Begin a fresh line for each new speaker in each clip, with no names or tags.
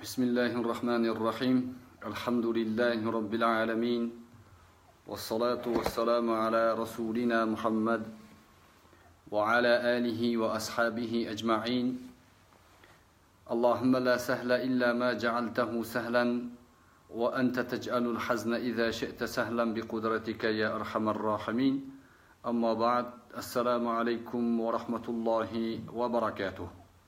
بسم الله الرحمن الرحيم الحمد لله رب العالمين والصلاة والسلام على رسولنا محمد وعلى آله وأصحابه أجمعين اللهم لا سهل إلا ما جعلته سهلا وأنت تجعل الحزن إذا شئت سهلا بقدرتك يا أرحم الراحمين أما بعد السلام عليكم ورحمة الله وبركاته.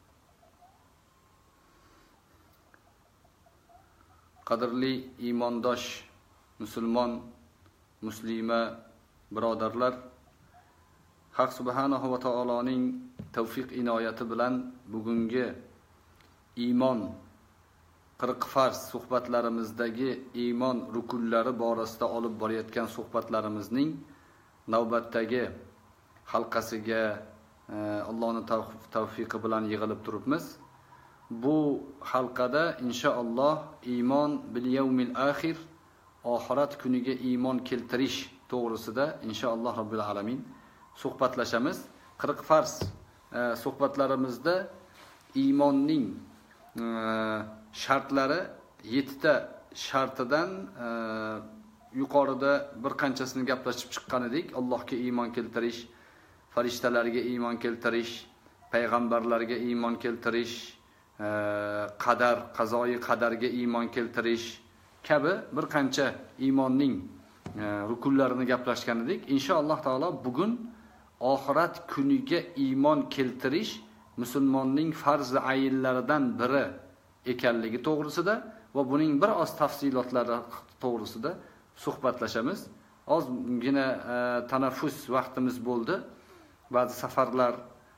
Qadrli imondosh musulmon, muslima birodarlar, Haq subhanahu va taoloning tavfiq inoyati bilan bugungi iymon 40 farz suhbatlarimizdagi iymon rukunlari borasida olib borayotgan suhbatlarimizning navbatdagi halqasiga Allohning tavfiqi bilan yig'ilib turibmiz. Bu halqada inshaalloh iymon bil yawmil axir, oxirat kuniga iymon keltirish to'g'risida inshaalloh Robbil alamin suhbatlashamiz. 40 farz suhbatlarimizda iymonning shartlari 7 ta shartidan yuqorida bir qanchasini gaplashib chiqqan edik. Allohga iymon keltirish, farishtalarga iymon keltirish, payg'ambarlarga iymon keltirish, qadar, qazoyi qadarga iymon keltirish kabi bir qancha iymonning rukunlarini gaplashgan edik. Inshaalloh taolo bugun oxirat kuniga iymon keltirish musulmonning farz ayinlaridan biri ekanligi to'g'risida va buning bir oz tafsilotlari to'g'risida suhbatlashamiz. Ozgina tanaffus vaqtimiz bo'ldi. Ba'zi safarlar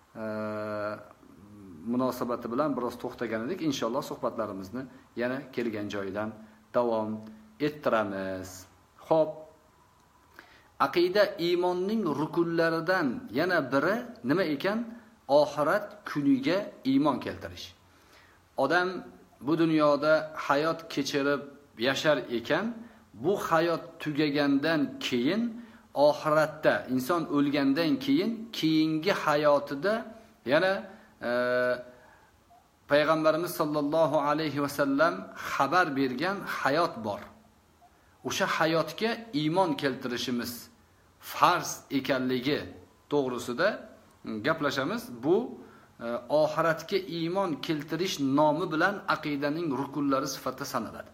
munosabati bilan biroz to'xtagan edik. Inshaalloh suhbatlarimizni yana kelgan joyidan davom ettiramiz. Xo'p, aqida iymonning rukunlaridan yana biri nima ekan? Oxirat kuniga iymon keltirish. Odam bu dunyoda hayot kechirib yashar ekan, bu hayot tugagandan keyin oxiratda inson o'lgandan keyin keyingi hayotida yana payg'ambarimiz sollallohu alayhi va sallam xabar bergan hayot bor. O'sha hayotga iymon keltirishimiz farz ekanligi to'g'risida gaplashamiz. Bu oxiratga iymon keltirish nomi bilan aqidaning rukunlari sifatida sanaladi.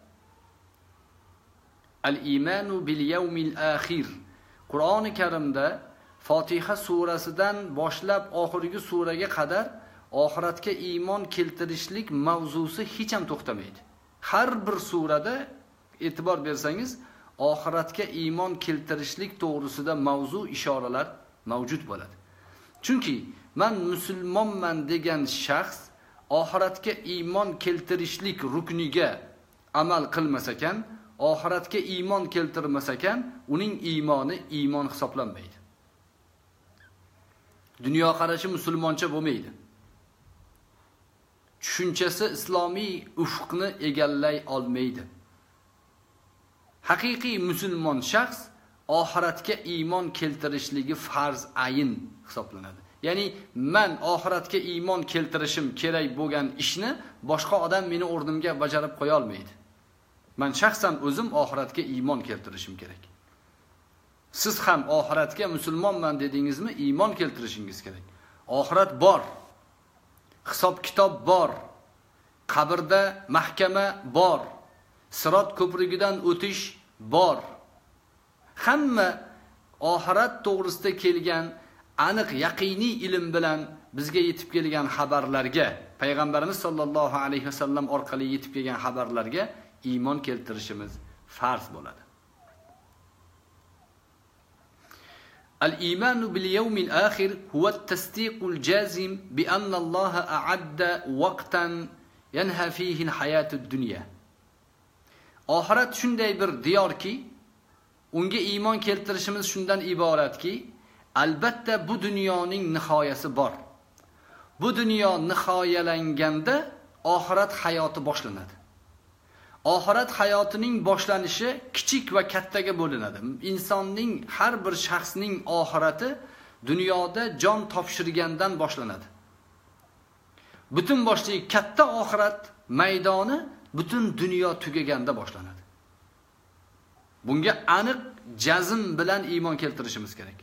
Al-imanu bil yawmil axir. Qur'oni Karimda Fotiha surasidan boshlab oxirgi suraga qadar oxiratga iymon keltirishlik mavzusi hech ham to'xtamaydi. Har bir surada e'tibor bersangiz, oxiratga iymon keltirishlik to'g'risida mavzu ishoralar mavjud bo'ladi. Chunki men musulmonman degan shaxs oxiratga iymon keltirishlik rukniga amal qilmas ekan, oxiratga iymon keltirmas ekan, uning iymoni iymon hisoblanmaydi. Dunyo qarashi musulmoncha bo'lmaydi. Tushunchasi islomiy ufqni egallay olmaydi. Haqiqiy musulmon shaxs oxiratga iymon keltirishligi farz ayin hisoblanadi. Ya'ni men oxiratga iymon keltirishim kerak bo'lgan ishni boshqa odam meni o'rnimga bajarib qo'ya olmaydi. Men shaxsan o'zim oxiratga iymon keltirishim kerak. Siz ham oxiratga musulmonman dedingizmi, iymon keltirishingiz kerak. Oxirat bor. Hisob kitob bor. Qabrda mahkama bor. Sirot ko'prigidan o'tish bor. Hamma oxirat to'g'risida kelgan aniq yaqiniy ilm bilan bizga yetib kelgan xabarlarga, payg'ambarimiz sollallohu alayhi vasallam orqali yetib kelgan xabarlarga iymon keltirishimiz farz bo'ladi. Al-imanu bil yawmil akhir huwa at-tasdiqul jazim bi anna Alloh a'adda waqtan yanha fihi al-hayatud dunya. Oxirat shunday bir diyorki, unga iymon keltirishimiz shundan iboratki, albatta bu dunyoning nihoyasi bor. Bu dunyo nihoyalanganda oxirat hayoti boshlanadi. Oxirat hayotining boshlanishi kichik va kattaga bo'linadi. Insonning har bir shaxsning oxirati dunyoda jon topshirgandan boshlanadi. Butun boshli katta oxirat maydoni butun dunyo tugaganda boshlanadi. Bunga aniq jazm bilan iymon keltirishimiz kerak.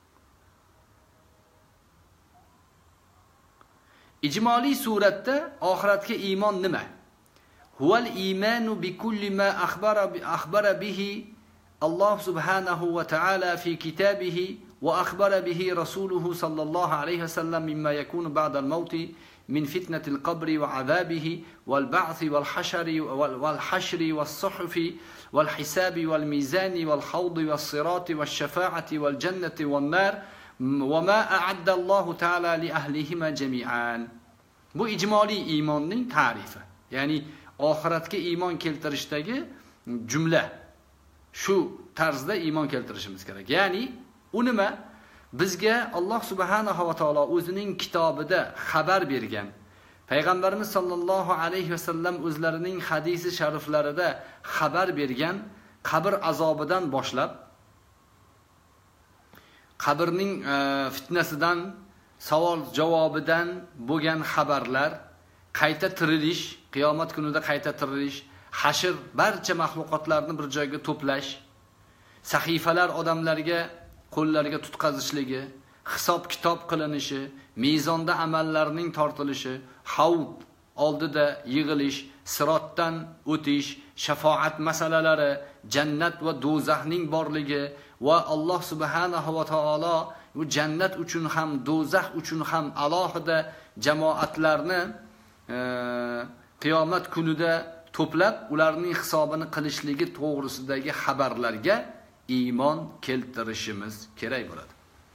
Ijmoliy suratda oxiratga iymon nima? Huval iymanu bi kulli ma akhbara bihi Allah subhanahu wa ta'ala fi kitabihi wa akhbara bihi rasuluhu sallallahu alayhi wa sallam mimma yakunu ba'da al-maut min fitnati al-qabri wa 'adhabihi wal ba'thi wal hashri was suhfi wal hisabi wal mizani wal hawdi was sirati was shafa'ati wal jannati wan nar wa ma a'adda Allah ta'ala li ahlihima jami'an. Bu ijmoliy iymonning ta'rifi. Ya'ni oxiratga iymon keltirishdagi jumla. Shu tarzda iymon keltirishimiz kerak. Ya'ni u nima? Bizga Alloh subhanahu va taolo o'zining kitobida xabar bergan, payg'ambarimiz sollallohu alayhi va sallam o'zlarining hadisi shariflarida xabar bergan qabr azobidan boshlab, qabrning fitnasidan, savol javobidan bo'lgan xabarlar, qayta tirilish, qiyomat kunida qayta tirilish, hashr, barcha mahluqotlarni bir joyga to'plash, sahifalar odamlarga qo'llariga tutqazishligi, hisob kitob qilinishi, mezonda amallarning tortilishi, havd oldida yig'ilish, sirotdan o'tish, shafoat masalalari, jannat va do'zaxning borligi va Alloh subhanahu va taolo bu jannat uchun ham, do'zax uchun ham alohida jamoatlarni qiyomat kunida to'plab, ularning hisobini qilishligi to'g'risidagi xabarlarga iymon keltirishimiz kerak bo'ladi.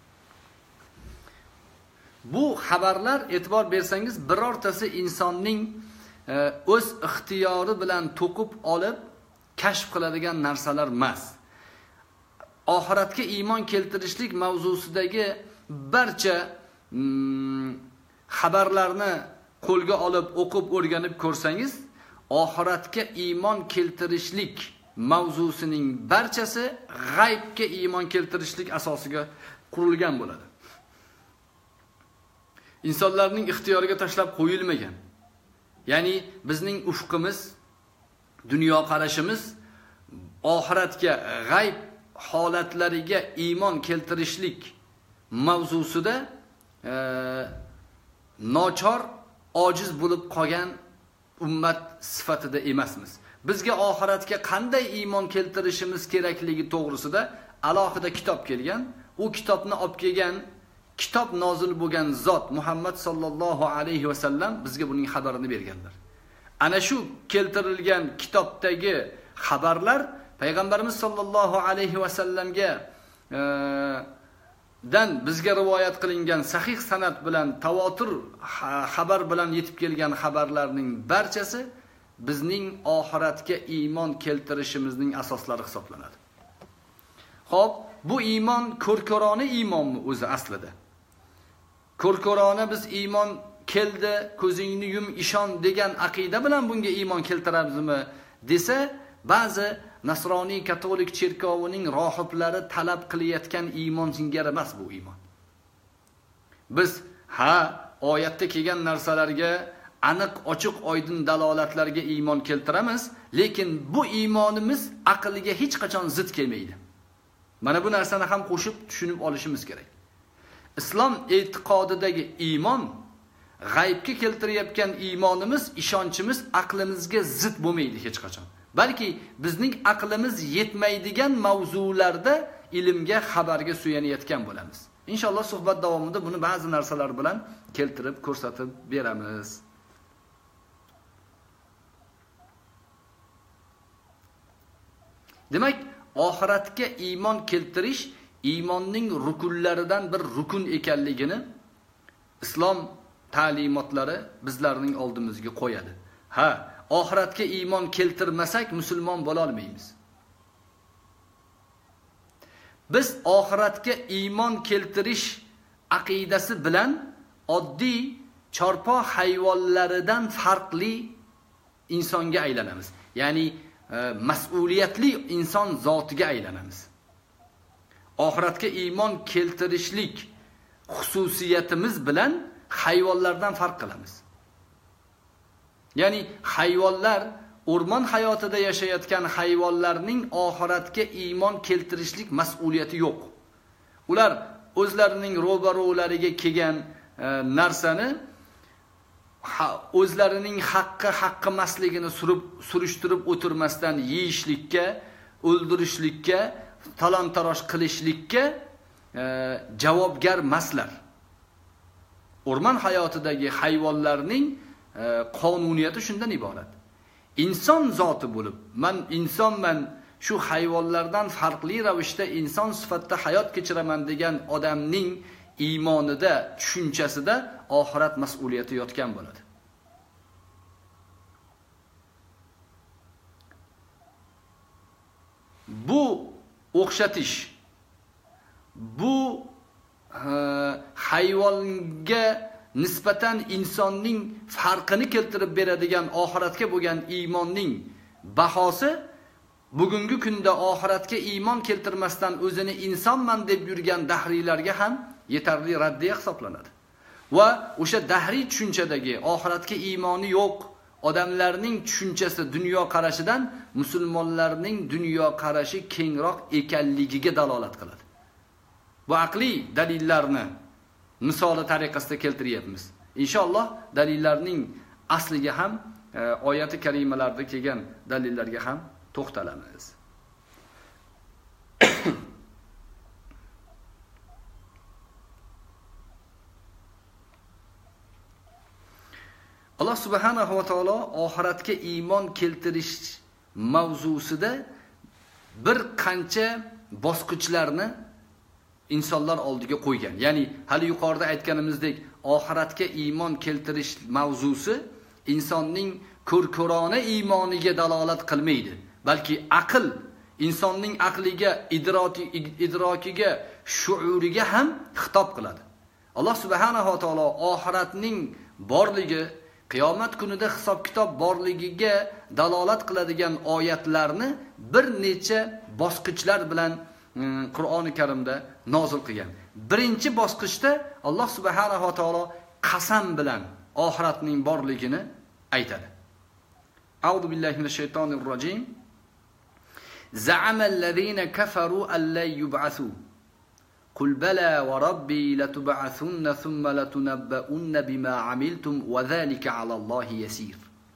Bu xabarlar, e'tibor bersangiz, birortasi insonning o'z ixtiyori bilan to'qib olib kashf qiladigan narsalar emas. Oxiratga iymon keltirishlik mavzusidagi barcha xabarlarni qo'lga olib o'qib o'rganib ko'rsangiz, oxiratga iymon keltirishlik mavzusining barchasi g'aybga iymon keltirishlik asosiga qurilgan bo'ladi. Insonlarning ixtiyoriga tashlab qo'yilmagan. Ya'ni bizning ufqimiz, dunyo qarashimiz oxiratga, g'ayb holatlariga iymon keltirishlik mavzusida nochor, ojiz bo'lib qolgan ummat sifatida emasmiz. Bizga oxiratga qanday iymon keltirishimiz kerakligi to'g'risida alohida kitob kelgan. U kitobni olib kelgan, kitob nozil bo'lgan zot Muhammad sallallohu alayhi va sallam bizga buning xabarini berganlar. Ana shu keltirilgan kitobdagi xabarlar payg'ambarimiz sallallohu alayhi va sallamga dan bizga rivoyat qilingan sahih sanad bilan, tavotir xabar bilan yetib kelgan xabarlarning barchasi bizning oxiratga iymon keltirishimizning asoslari hisoblanadi. Xo'p, bu iymon ko'rkorona iymonmi o'zi aslida? Ko'rkorona biz iymon keldi, ko'zingni yum ishon degan aqida bilan bunga iymon keltiramizmi desa, ba'zi Nasroniy katolik cherkovining rohiblari talab qilayotgan iymon singari emas bu iymon. Biz oyatda kelgan narsalarga aniq, ochiq, oydin dalolatlarga iymon keltiramiz, lekin bu iymonimiz aqliga hech qachon zid kelmaydi. Mana bu narsani ham qo'shib tushunib olishimiz kerak. Islom e'tiqodidagi iymon, g'aybga keltirayotgan iymonimiz, ishonchimiz aqlimizga zid bo'lmaydi hech qachon. Balki bizning aqlimiz yetmaydigan mavzularda ilmga, xabarga suyanayotgan bo'lamiz. Inshaalloh suhbat davomida buni ba'zi narsalar bilan keltirib ko'rsatib beramiz. Demak, oxiratga iymon keltirish iymonning rukunlaridan bir rukun ekanligini islom ta'limotlari bizlarning oldimizga qo'yadi. Oxiratga iymon keltirmasak musulmon bo'la olmaymiz. Biz oxiratga iymon keltirish aqidasi bilan oddiy chorpo hayvonlaridan farqli insonga aylanamiz. Ya'ni mas'uliyatli inson zotiga aylanamiz. Oxiratga iymon keltirishlik xususiyatimiz bilan hayvonlardan farq qilamiz. Ya'ni hayvonlar o'rmon hayotida yashayotgan hayvonlarning oxiratga iymon keltirishlik mas'uliyati yo'q. Ular o'zlarining ro'barolariga kelgan narsani o'zlarining haqqi emasligini surishtirib o'tirmasdan yeyishlikka, o'ldirishlikka, talon-taroj qilishlikka javobgar emaslar. O'rmon hayotidagi hayvonlarning qonuniyati shundan iborat. Inson zoti bo'lib, men insonman, shu hayvonlardan farqli ravishda inson sifatida hayot kechiraman degan odamning iymonida, tushunchasida oxirat mas'uliyati yotgan bo'ladi. Bu o'xshatish, bu hayvonga nisbatan insonning farqini keltirib beradigan oxiratga bo'lgan iymonning bahosi bugungi kunda oxiratga iymon keltirmasdan o'zini insonman deb yurgan dahriylarga ham yetarli raddiya hisoblanadi. Va o'sha dahriy tushunchadagi oxiratga iymoni yo'q odamlarning tushunchasi, dunyo qarashidan musulmonlarning dunyo qarashi kengroq ekanligiga dalolat qiladi. Bu aqliy dalillarni misoli tariqasida keltiryapmiz. Inshaalloh dalillarning asliga ham oyati karimalarda kelgan dalillarga ham to'xtalamiz. Alloh subhanahu va taolo oxiratga iymon keltirish mavzusida bir qancha bosqichlarni insonlar oldiga qo'ygan. Ya'ni hali yuqorida aytganimizdek, oxiratga iymon keltirish mavzusi insonning ko'r-ko'rona iymoniga dalolat qilmaydi, balki aql, insonning aqliga, idrokiga, shuuriga ham xitob qiladi. Alloh subhanahu va taolo oxiratning borligi, qiyomat kunida hisob-kitob borligiga dalolat qiladigan oyatlarni bir necha bosqichlar bilan Qur'oni Karimda nozil qilgan. Birinchi bosqichda Alloh subhanahu va taolo qasam bilan oxiratning borligini aytadi. A'udhu billahi minash shaytonir rojim. Za'amal ladina kafaru an la yub'athu. Qul bala wa rabbi latub'athunna thumma latunabba'unna bima 'amiltum wa dhalika 'ala Allohi yasir.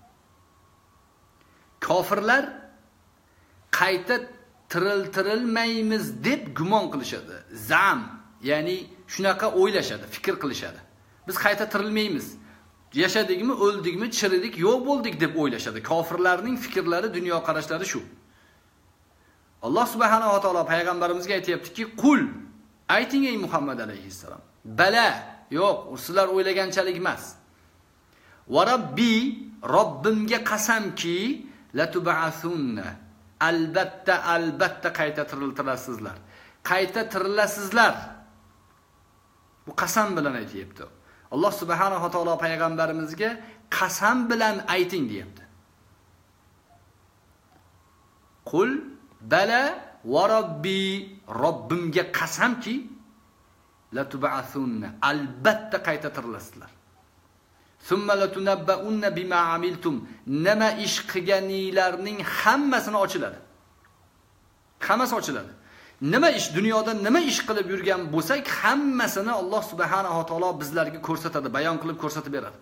Kofirlar qayta tirilmaymiz deb gumon qilishadi. Zam, ya'ni shunaqa o'ylashadi, fikr qilishadi. Biz qayta tirilmaymiz. Yashadikmi, o'ldikmi, chiridik, yo'q bo'ldik deb o'ylashadi. Kofirlarning fikrlari, dunyo qarashlari shu. Alloh subhanahu va taolo payg'ambarimizga aytayaptiki, qul, ayting ey Muhammad alayhissalom. Bala, yo'q, sizlar o'ylaganchalik emas. Va rabbi, Robbimga qasamki, latub'athunna, albatta qayta tiriltirasizlar. Qayta tirilasizlar. Bu qasam bilan aytayapti. Alloh subhanahu va taolo payg'ambarimizga qasam bilan ayting deyapti. Qul bala va robbi, Robbimga qasamki, latub'athunna, albatta qayta tirilasizlar. Summa latunabba'unna bima 'amiltum, nima ish qilganinglarning hammasini ochiladi. Hammasi ochiladi. Nima ish, dunyoda nima ish qilib yurgan bo'lsak, hammasini Alloh subhanahu va taolo bizlarga ko'rsatadi, bayon qilib ko'rsatib beradi.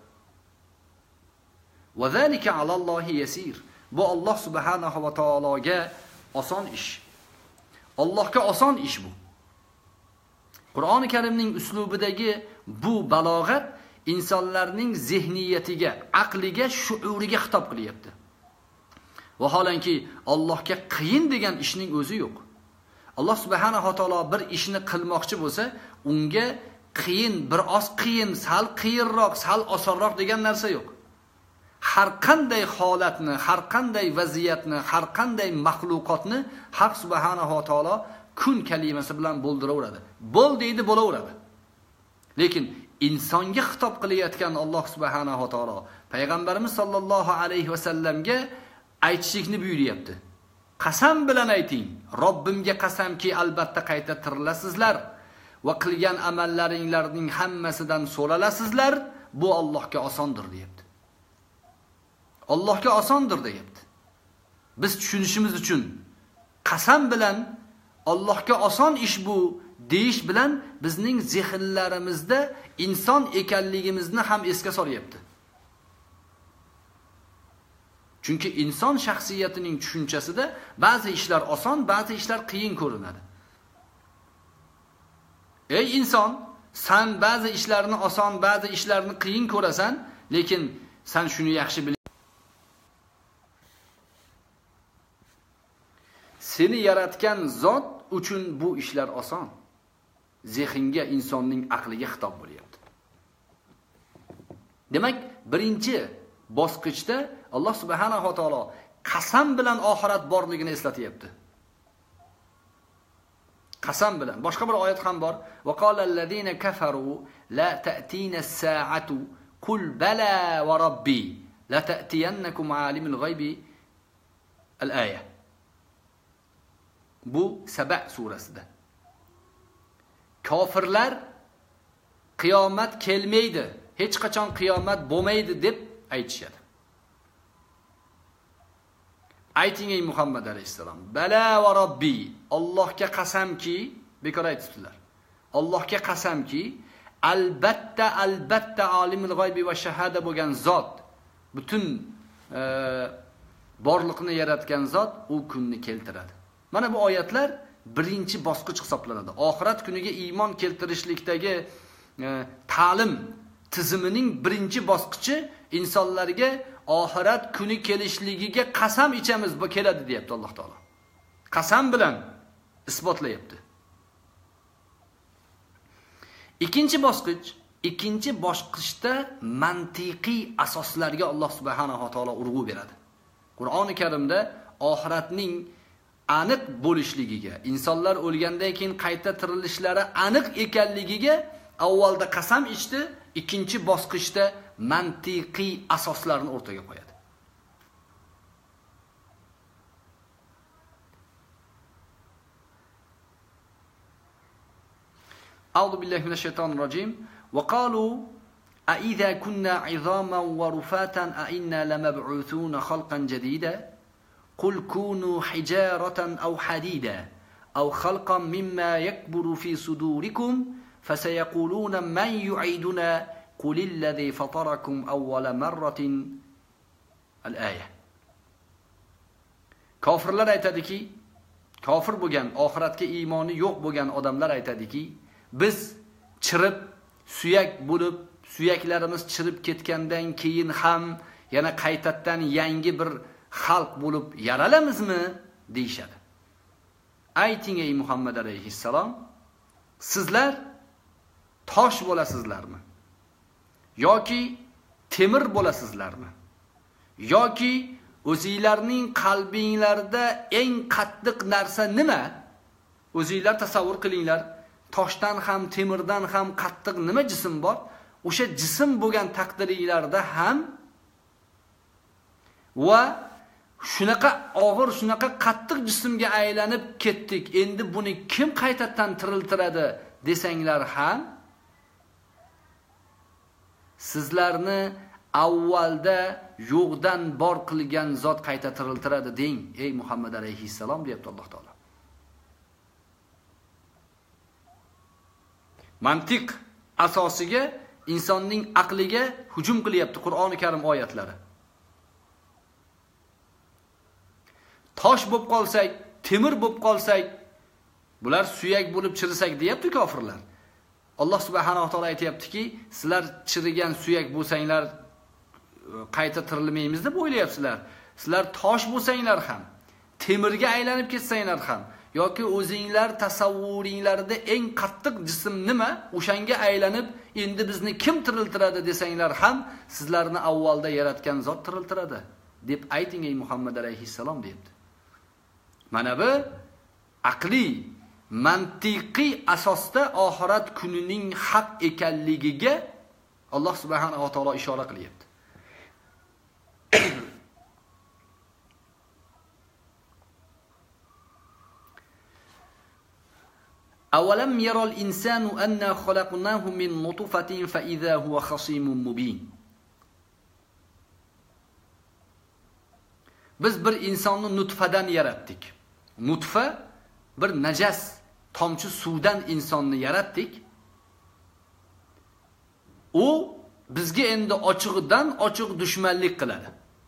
Va zalika 'ala Allohi yasir. Bu Alloh subhanahu va taologa oson ish. Allohga oson ish bu. Qur'oni Karimning uslubidagi bu balog'at insonlarning zehniyatiga, aqliga, shuuriga xitob qilyapti. Vaholanki Allohga qiyin degan ishning o'zi yo'q. Alloh subhanahu va taolo bir ishni qilmoqchi bo'lsa, unga qiyin, bir oz qiyin, sal qiyinroq, sal osonroq degan narsa yo'q. Har qanday holatni, har qanday vaziyatni, har qanday maxluqotni Haq subhanahu va taolo kun kalimasi bilan bo'ldiraveradi. Bo'l deydi, bo'laveradi. Lekin insonga xitob qilayotgan Alloh subhanahu va taolo payg'ambarimiz sollallohu alayhi va sallamga aytishlikni buyuryapti. Qasam bilan ayting, Robbimga qasamki, albatta qayta tirilasizlar va qilgan amallaringlarning hammasidan so'ralasizlar. Bu Allohga osondir deyapti. Allohga osondir deyapti. biz tushunishimiz uchun qasam bilan Allohga oson ish bu deyish bilan bizning zehnlarimizda inson ekanligimizni ham esga solyapti. Chunki inson shaxsiyatining tushunchasida ba'zi ishlar oson, ba'zi ishlar qiyin ko'rinadi. Ey inson, sen ba'zi ishlarni oson, ba'zi ishlarni qiyin ko'rasan, lekin sen shuni yaxshi bil. Seni yaratgan zot uchun bu ishlar oson. Zehnga, insonning aqliga xitob bo'lyapti. Demak, birinchi bosqichda Alloh subhanahu va taolo qasam bilan oxirat borligini eslatyapti. Qasam bilan. Boshqa bir oyat ham bor. Va qalallazina kafaru la ta'tina as-sa'atu qul bala va robbi la ta'tiyannakum alimul g'aybi al-aya. Bu Saba surasida. Kofirlar qiyomat kelmaydi, hech qachon qiyomat bo'lmaydi deb aytishadi. Ayting ey Muhammad alayhisalom, bala va robbi, Allohga qasamki, bekor aytibsizlar. Allohga qasamki, albatta alimul g'aybi va shahada bo'lgan zot, butun borliqni yaratgan zot u kunni keltiradi. Mana bu oyatlar birinchi bosqich hisoblanadi. Oxirat kuniga iymon keltirishlikdagi ta'lim tizimining birinchi bosqichi insonlarga oxirat kuni kelishligiga qasam ichamiz, bu keladi deyapti Alloh taolo. Qasam bilan isbotlayapti. Ikkinchi bosqichda mantiqiy asoslarga Alloh subhanahu va taolo urg'u beradi. Qur'oni Karimda oxiratning aniq bo'lishligiga, insonlar o'lgandan keyin qayta tirilishlari aniq ekanligiga avvalda qasam ichdi, ikkinchi bosqichda mantiqiy asoslarni o'rtaga qo'yadi. A'udhu billahi minash shaytonir rojim. Va qalu a idza kunna 'idhaman wa rufatan a inna lamab'uthuna khalqan jadida qul kunu hijaratan aw hadida aw khalqan mimma yakburu fi sudurikum fasayaquluna man yu'iduna qul alladhi fatarakum awwala marratin al-aya. Kofirlar aytadiki, kofir bo'lgan, oxiratga iymoni yo'q bo'lgan odamlar aytadiki, biz chirib, suyak bo'lib, suyaklarimiz chirib ketgandan keyin ham yana qaytadan yangi bir xalq bo'lib yaralamizmi deyshadi. Ayting ey Muhammad alayhissalom, sizlar tosh bo'lasizlarmi? Yoki temir bo'lasizlarmi? Yoki o'zingizlarning qalbingizlarda eng qattiq narsa nima? O'zingizlar tasavvur qilinglar. Toshdan ham, temirdan ham qattiq nima jism bor? O'sha jism bo'lgan taqdiringlarda ham va shunaqa og'ir, shunaqa qattiq jismga aylanib ketdik. Endi buni kim qaytadan tiriltiradi desanglar ham sizlarni avvalda yo'qdan bor qilgan zot qayta tiriltiradi deng, ey Muhammad alayhissalom, deyapti Alloh taolo. Mantiq asosiga, insonning aqliga hujum qilyapti Qur'oni Karim oyatlari. Tosh bo'lib qolsak, temir bo'lib qolsak, bular suyak bo'lib chirisak deyapti kofirlar. Alloh subhanahu va taolo aytayaptiki, sizlar chirigan suyak bo'lsanglar qayta tirilmaymiz deb o'ylayapsizlar. Sizlar tosh bo'lsanglar ham, temirga aylanib ketsanglar ham yoki o'zingizlar tasavvuringlarda eng qattiq jism nima, o'shanga aylanib endi bizni kim tiriltiradi desanglar ham sizlarni avvalda yaratgan zot tiriltiradi deb ayting ey Muhammad alayhissalom deyapti. Mana bu aqliy, mantiqiy asosda oxirat kunining haq ekanligiga Alloh subhanahu va taolo ishora qilyapti. أولم يرى الإنسان أنا خلقناه من نطفة فإذا هو خصيم مبين. Biz bir insonni nutfadan yaratdik. Nutfa bir najas tomchi suvdan insonni yaratdik. U bizga endi ochiqdan ochiq dushmanlik qiladi.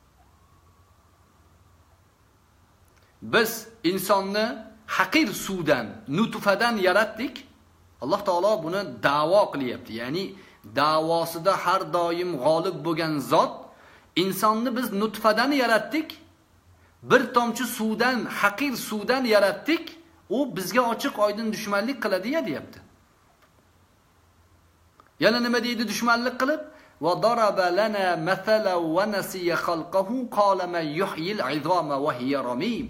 Biz insonni haqir suvdan, nutfadan yaratdik. Alloh taolo buni da'vo qilyapti. Ya'ni da'vosida har doim g'olib bo'lgan zot, insonni biz nutfadan yaratdik. Bir tomchi suvdan, haqir suvdan yaratdik. U bizga ochiq oydin dushmanlik qiladi deyapti. Yana nima deydi dushmanlik qilib? Va daraba lana mathala wa nasiya khalqahu qala man yuhyil 'idama wa hiya ramim.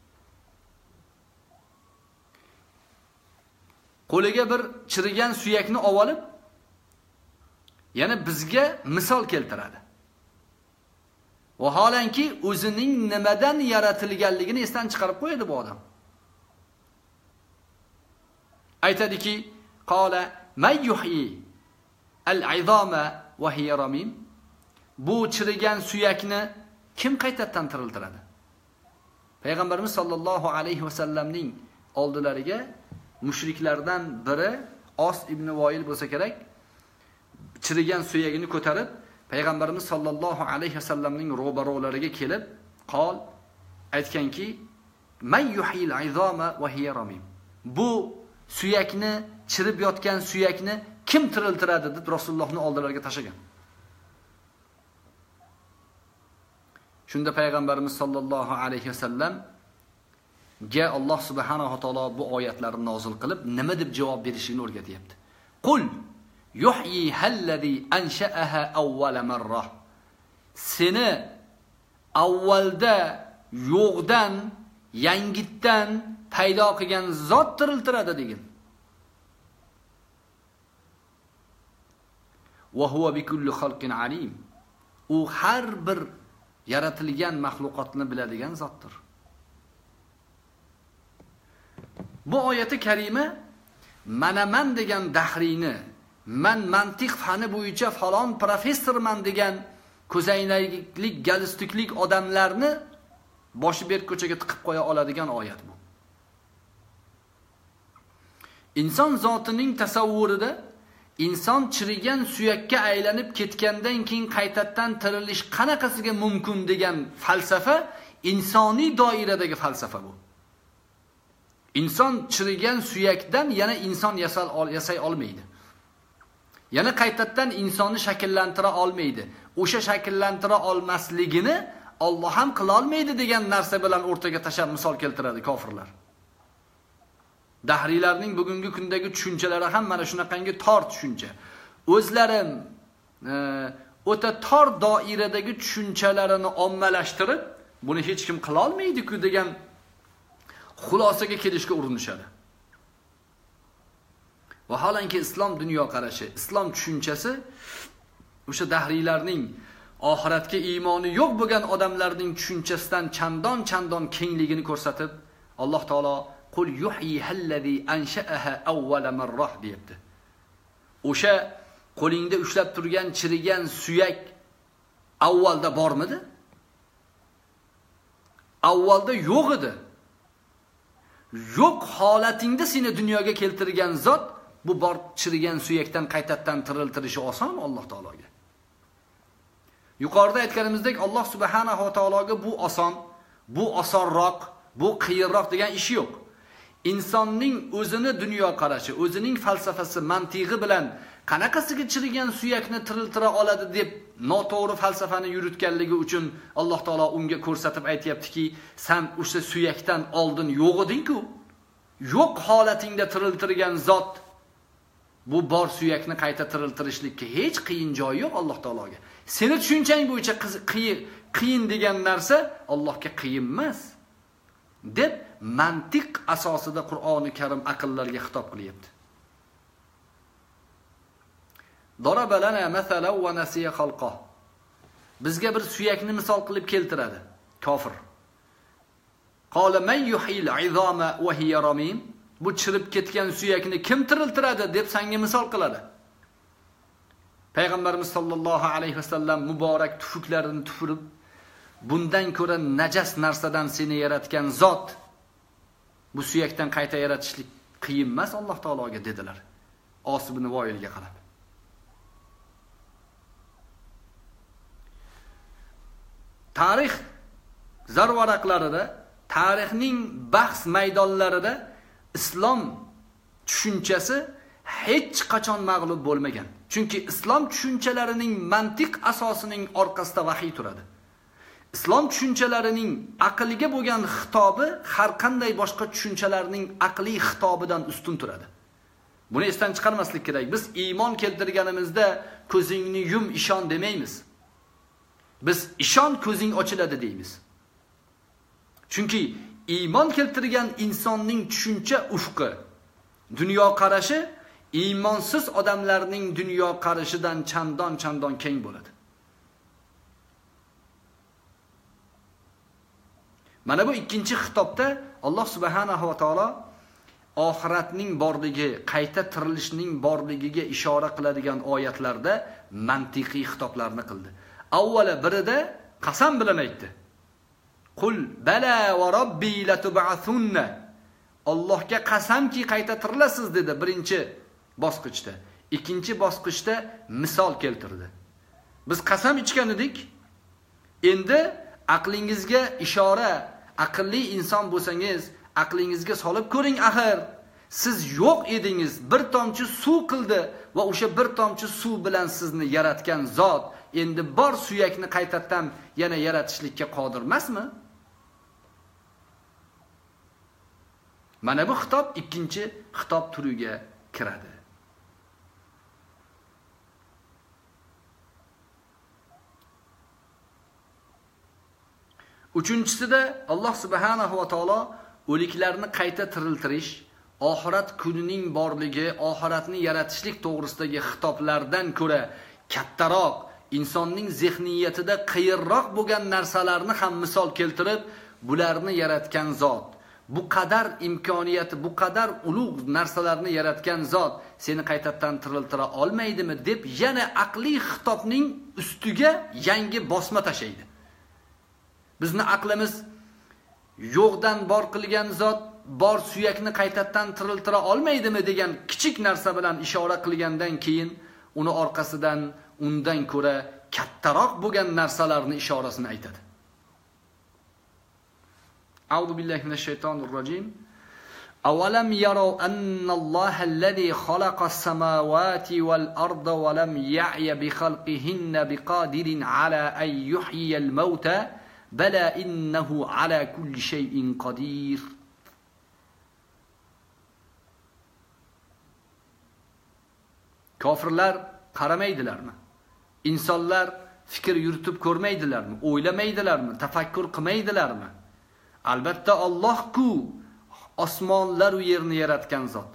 Qo'liga bir chirigan suyakni olib, yana bizga misol keltiradi. Vaholanki o'zining nimadan yaratilganligini esdan chiqarib qo'yadi bu odam. Aytadiki, qala may yuhyi al-'idama wa hiya ramim. Bu chirigan suyakni kim qaytadan tiriltiradi? Payg'ambarimiz sollallohu alayhi va sallamning oldilariga mushriklardan biri Os ibn Voil bo'lsa kerak, chirigan suyagini ko'tarib Payg'ambarimiz sollallohu alayhi va sallamning ro'barolariga kelib, qol aytganki, "Man yuhyil 'idama wa hiya ramim." Bu suyakni, chirib yotgan suyakni kim tiriltiradi deb Rasulullohning oldilariga tashagan. Shunda Payg'ambarimiz sollallohu alayhi va sallam ga Alloh subhanahu va taolo bu oyatlarni nozil qilib, nima deb javob berishini o'rgatyapti. Qul yuhyi allazi ansha'aha awwal marra. Seni avvalda yo'qdan, yangitdan paydo qilgan zot tiriltiradi degan. Va huwa bikulli xalqin alim. U har bir yaratilgan mahluqotni biladigan zotdir. Bu oyati karima man degan dahriyni, man mantiq fani bo'yicha falon professorman degan ko'zoynaklik, galistiklik odamlarni boshi berk ko'chaga tiqib qo'ya oladigan oyat bu. Inson zotining tasavvurida inson chirigan suyakka aylanib ketgandan keyin qaytadan tirilish qanaqasiga mumkin degan falsafa insoniy doiradagi falsafa bu. İnson chirigan suyakdan yana inson yasay olmaydi. Yana qaytadan insonni shakllantira olmaydi. O'sha shakllantira olmasligini Alloh ham qila olmaydi degan narsa bilan o'rtaga tashab misol keltiradi kofirlar. Dahriylarning bugungi kundagi tushunchalari ham mana shunaqangi tor tushuncha. O'zlarim o'ta tor doiradagi tushunchalarini ommalashtirib, buni hech kim qila olmaydi-ku degan xulosaga kelishga urinishadi. Vaholanki islom dunyoqarashi, islom tushunchasi o'sha dahriylarning oxiratga iymoni yo'q bo'lgan odamlarning tushunchasidan chandon kengligini ko'rsatib, Alloh taolo qul yuhyi allazi ansha'aha awwal marra deyapti. O'sha qo'lingda ushlab turgan chirigan suyak avvalda bormidi? Avvalda yo'q edi. Yo'q holatingda seni dunyoga keltirgan zot bu bor chirigan suyakdan qaytadan tiriltirishi oson Alloh taologa. Yuqorida aytganimizdek Alloh subhanahu va taologa bu oson, bu osonroq, bu qiyinroq degan ish yo'q. Insonning o'zini dunyo qarashi, o'zining falsafasi, mantig'i bilan qanaqasiga chirigan suyakni tiriltira oladi deb noto'g'ri falsafani yuritganligi uchun Alloh taolo unga ko'rsatib aytayaptiki, sen o'sha suyakdan oldin yo'q eding-ku. Yo'q holatingda tiriltirgan zot bu bor suyakni qayta tiriltirishlikka hech qiyin joyi yo'q Alloh taologa. Seni tushunchang bo'yicha qiyin degan narsa Allohga qiyin emas deb mantiq asosida Qur'oni Karim aqllarga xitob qilyapti. Daraba lana mathalan wa nasiya khalqah. Bizga bir suyakni misol qilib keltiradi kofir. Qala man yuhyil 'idama wa hiya ramim. Bu chirib ketgan suyakni kim tiriltiradi deb senga misol qiladi. Payg'ambarimiz sollallohu alayhi va sallam muborak tufuklarini tufurib, bundan ko'ra najas narsadan seni yaratgan zot bu suyakdan qayta yaratishlik qiyin emas Alloh taologa dedilar. Osib ibn Voilga qarab. Tarix zarvaraqlarida, tarixning bahs maydonlarida islom tushunchasi hech qachon mag'lub bo'lmagan. Chunki islom tushunchalarining mantiq asosining orqasida vahiy turadi. Islom tushunchalarining aqliga bo'lgan xitobi har qanday boshqa tushunchalarning aqliy xitobidan ustun turadi. Buni esdan chiqarmaslik kerak. Biz iymon keltirganimizda ko'zingni yum ishon demaymiz. Biz ishon ko'zing ochiladi deymiz. Chunki iymon keltirgan insonning tushuncha ufqi, dunyo qarashi iymonsiz odamlarning dunyo qarashidan chandon keng bo'ladi. Mana bu ikkinchi xitobda Alloh subhanahu va taolo oxiratning borligi, qayta tirilishning borligiga ishora qiladigan oyatlarda mantiqiy xitoblarni qildi. Avvalo birida qasam bilan aytdi. Qul bala va robbi latub'athunna. Allohga qasamki qayta tirilasiz dedi birinchi bosqichda. Ikkinchi bosqichda misol keltirdi. Biz qasam ichgan edik. Endi aqlingizga ishora, aqlli inson bo'lsangiz, aqlingizga solib ko'ring axir. Siz yo'q edingiz, bir tomchi suv qildi va o'sha bir tomchi suv bilan sizni yaratgan zot endi bor suyakni qaytadan yana yaratishlikka qodir emasmi? Mana bu xitob ikkinchi xitob turiga kiradi. Uchinchisida Alloh subhanahu va taolo o'liklarni qayta tiriltirish, oxirat kunining borligi, oxiratni yaratishlik to'g'risidagi xitoblardan ko'ra kattaroq, insonning zehniyatida qiyinroq bo'lgan narsalarni ham misol keltirib, bularni yaratgan zot, bu qadar imkoniyati, bu qadar ulug' narsalarni yaratgan zot seni qaytadan tiriltira olmaydimi deb yana aqliy xitobning ustiga yangi bosma tashlaydi. Bizni aqlimiz yo'qdan bor qilgan zot bor suyakni qaytadan tiriltira olmaydimi degan kichik narsa bilan ishora qilgandan keyin uni orqasidan undan ko'ra kattaroq bo'lgan narsalarni ishorasini aytadi. A'udhu billahi minash shaytonir rojim. Awalam yaraw anna Alloha allazi khalaqa as-samawati wal arda wa lam ya'ya bi khalqihinna biqadirin ala an yuhyiya al-mauta bala innahu ala kulli shay'in qadir. Kofirlar qaramaydilarmi? İnsanlar fikir yuritib ko'rmaydilarmi? O'ylamaydilarmi? Tafakkur qilmaydilarmi? Albatta Alloh-ku osmonlar va yerni yaratgan zot.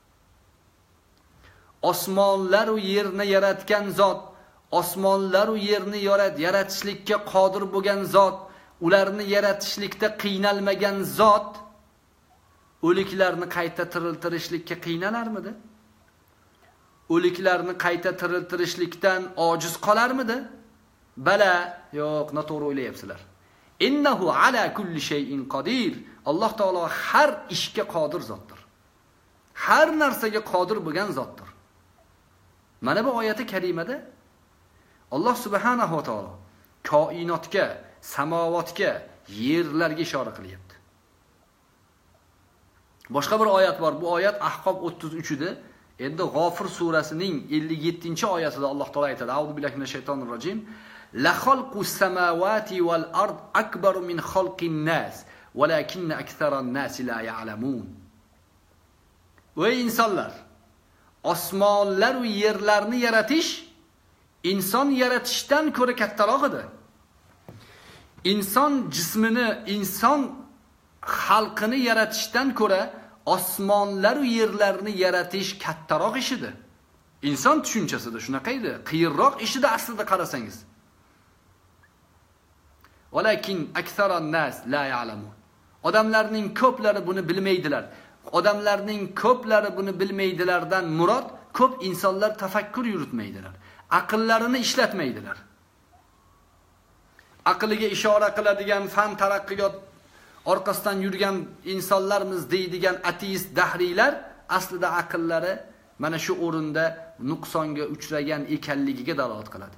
Osmonlar va yerni yaratgan zot, osmonlar va yerni yaratishlikka qodir bo'lgan zot, ularni yaratishlikda qiynalmagan zot o'liklarni qayta tiriltirishlikka qiynalarmidi? O'liklarni qayta tiriltirishlikdan ojiz qolarmidi? Bala, yo'q, noto'g'ri o'ylayapsizlar. Innahu ala kulli shay'in qodir. Alloh taolo har ishga qodir zotdir. Har narsaga qodir bo'lgan zotdir. Mana bu oyati karimada Alloh subhanahu va taolo koinotga, samovotga, yerlarga ishora qilyapti. Boshqa bir oyat bor. Bu oyat Ahqob 33-da. Endi G'ofir surasining 57-oyatida Alloh taolo aytadi: A'udhu billahi minash shaytonir rojim. La khalqus samawati wal ard akbar min khalqin nas, walakinna aktharan nas la ya'lamun. Ey insonlar, osmonlar va yerlarni yaratish inson yaratishdan ko'ra kattaroq edi. Inson jismini, inson xalqini yaratishdan ko'ra osmonlar va yerlarni yaratish kattaroq ish edi. Inson tushunchasida shunaqa edi, qiyinroq ishida aslida qarasangiz. Walakin aktharan nas la ya'lamun. Odamlarning ko'plari buni bilmaydilar. Odamlarning ko'plari buni bilmaydilardan murod, ko'p insonlar tafakkur yuritmaydilar. Aqllarini ishlatmaydilar. aqliga ishora qiladigan fan taraqqiyot orqasidan yurgan insonlarmiz deydigan ateist dahriylar aslida aqllari mana shu o'rinda nuqsonga uchragan ekanligiga dalolat qiladi.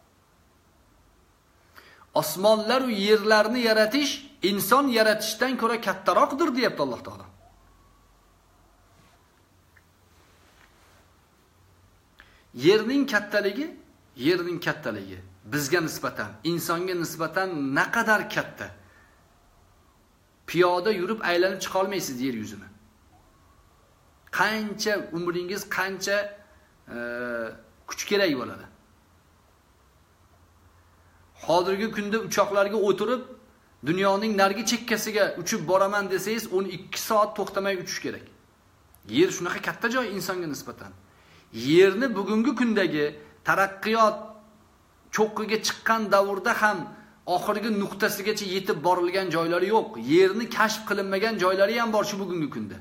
Osmonlar va yerlarni yaratish inson yaratishdan ko'ra kattaroqdir deyapti Alloh taolo. Yerning kattaligi bizga nisbatan, insonga nisbatan naqadar katta. Piyoda yurib aylanib chiqa olmaysiz yer yuzini. Qancha umringiz, qancha kuch kerak bo'ladi. Hozirgi kunda uchoqlarga o'tirib, dunyoning nargi chekkasiga uchib boraman desangiz, 12 soat to'xtamay uchish kerak. Yer shunaqa katta joy insonga nisbatan. Yerni bugungi kundagi taraqqiyot cho'qqiga chiqqan davrda ham oxirgi nuqtasigacha yetib borilgan joylari yo'q. Yerni kashf qilinmagan joylari ham bor shu bugungi kunda.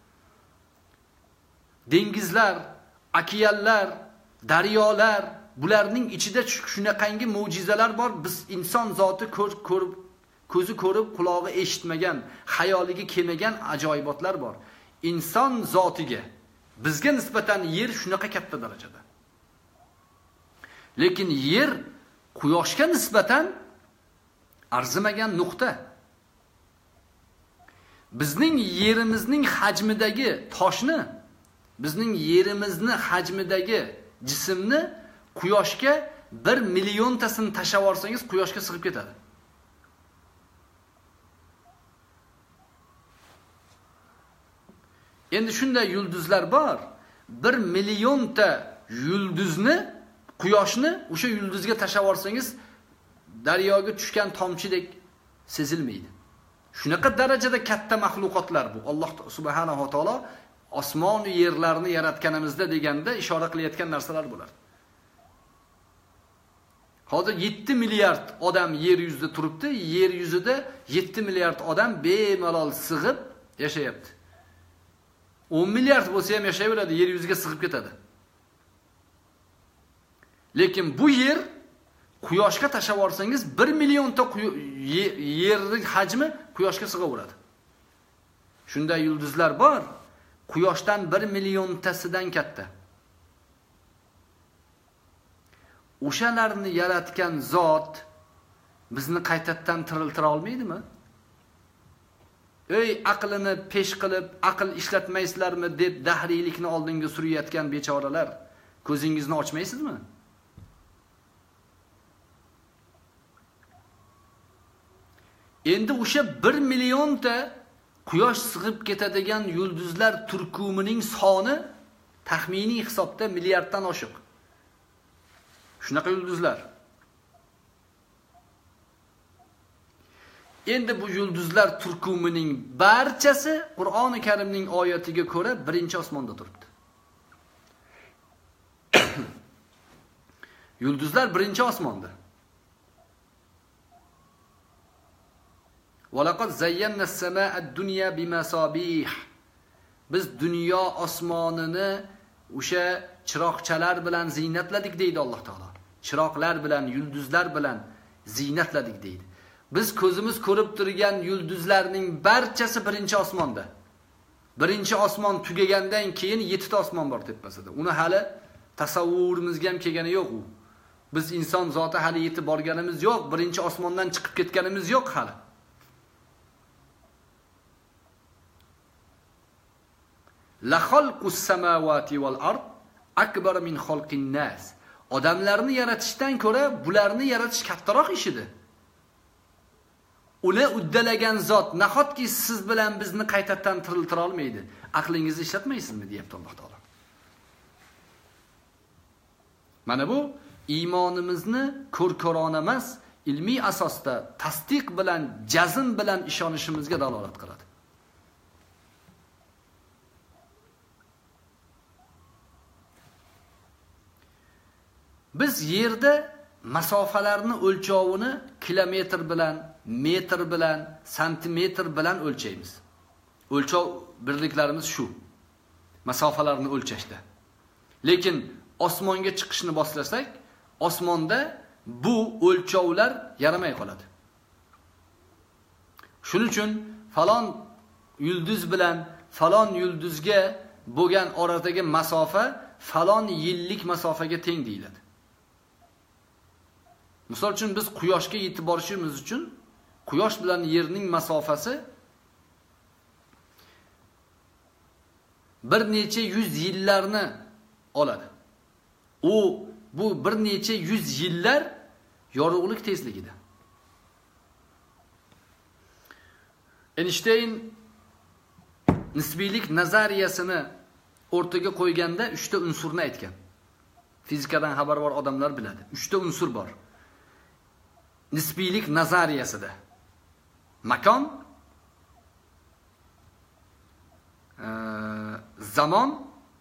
Dengizlar, okeanlar, daryolar, bularning ichida shunaqangi mo'jizalar bor. Biz inson zoti ko'zi ko'rib, qulog'i eshitmagan, xayoliga kelmagan ajoyibotlar bor. Inson zotiga bizga nisbatan yer shunaqa katta darajada. Lekin yer quyoshga nisbatan arzimagan nuqta. Bizning yerimizning hajmidagi toshni, bizning yerimizni hajmidagi jismni quyoshga 1 milliontasini tashlab olsangiz, quyoshga sig'ib ketadi. Endi shunday yulduzlar bor. 1 millionta yulduzni, quyoshni o'sha yulduzga tashlab olsangiz, daryoga tushgan tomchidek sezilmaydi. Shunaqa darajada katta mahluqotlar bu. Alloh subhanahu va taolo osmon va yerlarni yaratganimizda deganda ishora qilayotgan narsalar bular. Hozir 7 milliard odam yer yuzida turibdi. Yer yuzida 7 milliard odam bemalol sig'ib yashayapti. 10 milliard bo'lsa ham yashayveradi, yer yuziga sig'ib ketadi. Lekin bu yer quyoshga tashlab olsangiz 1 millionta yerning hajmi quyoshga sig'averadi. Shunday yulduzlar bor, quyoshdan 1 milliontasidan katta. O'shalarni yaratgan zot bizni qaytadan tiriltira olmaydimi? Ey aqlini pesh qilib, aql ishlatmaysizlarmi deb dahriylikni oldinga surayotgan bechoralar, ko'zingizni ochmaysizmi? Endi o'sha 1 millionta quyosh sig'ib ketadigan yulduzlar turkumining soni taxminiy hisobda milliarddan oshiq. Shunaqa yulduzlar. Endi bu yulduzlar turkumining barchasi Qur'oni Karimning oyatiga ko'ra birinchi osmonda turibdi. Yulduzlar birinchi osmonda. Walaqad zayyana as-samaa ad-dunya bimasabih. Biz dunyo osmonini o'sha chiroqchalar bilan ziynatladik deydi Alloh taolo. Chiroqlar bilan, yulduzlar bilan ziynatladik deydi. Biz ko'zimiz ko'rib turgan yulduzlarning barchasi birinchi osmonda. Birinchi osmon tugagandan keyin 7 ta osmon bor tepasida. Uni hali tasavvurimizga ham kelgani yo'q u. Biz inson zoti hali yetib borganimiz yo'q, birinchi osmondan chiqib ketganimiz yo'q hali. La xalqus samawati wal ard akbar min xalqin nas. Odamlarni yaratishdan ko'ra bularni yaratish kattaroq ishidir. Uni uddalagan zot nahotki siz bilan bizni qaytadan tiriltira olmaydi. Aqlingizni ishlatmaysizmi deyapti Alloh taolo. Mana bu iymonimizni ko'r-ko'rona emas, ilmiy asosda tasdiq bilan, jazm bilan ishonishimizga dalolat qiladi. Biz yerda masofalarni o'lchovini kilometr bilan, metr bilan, santimetr bilan o'lchaymiz. O'lchov birliklarimiz shu. Masofalarni o'lchashda. Lekin osmonga chiqishni boshlasak, osmonda bu o'lchovlar yaramay qoladi. Shuning uchun falon yulduz bilan falon yulduzga bo'lgan oradagi masofa falon yillik masofaga teng deyiladi. Misol uchun biz quyoshga yetib borishimiz uchun quyosh bilan yerning masofasi bir necha yuz yillarni oladi. Bu bir necha yuz yillar yorug'lik tezligida. Einstein nisbiylik nazariyasini o'rtaga qo'yganda 3 ta unsurni aytgan. Fizikadan xabar bor odamlar biladi. 3 ta unsur bor. Nisbiylik nazariyasida makon, zamon,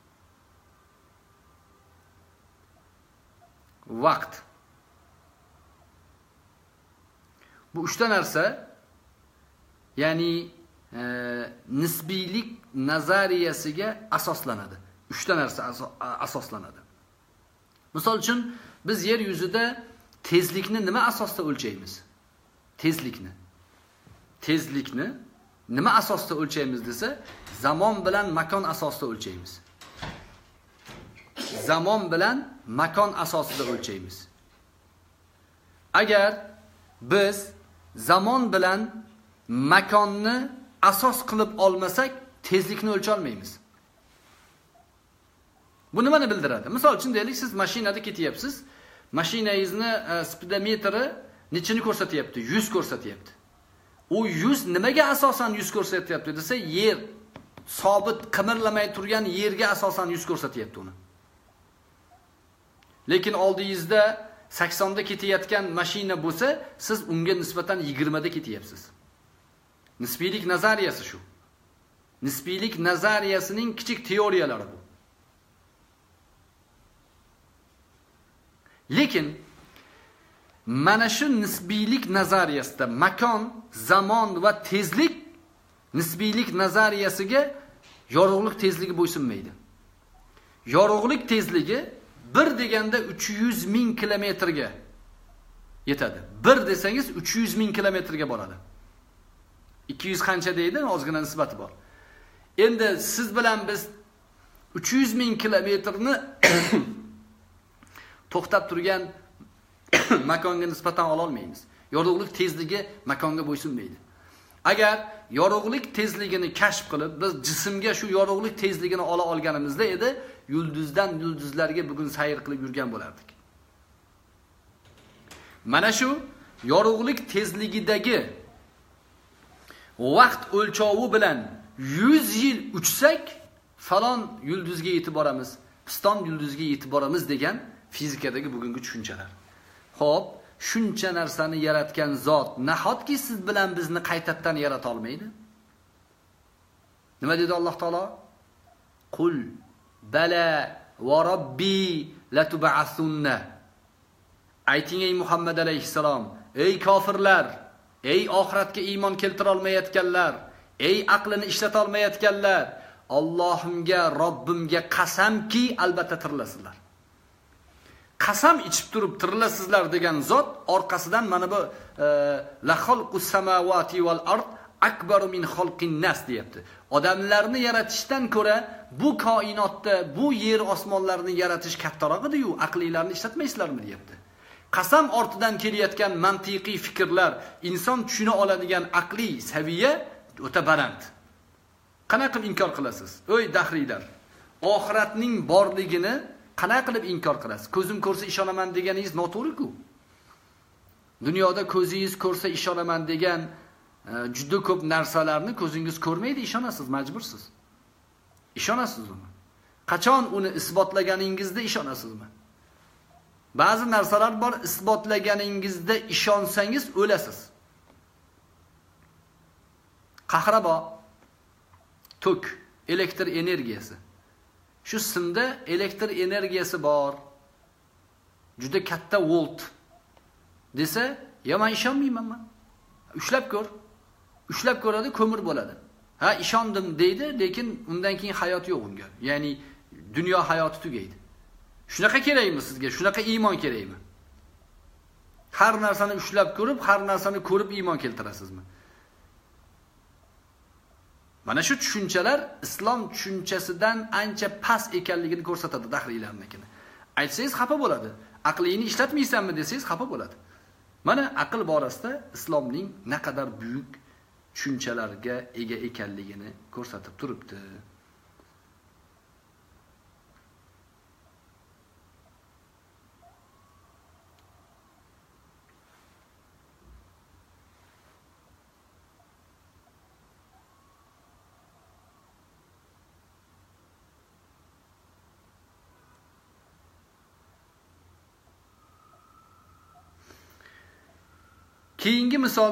vaqt. Bu 3 ta narsa, ya'ni nisbiylik nazariyasiga asoslanadi. 3 ta narsa asoslanadi. Misol uchun biz yer yuzida tezlikni nima asosda o'lchaymiz? Tezlikni nima asosda o'lchaymiz desa, zamon bilan makon asosida o'lchaymiz. Zamon bilan makon asosida o'lchaymiz. Agar biz zamon bilan makonni asos qilib olmasak, tezlikni o'lcha olmaymiz. Bu nimani bildiradi? Misol uchun deylik, siz mashinada ketyapsiz. Mashinangizni speedometri nechini ko'rsatyapti? 100 ko'rsatyapti. U 100 nimaga asosan 100 ko'rsatyapti desa, yer sobit qimirlamay turgan yerga asosan 100 ko'rsatyapti uni. Lekin oldingizda 80 da ketayotgan mashina bo'lsa, siz unga nisbatan 20 da ketyapsiz. Nisbiylik nazariyasi shu. Nisbiylik nazariyasining kichik teoriyalari bu. Lekin mana shu nisbiylik nazariyasida makon, zamon va tezlik nisbiylik nazariyasiga yorug'lik tezligi bo'ysunmaydi. Yorug'lik tezligi 1 deganda 300 ming kilometrga yetadi. 1 desangiz 300 ming kilometrga boradi. 200 qancha deydi, ozgina nisbati bor. Endi siz bilan biz 300 ming kilometrni to'xtab turgan makonga nisbatan ola olmaymiz. Yorug'lik tezligi makonga bo'ysunmaydi. Agar yorug'lik tezligini kashf qilib, biz jismga shu yorug'lik tezligini ola olganimizda edi, yulduzdan yulduzlarga bugun sayr qilib yurgan bo'lardik. Mana shu yorug'lik tezligidagi vaqt o'lchovi bilan 100 yil uchsak, falon yulduzga yetib boramiz, piston yulduzga yetib boramiz degan fizikadagi bugungi tushunchalar. Xo'p, shuncha narsani yaratgan zot nahotki siz bilan bizni qaytadan yarata olmaydi? Nima dedi Alloh taolo? Qul bala va robbi latub'asunna. Ayting ey Muhammad alayhisalom, ey kofirlar, ey oxiratga iymon keltira olmayotganlar, ey aqlini ishlata olmayotganlar, Allohimga, Robbimga qasamki albatta tirilasizlar. Qasam ichib turib tirilasizlar degan zot orqasidan mana bu la xalqus samawati val ard akbaru min xalqin nas deyapti. Odamlarni yaratishdan ko'ra bu koinotda, bu yer osmonlarni yaratish kattaroq edi-yu, aqlinglarni ishlatmaysizlarmi deyapti. Qasam ortidan kelayotgan mantiqiy fikrlar, inson tushuna oladigan aqliy saviya o'ta baland. Qanaqa qilib inkor qilasiz? O'y dahriylar. Oxiratning borligini qanaqa qilib inkor qilasiz? Ko'zim ko'rsa ishonaman deganingiz noto'g'ri-ku. Dunyoda ko'zingiz ko'rsa ishonaman degan juda ko'p narsalarni ko'zingiz ko'rmaydi, ishonasiz, majbursiz. Ishonasiz uni. Qachon uni isbotlaganingizda ishonasizmi? Ba'zi narsalar bor, isbotlaganingizda ishonsangiz o'lasiz. Qahrabo, tok, elektr energiyasi. Shu simda elektr energiyasi bor. Juda katta volt desa, "Ya men ishonmayman men." Ushlab ko'r. Ushlab ko'radi, ko'mir bo'ladi. Ha, ishondim deydi, lekin undan keyin hayot yo'q unga. Ya'ni dunyo hayoti tugaydi. Shunaqa kerakmi sizga? Shunaqa iymon kerakmi? Har narsani ushlab ko'rib, har narsani ko'rib iymon keltirasizmi? Mana shu tushunchalar islom tushunchasidan ancha past ekanligini ko'rsatadi dahriylarnikini. Aytsangiz xafa bo'ladi. Aqlingni ishlatmaysanmi desangiz xafa bo'ladi. Mana aql borasida islomning naqadar buyuk tushunchalarga ega ekanligini ko'rsatib turibdi. Keyingi misol,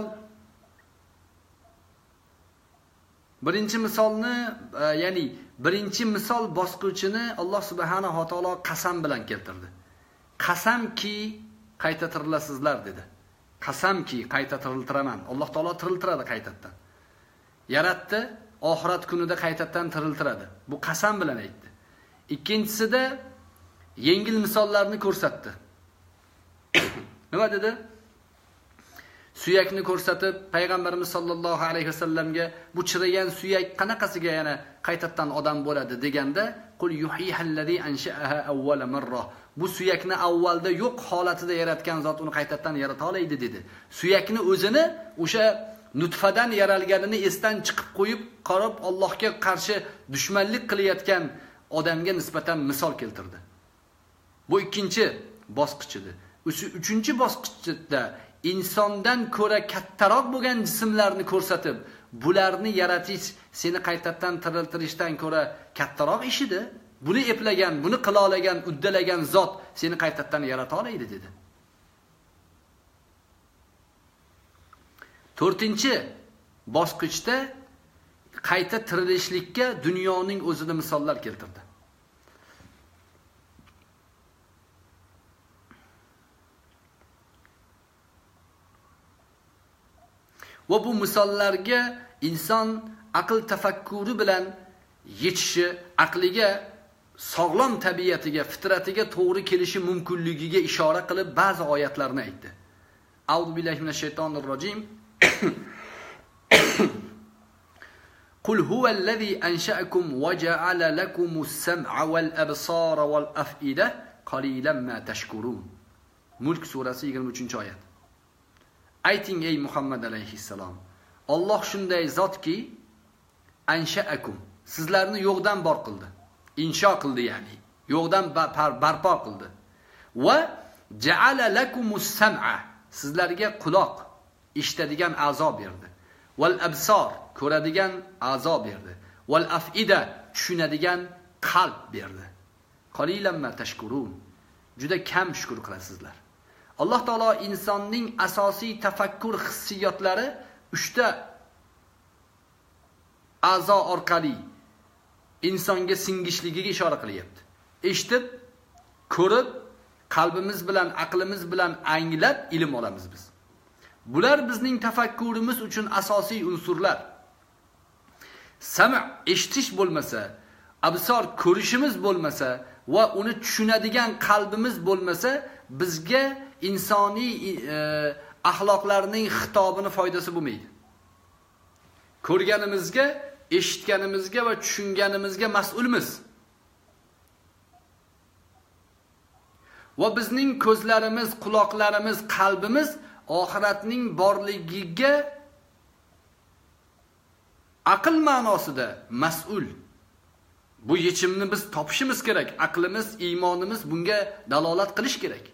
birinchi misolni, ya'ni birinchi misol bosqichini Alloh subhanahu va taolo qasam bilan keltirdi. Qasamki qayta tirilasizlar dedi. Qasamki qayta tiriltiraman. Alloh taolo tiriltiradi qaytadan. Yaratdi, oxirat kunida qaytadan tiriltiradi. Bu qasam bilan aytdi. Ikkinchisida yengil misollarni ko'rsatdi. Nima dedi? Suyakni ko'rsatib, payg'ambarimiz sollallohu alayhi vasallamga bu chirigan suyak qanaqasiga yana qaytadan odam bo'ladi deganda, qul yuhihallazi ansha'aha awwala marra. Bu suyakni avvalda yo'q holatida yaratgan zot uni qaytadan yarata oladi dedi. Suyakni o'zini o'sha nutfadan yaralganini esdan chiqib qo'yib, qarab Allohga qarshi dushmanlik qilayotgan odamga nisbatan misol keltirdi. Bu ikkinchi bosqich edi. Uchinchi bosqichda insondan ko'ra kattaroq bo'lgan jismlarni ko'rsatib, bularni yaratish seni qaytadan tiriltirishdan ko'ra kattaroq ish edi. Buni eplagan, buni qila olgan, uddalagan zot seni qaytadan yarata oladi dedi. To'rtinchi bosqichda qayta tirilishlikka dunyoning o'zida misollar keltirdi. Va bu misollarga inson aql tafakkuri bilan yechishi, aqliga, sog'lom tabiatiga, fitratiga to'g'ri kelishi mumkinligiga ishora qilib ba'zi oyatlarni aytdi. A'udhu billahi minash shaytonir rojim. Qul huvallazi ansha'akum wa ja'ala lakumus sam'a wal absara wal af'ida qalilan ma tashkurun. Mulk surasi 23-oyat. Ayting ey Muhammad alayhissalom, Alloh shunday zotki, ansha'akum, sizlarni yo'qdan bor qildi. Insho qildi ya'ni, yo'qdan barpo qildi. Va ja'ala lakumus sam'a, sizlarga quloq, eshitadigan a'zo berdi. Val absor, ko'radigan a'zo berdi. Val af'ida, tushunadigan qalb berdi. Qalilan ma tashkurun. Juda kam shukr qilasizlar. Alloh taolo insonning asosiy tafakkur hissiyotlari 3 ta a'zo orqali insonga singishligiga ishora qilyapti. Eshitib, ko'rib, qalbimiz bilan, aqlimiz bilan anglab ilm olamiz biz. Bular bizning tafakkurimiz uchun asosiy unsurlar. Sam' eshitish bo'lmasa, absor ko'rishimiz bo'lmasa va uni tushunadigan qalbimiz bo'lmasa, bizga insoniy axloqlarning xitobini foydasi bo'lmaydi. Ko'rganimizga, eshitganimizga va tushunganimizga mas'ulmiz. Va bizning ko'zlarimiz, quloqlarimiz, qalbimiz oxiratning borligiga aql ma'nosida mas'ul. Bu yechimni biz topishimiz kerak. Aqlimiz, iymonimiz bunga dalolat qilish kerak.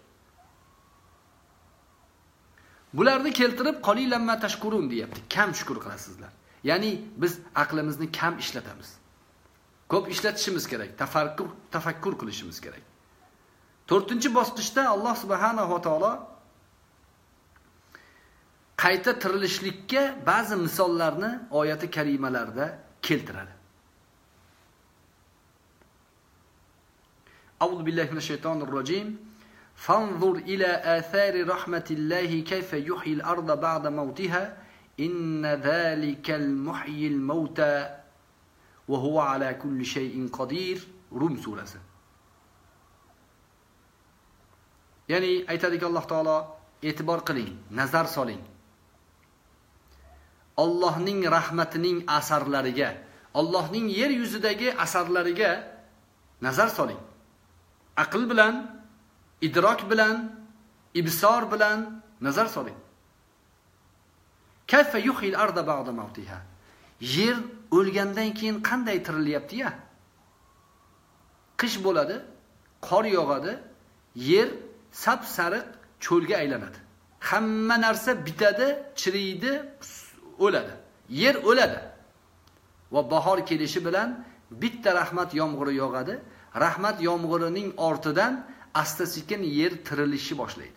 Bularni keltirib qalilan ma tashkurun deyapti. Kam shukr qilasizlar. Ya'ni biz aqlimizni kam ishlatamiz. Ko'p ishlatishimiz kerak. Tafakkur qilishimiz kerak. 4-bosqichda Alloh subhanahu va taolo qayta tirilishlikka ba'zi misollarni oyati karimalarda keltiradi. A'udhu billahi minash shaytonir rojim. Fanzur ila athari rahmatillahi kayfa yuhyi al-ardha ba'da mawtiha inna zalikal muhyil mauta wa huwa ala kulli shay'in qadir. Rum surasi. Ya'ni aytadiki Alloh taolo, e'tibor qiling, nazar soling. Allohning rahmatining asarlariga, Allohning yer yuzidagi asarlariga nazar soling. Aql bilan, idrok bilan, ibsor bilan nazar soling. Kayfa yuhyil arda ba'da mawtiha. Yer o'lgandan keyin qanday tirilyapti-ya? Qish bo'ladi, qor yog'adi, yer sap-sariq cho'lga aylanadi. Hamma narsa bitadi, chiriydi, o'ladi. Yer o'ladi. Va bahor kelishi bilan bitta rahmat yomg'iri yog'adi. Rahmat yomg'irining ortidan asta-sekin yer tirilishni boshlaydi.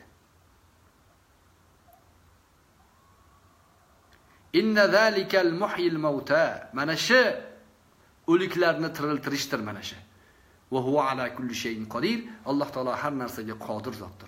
Inna zalikal muhyil mauta. Mana shu o'liklarni tiriltirishdir mana shu. Va huwa ala kulli shay'in qodir. Alloh taolo har narsaga qodir zotdir.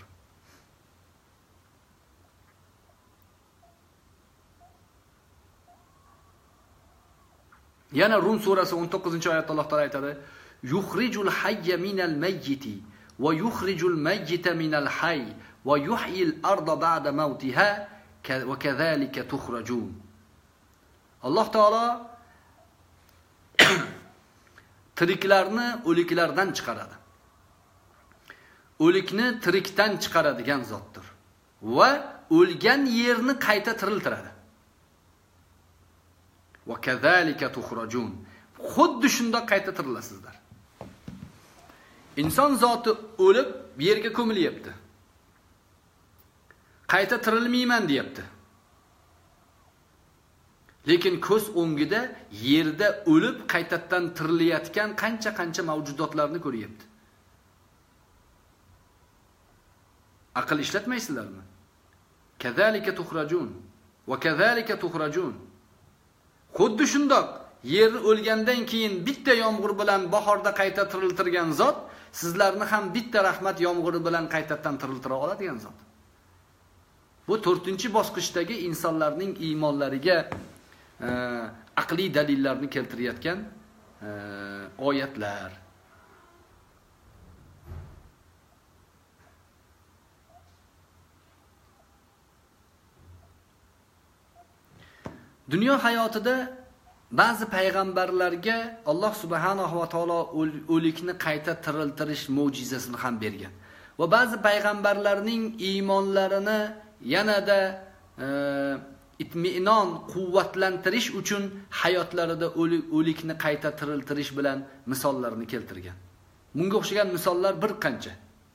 Yana Rum surasi 19-oyatda Alloh taolo aytadi: "Yukhrijul hayya minal mayyiti va yukhrijul mayyita minal hayy va yuhyil arda ba'da mawtiha va kadhalika tukhrajun." Alloh taolo tiriklarni o'liklardan chiqaradi. O'likni tirikdan chiqaradigan zotdir va o'lgan yerni qayta tiriltiradi. Va kadhalika tukhrajun. Xuddi shunda qayta tirilasizlar. Inson zoti o'lib yerga ko'milyapti. Qayta tirilmayman deyapti. Lekin ko'z o'ngida yerda o'lib qaytadan tirilayotgan qancha mavjudotlarni ko'ryapti. Aql ishlatmaysizlarmi? Kadhalika tukhrajun va kadhalika tukhrajun. Xuddi shundoq yer o'lgandan keyin bitta yomg'ir bilan bahorda qayta tiriltirgan zot sizlarni ham bitta rahmat yomg'iri bilan qaytadan tiriltira oladigan zot. Bu 4-bosqichdagi insonlarning iymonlariga aqliy dalillarni keltirayotgan oyatlar. Dunyo hayotida ba'zi payg'ambarlarga Alloh subhanahu va taolo o'likni qayta tiriltirish mo'jizasini ham bergan. Va ba'zi payg'ambarlarning iymonlarini yanada itminon quvvatlantirish uchun hayotlarida o'likni qayta tiriltirish bilan misollarini keltirgan. Bunga o'xshagan misollar bir qancha.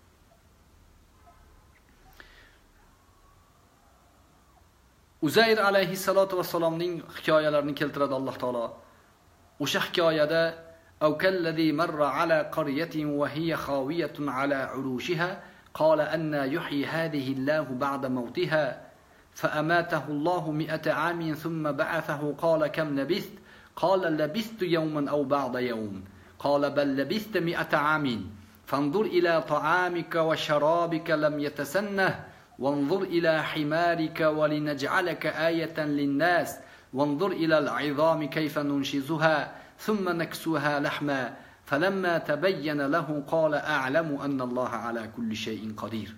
Uzayr alayhissalatu vassalomning hikoyalarini keltiradi Alloh taolo. O'sha hikoyada aw kallazi marra ala qaryatin wa hiya khawiyatun ala urushiha qala anna yuhyi hadhihi Allahu ba'da mawtiha فأماته الله 100 عام ثم بعثه قال كم لبثت قال لبثت يوما أو بعض يوم قال بل لبثت 100 عام فانظر إلى طعامك وشرابك لم يتسنه وانظر إلى حمارك ولنجعلك آية للناس وانظر إلى العظام كيف ننشزها ثم نكسوها لحما فلما تبين له قال أعلم أن الله على كل شيء قدير.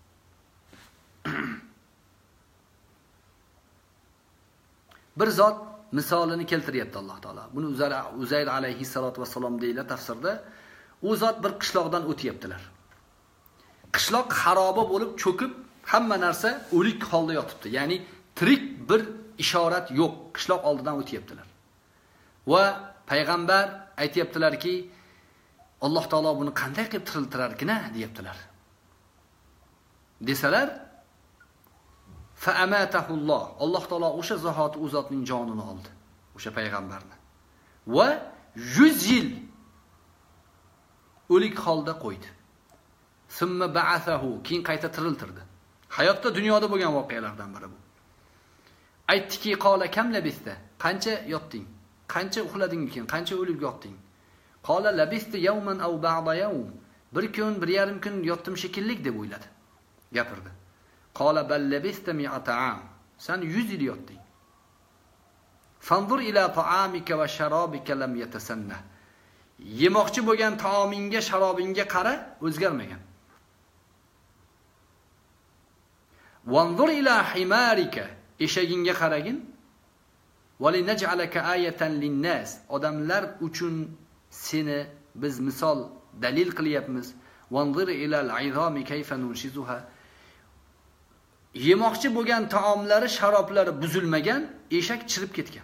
Bir zot misolini keltiryapti Alloh taolo. Buni Uzayr alayhissalatu vassalom deyiladi tafsirda. U zot bir qishloqdan o'tyaptilar. Qishloq xaroba bo'lib, cho'kib, hamma narsa o'lik holda yotibdi. Ya'ni tirik bir ishorat yo'q. Qishloq oldidan o'tyaptilar. Va payg'ambar aytayaptilarki, Alloh taolo buni qanday qilib tiriltirarkina deyaptilar. Desalar, Fa'amatahulloh. Alloh taolo o'sha zahoti u zotning jonini oldi, o'sha payg'ambarni. Va 100 yil o'lik holda qo'ydi. Summa ba'athahu, keyin qayta tiriltirdi. Hayotda dunyoda bo'lgan voqealardan biri bu. Aytdiki, qola kam labista? Qancha yotding? Qancha uxlading keyin? Qancha o'lib yotding? Qola labista yawman aw ba'da yawm. Bir kun, bir yarim kun yotdim shekillik deb o'yladi. Gapirdi. Qola bal labista 100 am. Sen 100 yil yotding. Fanzur ila ta'amika va sharabika lam yatasanna. Yemoqchi bo'lgan taominga, sharobinga qara, o'zgarmagan. Vanzur ila himarika. Eshagingga qaragin. Walinaj'alaka ayatan linnas. Odamlar uchun seni biz misol dalil qilyapmiz. Vanzur ila al-'izami kayfa nunshizuha. Yemoqchi bo'lgan taomlari, sharoblari buzilmagan, eshak chirib ketgan.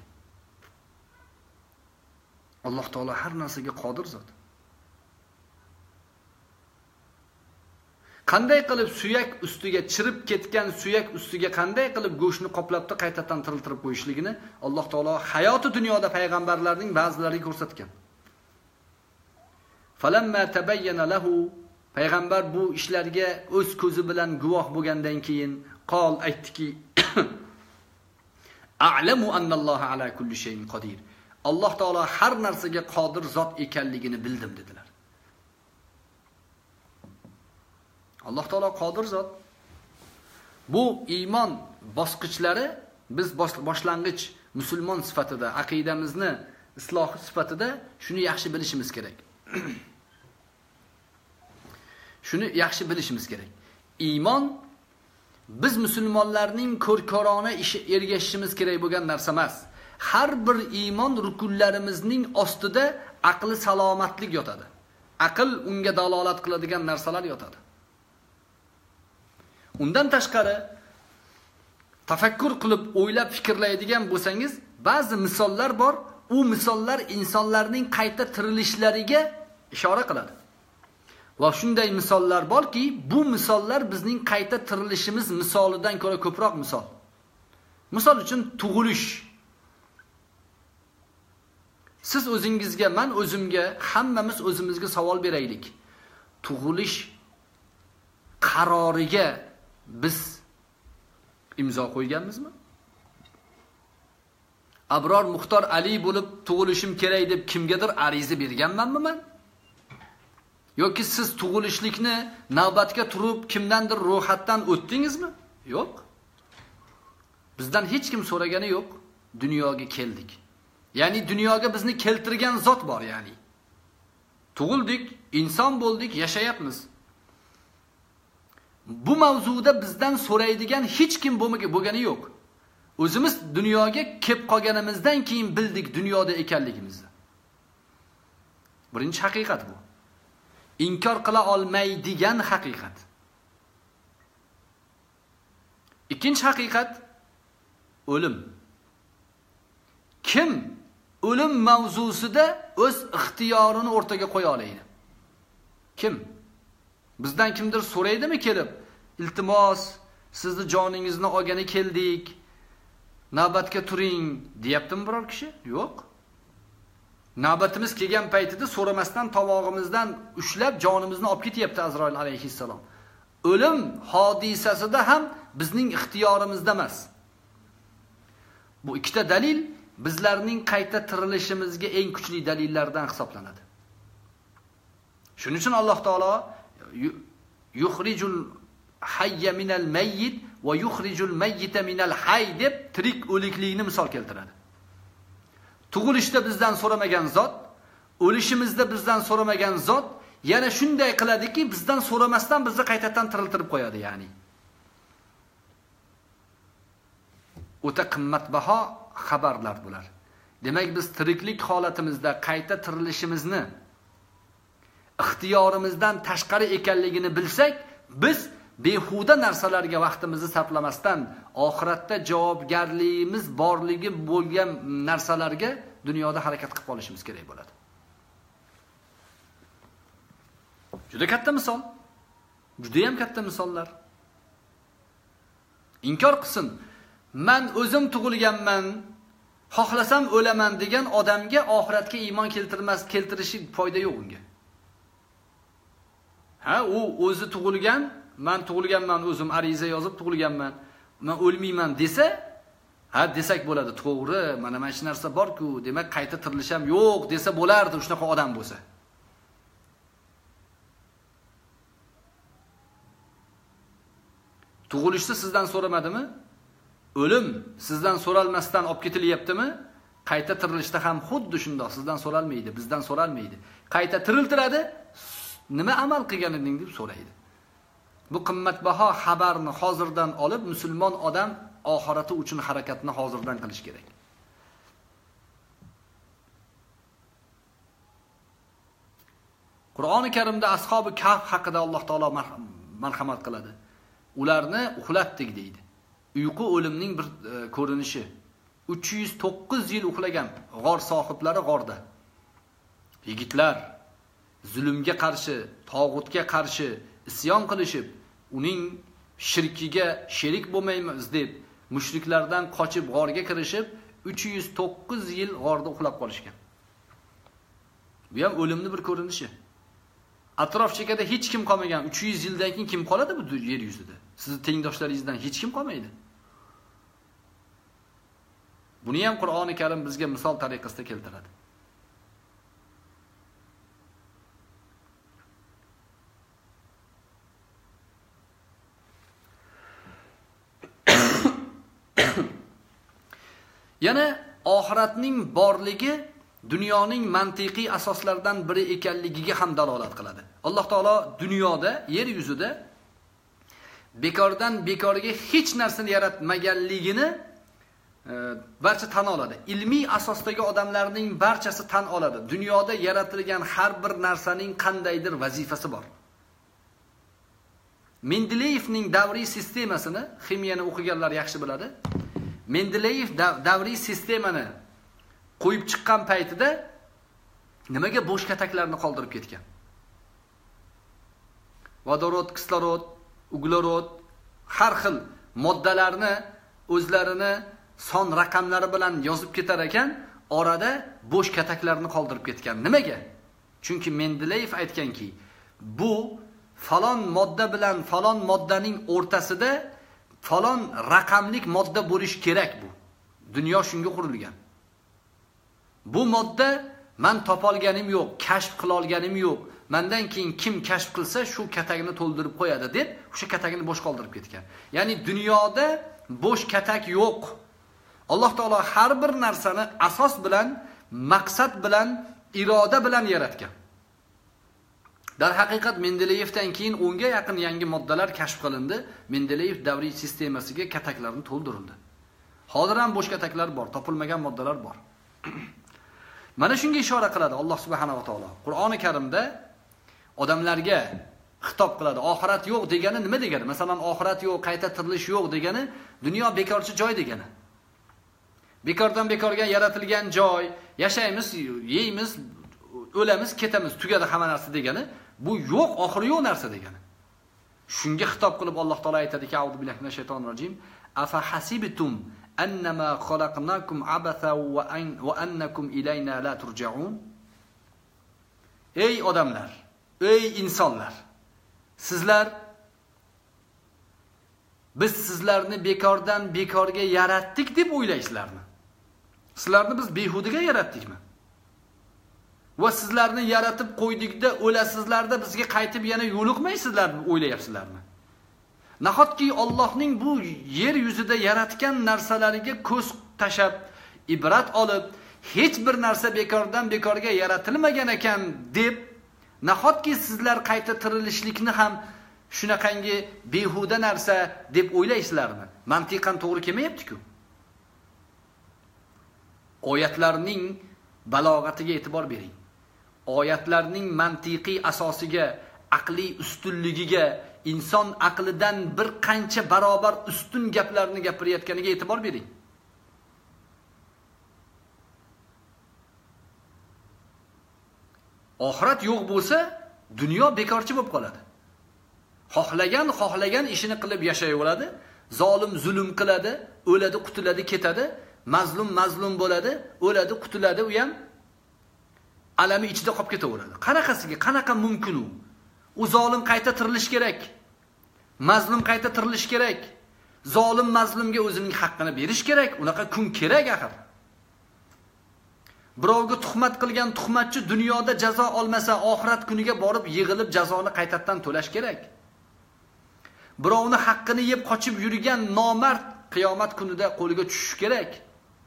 Alloh taolo har narsaga qodir zot. Qanday qilib suyak ustiga chirib ketgan suyak ustiga qanday qilib go'shtni qoplabda qaytadan tiriltirib qo'yishligini Alloh taolo hayoti dunyoda payg'ambarlarning ba'zilariga ko'rsatgan. Falamma tabayyana lahu, payg'ambar bu ishlarga o'z ko'zi bilan guvoh bo'lgandan keyin qol aytdiki: A'lamu annalloha ala kulli shay'in qodir. Alloh taolo har narsaga qodir zot ekanligini bildim dedilar. Alloh taolo qodir zot. Bu iymon bosqichlari biz boshlang'ich musulmon sifatida, aqidamizni isloh sifatida shuni yaxshi bilishimiz kerak. Shuni yaxshi bilishimiz kerak. Iymon biz musulmonlarning ko'rkorona ishi ergashishimiz kerak bo'lgan narsa emas. Har bir iymon rukunlarimizning ostida aqli salomatlik yotadi. Aql unga dalolat qiladigan narsalar yotadi. Undan tashqari tafakkur qilib o'ylab fikrlaydigan bo'lsangiz, ba'zi misollar bor. U misollar insonlarning qayta tirilishlariga ishora qiladi. Va shunday misollar borki, bu misollar bizning qayta tirilishimiz misolidan ko'ra ko'proq misol. Misol uchun tug'ilish. Siz o'zingizga, men o'zimga, hammamiz o'zimizga savol beraylik. Tug'ilish qaroriga biz imzo qo'yganmizmi? Abror Muxtor Ali bo'lib tug'ilishim kerak deb kimgadir ariza berganmanmi men? Yoki siz tug'ilishlikni navbatga turib kimdandir ro'yxatdan o'tdingizmi? Yo'q. Bizdan hech kim so'ragani yo'q. Dunyoga keldik. Ya'ni dunyoga bizni keltirgan zot bor, ya'ni. Tug'ildik, inson bo'ldik, yashayapmiz. Bu mavzuda bizdan so'raydigan hech kim bo'lgani yo'q. O'zimiz dunyoga kelib qolganimizdan keyin bildik dunyoda ekanligimizni. Birinchi haqiqat bu. Inkor qila olmaydigan haqiqat. Ikkinchi haqiqat o'lim. Kim o'lim mavzusida o'z ixtiyorini o'rtaga qo'ya oladi? Kim? Bizdan kimdir so'raydimi kelib? Iltimos, sizni joningizni olgani keldik. Navbatga turing, deyaptimi biror kishi? Yo'q. Navbatimiz kelgan paytida so'ramasdan tovog'imizdan ushlab jonimizni olib ketyapti Azroil alayhissalom. O'lim hodisasida ham bizning ixtiyorimizda emas. Bu ikkita dalil bizlarning qayta tirilishimizga eng kuchli dalillardan hisoblanadi. Shuning uchun Alloh taolo yukhrijul hayya minal mayyit va yukhrijul mayyita minal hayy deb tirik o'liklikni misol keltiradi. Tug'ilishda bizdan so'ramagan zot, o'lishimizda bizdan so'ramagan zot yana shunday qiladiki, bizdan so'ramasdan bizni qaytadan tiriltirib qo'yadi, ya'ni. O'ta qimmatbaho xabarlar bular. Demak, biz tiriklik holatimizda qayta tirilishimizni ixtiyorimizdan tashqari ekanligini bilsak, biz behuda narsalarga vaqtimizni sarflamasdan oxiratda javobgarligimiz borligi bo'lgan narsalarga dunyoda harakat qilib qolishimiz kerak bo'ladi. Juda katta misol. Juda ham katta misollar. Inkor qilsin. Men o'zim tug'ilganman, xohlasam o'laman degan odamga oxiratga iymon keltirishi foyda yo'q unga. Ha, u o'zi tug'ilgan, men tug'ilganman, o'zim ariza yozib tug'ilganman, men o'lmayman desa, ha desak bo'ladi, to'g'ri, mana shu narsa bor-ku, demak qayta tirilisham yo'q desa bo'lardi, shunaqa odam bo'lsa. Tug'ilishda sizdan so'ramadimi? O'lim sizdan so'ralmasdan olib ketilyaptimi? Qayta tirilishda ham xuddi shundoq, sizdan so'ralmaydi, bizdan so'ralmaydi. Qayta tiriltiradi, nima amal qilganing deb so'raydi. Bu qimmatbaho xabarni hozirdan olib, musulmon odam oxirati uchun harakatni hozirdan qilish kerak. Qur'oni Karimda ashabi Kahf haqida Alloh taolo marhamat qiladi. Ularni uxlatdik deydi. Uyqu o'limning bir ko'rinishi. 309 yil uxlagan g'or sohiblari g'orda. Yigitlar zulmga qarshi, tog'utga qarshi isyon qilishib, uning shirkiga sherik bo'lmaymiz deb mushriklardan qochib g'orga kirishib, 309 yil g'orda uxlab qolishgan. Bu ham o'limning bir ko'rinishi. Atrof chekada hech kim qolmagan. 300 yildan keyin kim qoladi bu yer yuzida? Sizning tengdoshlaringizdan hech kim qolmaydi. Buni ham Qur'oni Karim bizga misol tariqasida keltiradi. Yana oxiratning borligi dunyoning mantiqiy asoslaridan biri ekanligiga ham dalolat qiladi. Alloh taolo dunyoda, yer yuzida bekordan bekorga hech narsani yaratmaganligini barcha tan oladi. Ilmiy asosdagi odamlarning barchasi tan oladi. Dunyoda yaratilgan har bir narsaning qandaydir vazifasi bor. Mendeleyevning davriy sistemasini ximiyani o'qiganlar yaxshi biladi. Mendeleyev davriy sistemani qo'yib chiqqan paytida nimaga bo'sh kataklarni qoldirib ketgan? Vodorod, kislorod, uglerod, har xil moddalarni o'zlarini son raqamlari bilan yozib ketar ekan, orada bo'sh kataklarni qoldirib ketgan. Nimaga? Chunki Mendeleyev aytganki, bu falon modda bilan falon moddaning o'rtasida falon raqamlik modda bo'lish kerak bu. Dunyo shunga qurilgan. Bu modda men topolganim yo'q, kashf qila olganim yo'q. Mendan keyin kim kashf qilsa shu katakni to'ldirib qo'yadi deb, o'sha katakni bo'sh qoldirib ketgan. Ya'ni dunyoda bo'sh katak yo'q. Alloh taolo har bir narsani asos bilan, maqsad bilan, iroda bilan yaratgan. Dar haqiqat Mendeleyevdan keyin 10 ga yaqin yangi moddalar kashf qilindi. Mendeleyev davriy sistemasiga kataklarni to'ldirildi. Hozir ham bo'sh kataklar bor, topilmagan moddalar bor. Mana shunga ishora qiladi Alloh subhanahu va taolo. Qur'oni Karimda odamlarga xitob qiladi. Oxirat yo'q degani nima degani? Masalan, oxirat yo'q, qayta tirilish yo'q degani dunyo bekorchi joy degani. Bekordan bekorga yaratilgan joy, yashaymiz, yeymiz, o'lamiz, ketamiz, tugadi hamma narsa degani. Bu yo'q, oxiri yo'q narsa degani. Shunga xitob qilib Alloh taolo aytadiki, A'udhu billahi minash shaytonir rojim. Afa hasibtum annama khalaqnakum abatha wa annakum ilayna la turja'un. Ey odamlar, ey insonlar, sizlar biz sizlarni bekordan bekorga yaratdik deb o'ylaysizlarmi? Sizlarni biz behudaga yaratdikmi? Va sizlarni yaratib qo'ydikda o'lasizlarda bizga qaytib yana yo'liqmaysizlar deb o'ylayapsizlarmi? Nahotki Allohning bu yer yuzida yaratgan narsalariga ko'z tashab, ibrat olib, hech bir narsa bekordan bekorga yaratilmagan ekan deb, nahotki sizlar qayta tirilishlikni ham shunaqangi behuda narsa deb o'ylaysizlarmi? Mantiqan to'g'ri kelmayapti-ku. Oyatlarning balog'atiga e'tibor bering. Oyatlarning mantiqiy asosiga, aqliy ustunligiga, inson aqlidan bir qancha barobar ustun gaplarni gapirayotganiga e'tibor bering. Oxirat yo'q bo'lsa, dunyo bekorchi bo'lib qoladi. Xohlagan ishini qilib yashayveradi, zolim zulm qiladi, o'ladi, qutuladi, ketadi, mazlum bo'ladi, o'ladi, qutuladi, u ham alami ichida qolib ketaveradi. Qanaqasiga, qanaqa mumkin u? U zolim qayta tirilish kerak. Mazlum qayta tirilish kerak. Zolim mazlumga o'zining haqqini berish kerak. Unaqa kun kerak axir. Birovga tuhmat qilgan tuhmatchi dunyoda jazo olmasa, oxirat kuniga borib yig'ilib jazoni qaytadan to'lash kerak. Birovni haqqini yeb qochib yurgan nomard qiyomat kunida qo'liga tushish kerak.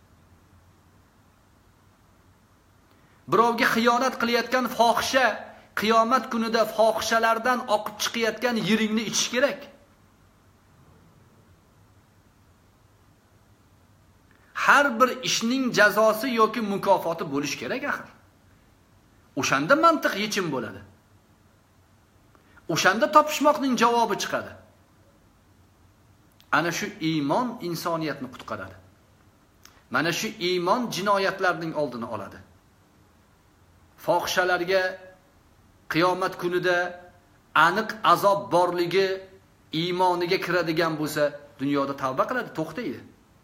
Birovga xiyonat qilayotgan fohisha qiyomat kunida fohishalardan oqib chiqayotgan yiringni ichish kerak. Har bir ishning jazosi yoki mukofoti bo'lish kerak axir. O'shanda mantiq yechim bo'ladi. O'shanda topishmoqning javobi chiqadi. Ana shu iymon insoniyatni qutqaradi. Mana shu iymon jinoyatlarning oldini oladi. Fohishalarga qiyomat kunida aniq azob borligi iymoniga kiradigan bo'lsa, dunyoda tavba qiladi, to'xtaydi.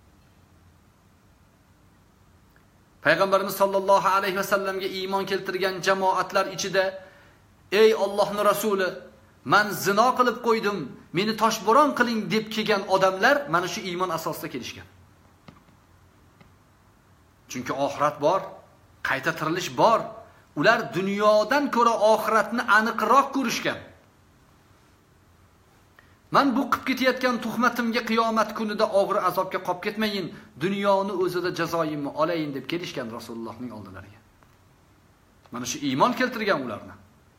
Payg'ambarimiz sollallohu alayhi vasallamga iymon keltirgan jamoatlar ichida, ey Allohning rasuli, men zino qilib qo'ydim, meni toshbo'ron qiling deb kelgan odamlar mana shu iymon asosida kelishgan. Chunki oxirat bor, qayta tirilish bor. Ular dunyodan ko'ra oxiratni aniqroq ko'rishgan. Men bu qilib ketayotgan tuhmatimga qiyomat kunida og'ir azobga qolib ketmayin, dunyoni o'zida jazoyimni olayin deb kelishgan Rasulullohning oldilariga. Mana shu iymon keltirgan ularni.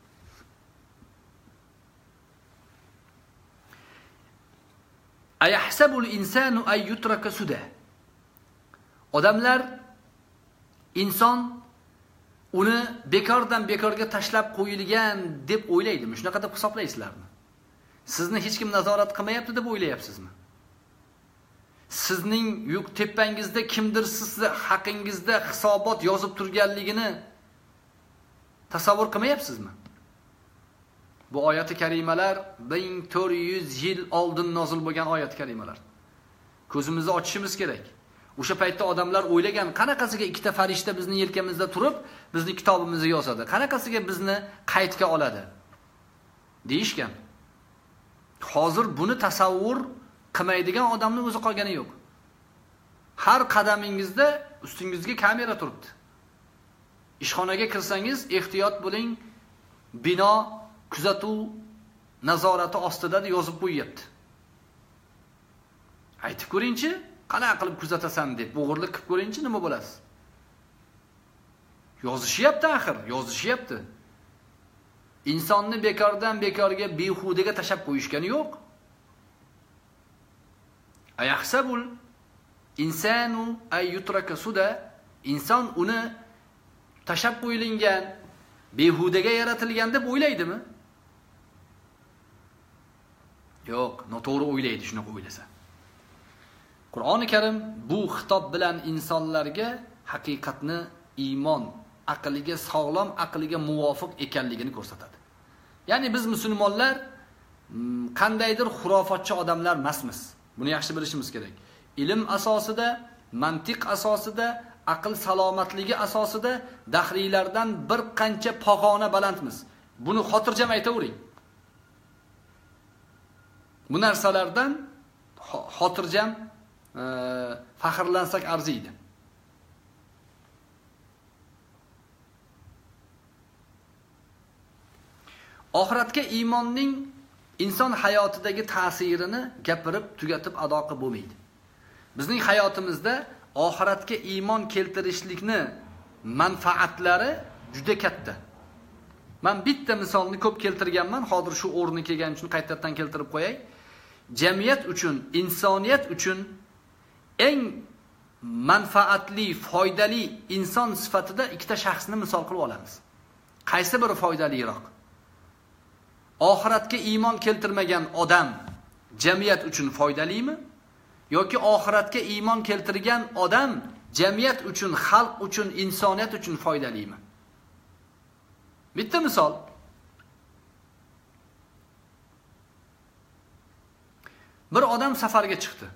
Ayahsabul insanu ay yutraka suda. Odamlar, inson uni bekordan bekorga tashlab qo'yilgan deb o'ylaydimi? Shunaqa deb hisoblaysizlarmi? Sizni hech kim nazorat qilmayapti deb o'ylayapsizmi? Sizning yuk tepangizda kimdir sizni haqingizda hisobot yozib turganligini tasavvur qilmayapsizmi? Bu oyat-i karimalar 1400 yil oldin nozil bo'lgan oyat karimalar. Ko'zimizni ochishimiz kerak. O'sha paytda odamlar o'ylagan, qanaqasiga ikkita farishta bizning yelkamizda turib, bizning kitobimizni yozadi, qanaqasiga bizni qaydga oladi deyishgan. Hozir buni tasavvur qilmaydigan odamning o'zi qolgani yo'q. Har qadamingizda ustingizga kamera turibdi. Ishxonaga kirsangiz ehtiyot bo'ling, bino kuzatuv nazorati ostida yozib qo'yapti. Aytib ko'ringchi, qanaqa qilib kuzatasan deb, o'g'irlik qilib ko'ringchi, nima bo'lasiz? Yozishyapti axir, yozishyapti. İnsonni bekordan bekorga behudaga tashab qo'yishgani yo'q. Ayahsabul insanu ay yutraka suda. Inson uni tashab qo'yilgan, behudaga yaratilgan deb o'ylaydimi? Yo'q, noto'g'ri o'ylaydi shunaqa o'ylasa. Qur'oni Karim bu xitob bilan insonlarga haqiqatni, iymon, aqliga sog'lom, aqliga muvofiq ekanligini ko'rsatadi. Ya'ni biz musulmonlar qandaydir xurofotchi odamlar emasmiz. Buni yaxshi bilishimiz kerak. Ilm asosida, mantiq asosida, aql salomatligi asosida dahriylardan bir qancha pog'ona balandmiz. Buni xotirjam aytavering. Bu narsalardan xotirjam faxrlansak arziydi. Oxiratga iymonning inson hayotidagi ta'sirini gapirib tugatib ado qilib bo'lmaydi. Bizning hayotimizda oxiratga iymon keltirishlikni manfaatlari juda katta. Men bitta misolni ko'p keltirganman, hozir shu o'rni kelgani uchun qaytadan keltirib qo'yay. Jamiyat uchun, insoniyat uchun eng manfaatli, foydali inson sifatida ikkita shaxsni misol qilib olamiz. Qaysi biri foydaliroq? Oxiratga iymon keltirmagan odam jamiyat uchun foydalimi? Yoki oxiratga iymon keltirgan odam jamiyat uchun, xalq uchun, insoniyat uchun foydalimi? Bitta misol. Bir odam safarga chiqdi.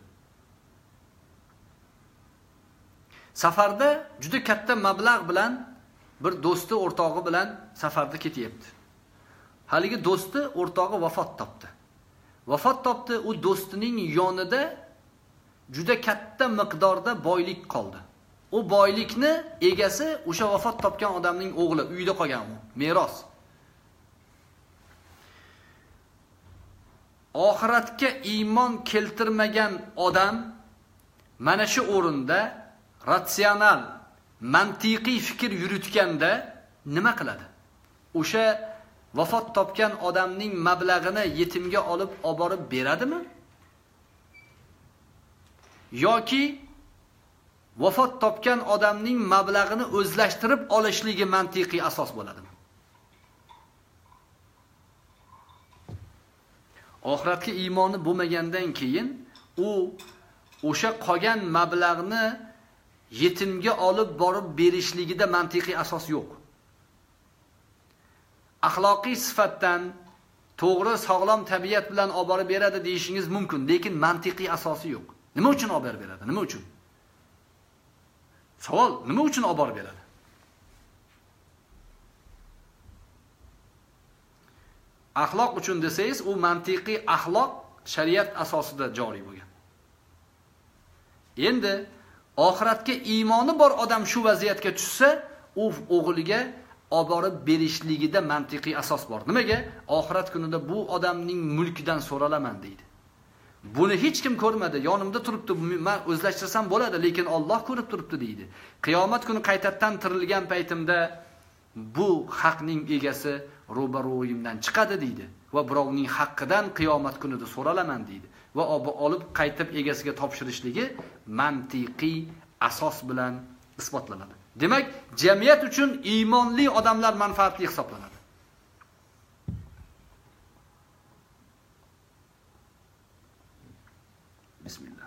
Safarda juda katta mablag' bilan bir do'sti, o'rtog'i bilan safarda ketyapti. Haligi do'sti, o'rtog'i vafot topdi. Vafot topdi, u do'stining yonida juda katta miqdorda boylik qoldi. O boylikni egasi o'sha vafot topgan odamning o'g'li, uyda qolgan u, meros. Oxiratga iymon keltirmagan odam mana shu o'rinda ratsional, mantiqiy fikr yuritganda nima qiladi? O'sha vafot topgan odamning mablag'ini yetimga olib borib beradimi? Yoki vafot topgan odamning mablag'ini o'zlashtirib olishligi mantiqiy asos bo'ladimi? Oxiratga iymoni bo'lmagandan keyin u o'sha qolgan mablag'ni yetimga olib borib berishligida mantiqiy asos yo'q. Axloqiy sifatdan to'g'ri, sog'lom tabiat bilan olib borib beradi deyishingiz mumkin, lekin mantiqiy asosi yo'q. Nima uchun olib beradi? Nima uchun? Savol, nima uchun olib borib beradi? Axloq uchun desangiz, u mantiqiy axloq shariat asosida joriy bo'lgan. Endi oxiratga iymoni bor odam shu vaziyatga tushsa, u o'g'liga olib borib berishligida mantiqiy asos bor. Nimaga? Oxirat kunida bu odamning mulkidan so'ralaman deydi. Buni hech kim ko'rmadi, yonimda turibdi, men o'zlashtirsam bo'ladi, lekin Alloh ko'rib turibdi deydi. Qiyomat kuni qaytadan tirilgan paytimda bu haqning egasi ro'baro'yimdan chiqadi deydi va birovning haqqidan qiyomat kunida so'ralaman deydi va olib qaytib egasiga topshirishligi mantiqiy asos bilan isbotlanadi. Demak, jamiyat uchun iymonli odamlar manfaatli hisoblanadi. Bismillah.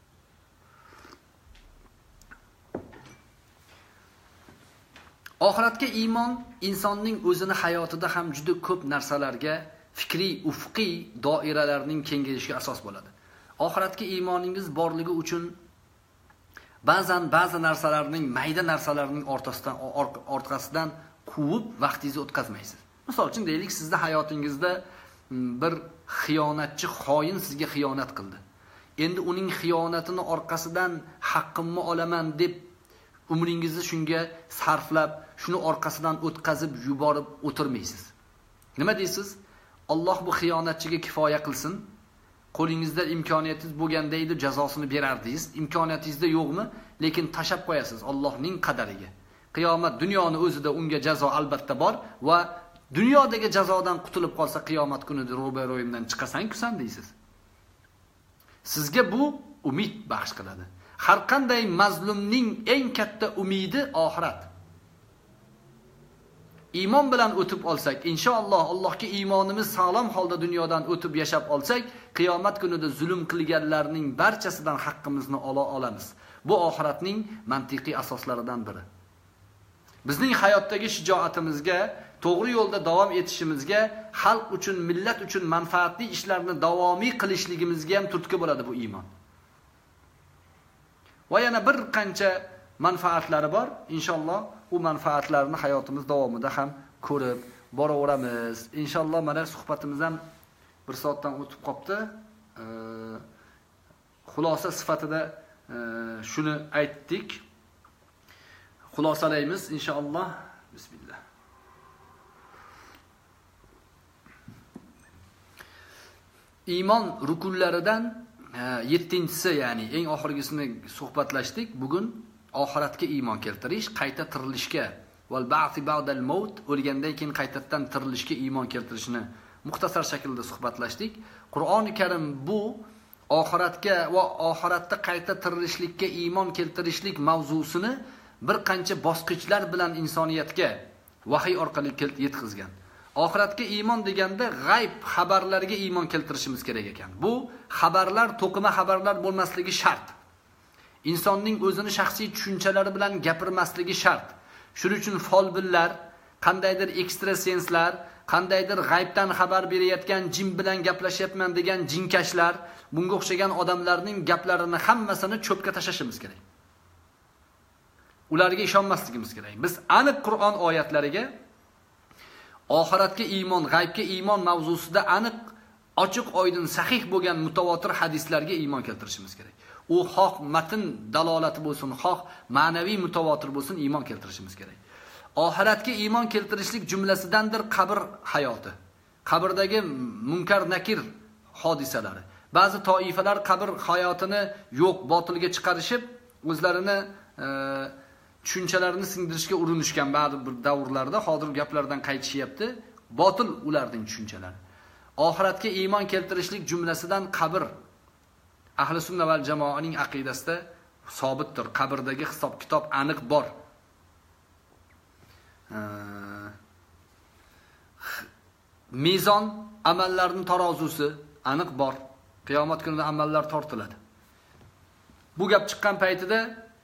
Oxiratga iymon insonning o'zini hayotida ham juda ko'p narsalarga, fikriy, ufqiy doiralarning kengayishiga asos bo'ladi. Oxiratga iymoningiz borligi uchun ba'zi narsalarning, mayda narsalarning orqasidan quvib vaqtingizni o'tkazmaysiz. Misol uchun deylik, sizda hayotingizda bir xiyonatchi, xoin sizga xiyonat qildi. Endi uning xiyonatini orqasidan haqqimni olaman deb umringizni shunga sarflab, shuni orqasidan o'tkazib yuborib o'tirmaysiz. Nima deysiz? Alloh bu xiyonatchiga kifoya qilsin. Qo'lingizda imkoniyatingiz bo'lganda edi jazosini berardingiz. Imkoniyatingizda yo'qmi? Lekin tashab qo'yasiz Allohning qadariga. Qiyomat dunyoni o'zida unga jazo albatta bor va dunyodagi jazodan qutulib qolsa qiyomat kunida ro'baro'yimdan chiqasan-kusan deysiz. Sizga bu umid baxsh qiladi. Har qanday mazlumning eng katta umidi oxirat. Iymon bilan o'tib olsak, inshaalloh Allohga iymonimiz sog'lom holda dunyodan o'tib yashab olsak, qiyomat kunida zulm qilganlarning barchasidan haqqimizni ola olamiz. Bu oxiratning mantiqiy asoslaridan biri. Bizning hayotdagi shijoatimizga, to'g'ri yo'lda davom etishimizga, xalq uchun, millat uchun manfaatli ishlarni davomiy qilishligimizga ham turtki bo'ladi bu iymon. Va yana bir qancha manfaatlari bor. Inshaalloh u manfaatlarni hayotimiz davomida ham ko'rib boraveramiz. Inshaalloh mana suhbatimiz ham 1 soatdan o'tib qopti. Xulosa sifatida shuni aytdik. Xulosalaymiz inshaalloh. Bismillah. Iymon rukunlaridan 7-si, ya'ni eng oxirgisini suhbatlashdik. Bugun oxiratga iymon keltirish, qayta tirilishga, val ba'thi ba'dal maut, o'lgandan keyin qaytadan tirilishga iymon keltirishni muxtasar shaklda suhbatlashdik. Qur'oni Karim bu oxiratga va oxiratda qayta tirilishlikka iymon keltirishlik mavzusini bir qancha bosqichlar bilan insoniyatga vahiy orqali yetkazgan. Oxiratga iymon deganda g'ayb xabarlarga iymon keltirishimiz kerak ekan. Bu xabarlar to'qima xabarlar bo'lmasligi shart. Insonning o'zini shaxsiy tushunchalari bilan gapirmasligi shart. Shuning uchun folbinlar, qandaydir ekstrasenslar, qandaydir g'aybdan xabar berayotgan jin bilan gaplashyapman degan jinkashlar, bunga o'xshagan odamlarning gaplarini hammasini cho'pga tashlashimiz kerak. Ularga ishonmasligimiz kerak. Biz aniq Qur'on oyatlariga oxiratga iymon, g'aybga iymon mavzusida aniq, ochiq, oydin, sahih bo'lgan mutawatir hadislarga iymon keltirishimiz kerak. U xoh matn dalolati bo'lsin, xoh ma'naviy mutawatir bo'lsin, iymon keltirishimiz kerak. Oxiratga iymon keltirishlik jumlasidandir qabr hayoti. Qabrdagi munkar nakir hodisalari. Ba'zi toifalar qabr hayotini yo'q, botilga chiqarishib, o'zlarini tushunchalarini singdirishga urinishgan ba'zi bir davrlarda, hozir gaplardan qaytishyapti. Botil ularning tushunchalari. Oxiratga iymon keltirishlik jumlasidan qabr. Ahli sunna val jamoaning aqidasida sobitdir. Qabrdagi hisob-kitob aniq bor. Mizon, amallarning tarozusi aniq bor. Qiyomat kunida amallar tortiladi. Bu gap chiqqan paytida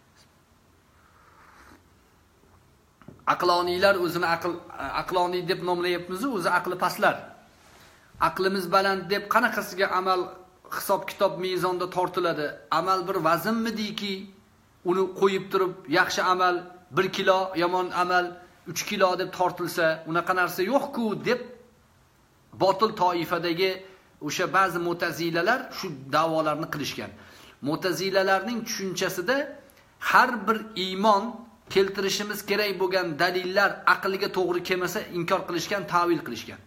aqloniylar o'zini aqloniy deb nomlayapmiz, o'zi aqli pastlar. Aqlimiz baland deb qanaqasiga amal hisob-kitob mezonda tortiladi? Amal bir vaznmidiki, uni qo'yib turib, yaxshi amal 1 kilo, yomon amal 3 kilo deb tortilsa, unaqa narsa yo'q-ku deb botil toifadagi o'sha ba'zi mu'tazilalar shu da'volarni qilishgan. Mu'tazilalarning tushunchasida har bir iymon keltirishimiz kerak bo'lgan dalillar aqliga to'g'ri kelmasa inkor qilishgan, ta'vil qilishgan.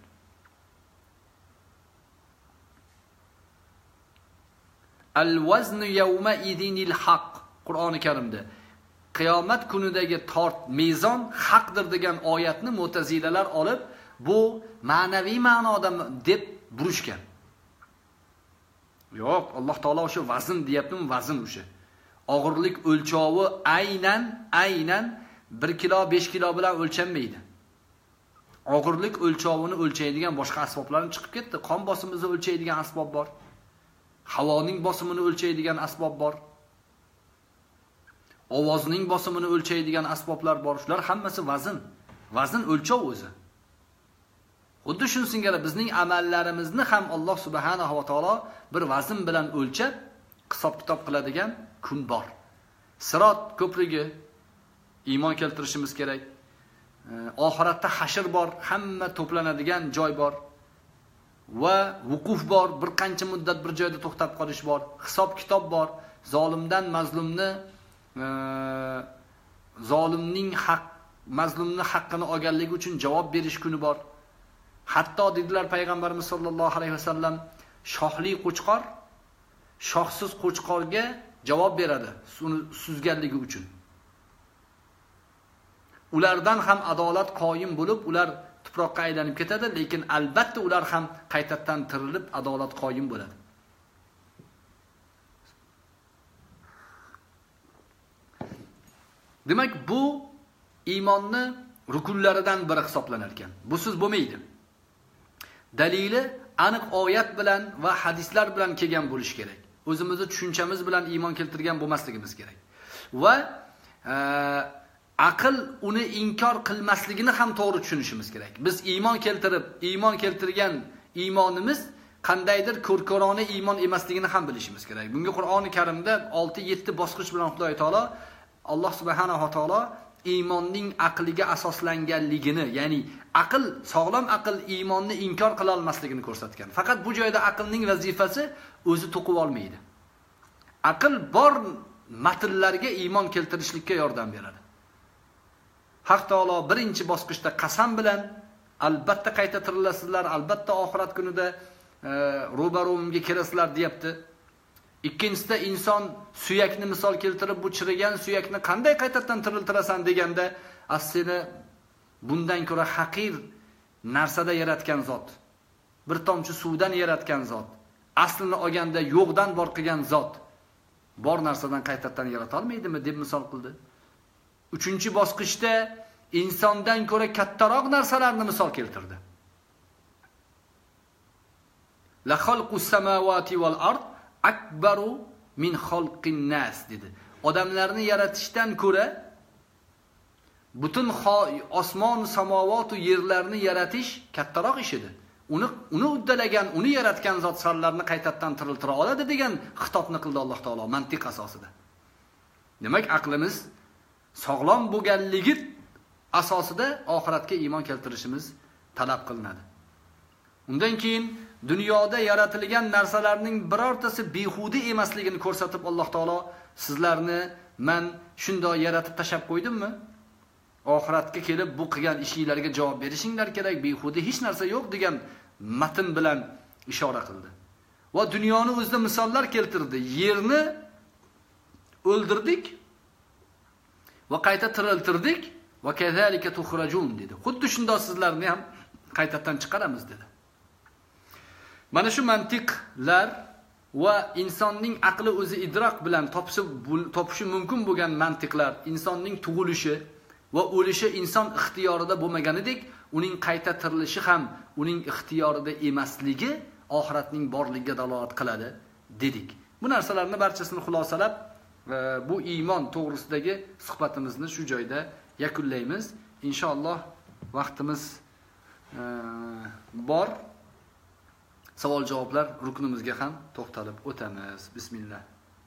Al-wazn yawma idinil haq. Qur'oni Karimda qiyomat kunidagi mezon haqdir degan oyatni mu'tazilalar olib, bu ma'naviy ma'noda deb burishgan. Yo'q, Alloh taolo o'sha vazn deyaptimi, vazn o'sha. Og'irlik o'lchovi aynan 1 kilo 5 kilo bilan o'lchanmaydi. Og'irlik o'lchovini o'lchaydigan boshqa asboblarni chiqib ketdi. Qon bosimimizni o'lchaydigan asbob bor. Havoning bosimini o'lchaydigan asbob bor. Ovozning bosimini o'lchaydigan asboblar bor. Shular hammasi vazn. Vazn o'lchov o'zi. Xuddi shuni singari bizning amallarimizni ham Alloh subhanahu va taolo bir vazn bilan o'lchab, hisob-kitob qiladigan kun bor. Sirot ko'prigi iymon keltirishimiz kerak. Oxiratda hashr bor, hamma to'planadigan joy bor. Va vuquf bor, bir qancha muddat bir joyda to'xtab qolish bor. Hisob-kitob bor. Zolimdan zolimning mazlumni haqqini olganligi uchun javob berish kuni bor. Hatto dedilar payg'ambarimiz sollallohu alayhi vasallam, shohli qo'chqor shohsiz qo'chqorga javob beradi, uni suzganligi uchun. Ulardan ham adolat qoyim bo'lib, ular tuproqqa aylanib ketadi, lekin albatta ular ham qaytadan tirilib adolat qoyim bo'ladi. Demak, bu iymonni rukunlaridan biri hisoblanar ekan. Busiz bo'lmaydi. Dalili aniq oyat bilan va hadislar bilan kelgan bo'lish kerak. O'zimizni tushunchamiz bilan iymon keltirgan bo'lmasligimiz kerak. Va aql uni inkor qilmasligini ham to'g'ri tushunishimiz kerak. Biz iymon keltirgan iymonimiz qandaydir ko'rkorona iymon emasligini ham bilishimiz kerak. Bunga Qur'oni Karimda 6-7 bosqich bilan Xudo taolo, Alloh subhanahu va taolo iymonning aqliga asoslanganligini, ya'ni aql, sog'lom aql iymonni inkor qila olmasligini ko'rsatgan. Faqat bu joyda aqlning vazifasi o'zi to'qib olmaydi. Aql bor matnlarga iymon keltirishlikka yordam beradi. Haq taolo birinchi bosqichda qasam bilan albatta qayta tirilasizlar, albatta oxirat kunida ro'baromga kelasizlar deyapti. Ikkinchisida inson suyakni misol keltirib, bu chirigan suyakni qanday qaytadan tiriltirasan deganda, aslida bundan ko'ra haqir narsada yaratgan zot, bir tomchi suvdan yaratgan zot, aslini olganda yo'qdan bor qilgan zot bor narsadan qaytadan yarata olmaydimi deb misol qildi. Uchinchi bosqichda insondan ko'ra kattaroq narsalarni misol keltirdi. La xalqus samawati val ard akbaru min xalqin nas dedi. Odamlarni yaratishdan ko'ra butun osmon, samovat va yerlarni yaratish kattaroq ish edi. Uni uddalagan, uni yaratgan zot sonlarni qaytadan tiriltira oladi degan xitobni qildi Alloh taolo mantiq asosida. Demak, aqlimiz sog'lom bo'lganligi asosida oxiratga iymon keltirishimiz talab qilinadi. Undan keyin dunyoda yaratilgan narsalarning birortasi behuda emasligini ko'rsatib Alloh taolo sizlarni men shunday yaratib tashab qo'ydimmi? Oxiratga kelib bu qilgan ishinglarga javob berishinglar kerak, behuda hech narsa yo'q degan matn bilan ishora qildi. Va dunyoni o'zida misollar keltirdi. Yerni o'ldirdik va qayta tiriltirdik va kazalika tukhrajun dedi. Xuddi shunday sizlarni ham qaytadan chiqaramiz dedi. Mana shu mantiqlar va insonning aqli o'zi idrok bilan topishi mumkin bo'lgan mantiqlar, insonning tug'ilishi va o'lishi inson ixtiyorida bo'lmaganidek, uning qayta tirilishi ham uning ixtiyorida emasligi oxiratning borligiga dalolat qiladi dedik. Bu narsalarni barchasini xulosalab, bu iymon to'g'risidagi suhbatimizni shu joyda yakunlaymiz. Inshaalloh vaqtimiz bor. Savol-javoblar ruknimizga ham to'xtalib o'tamiz. Bismillah.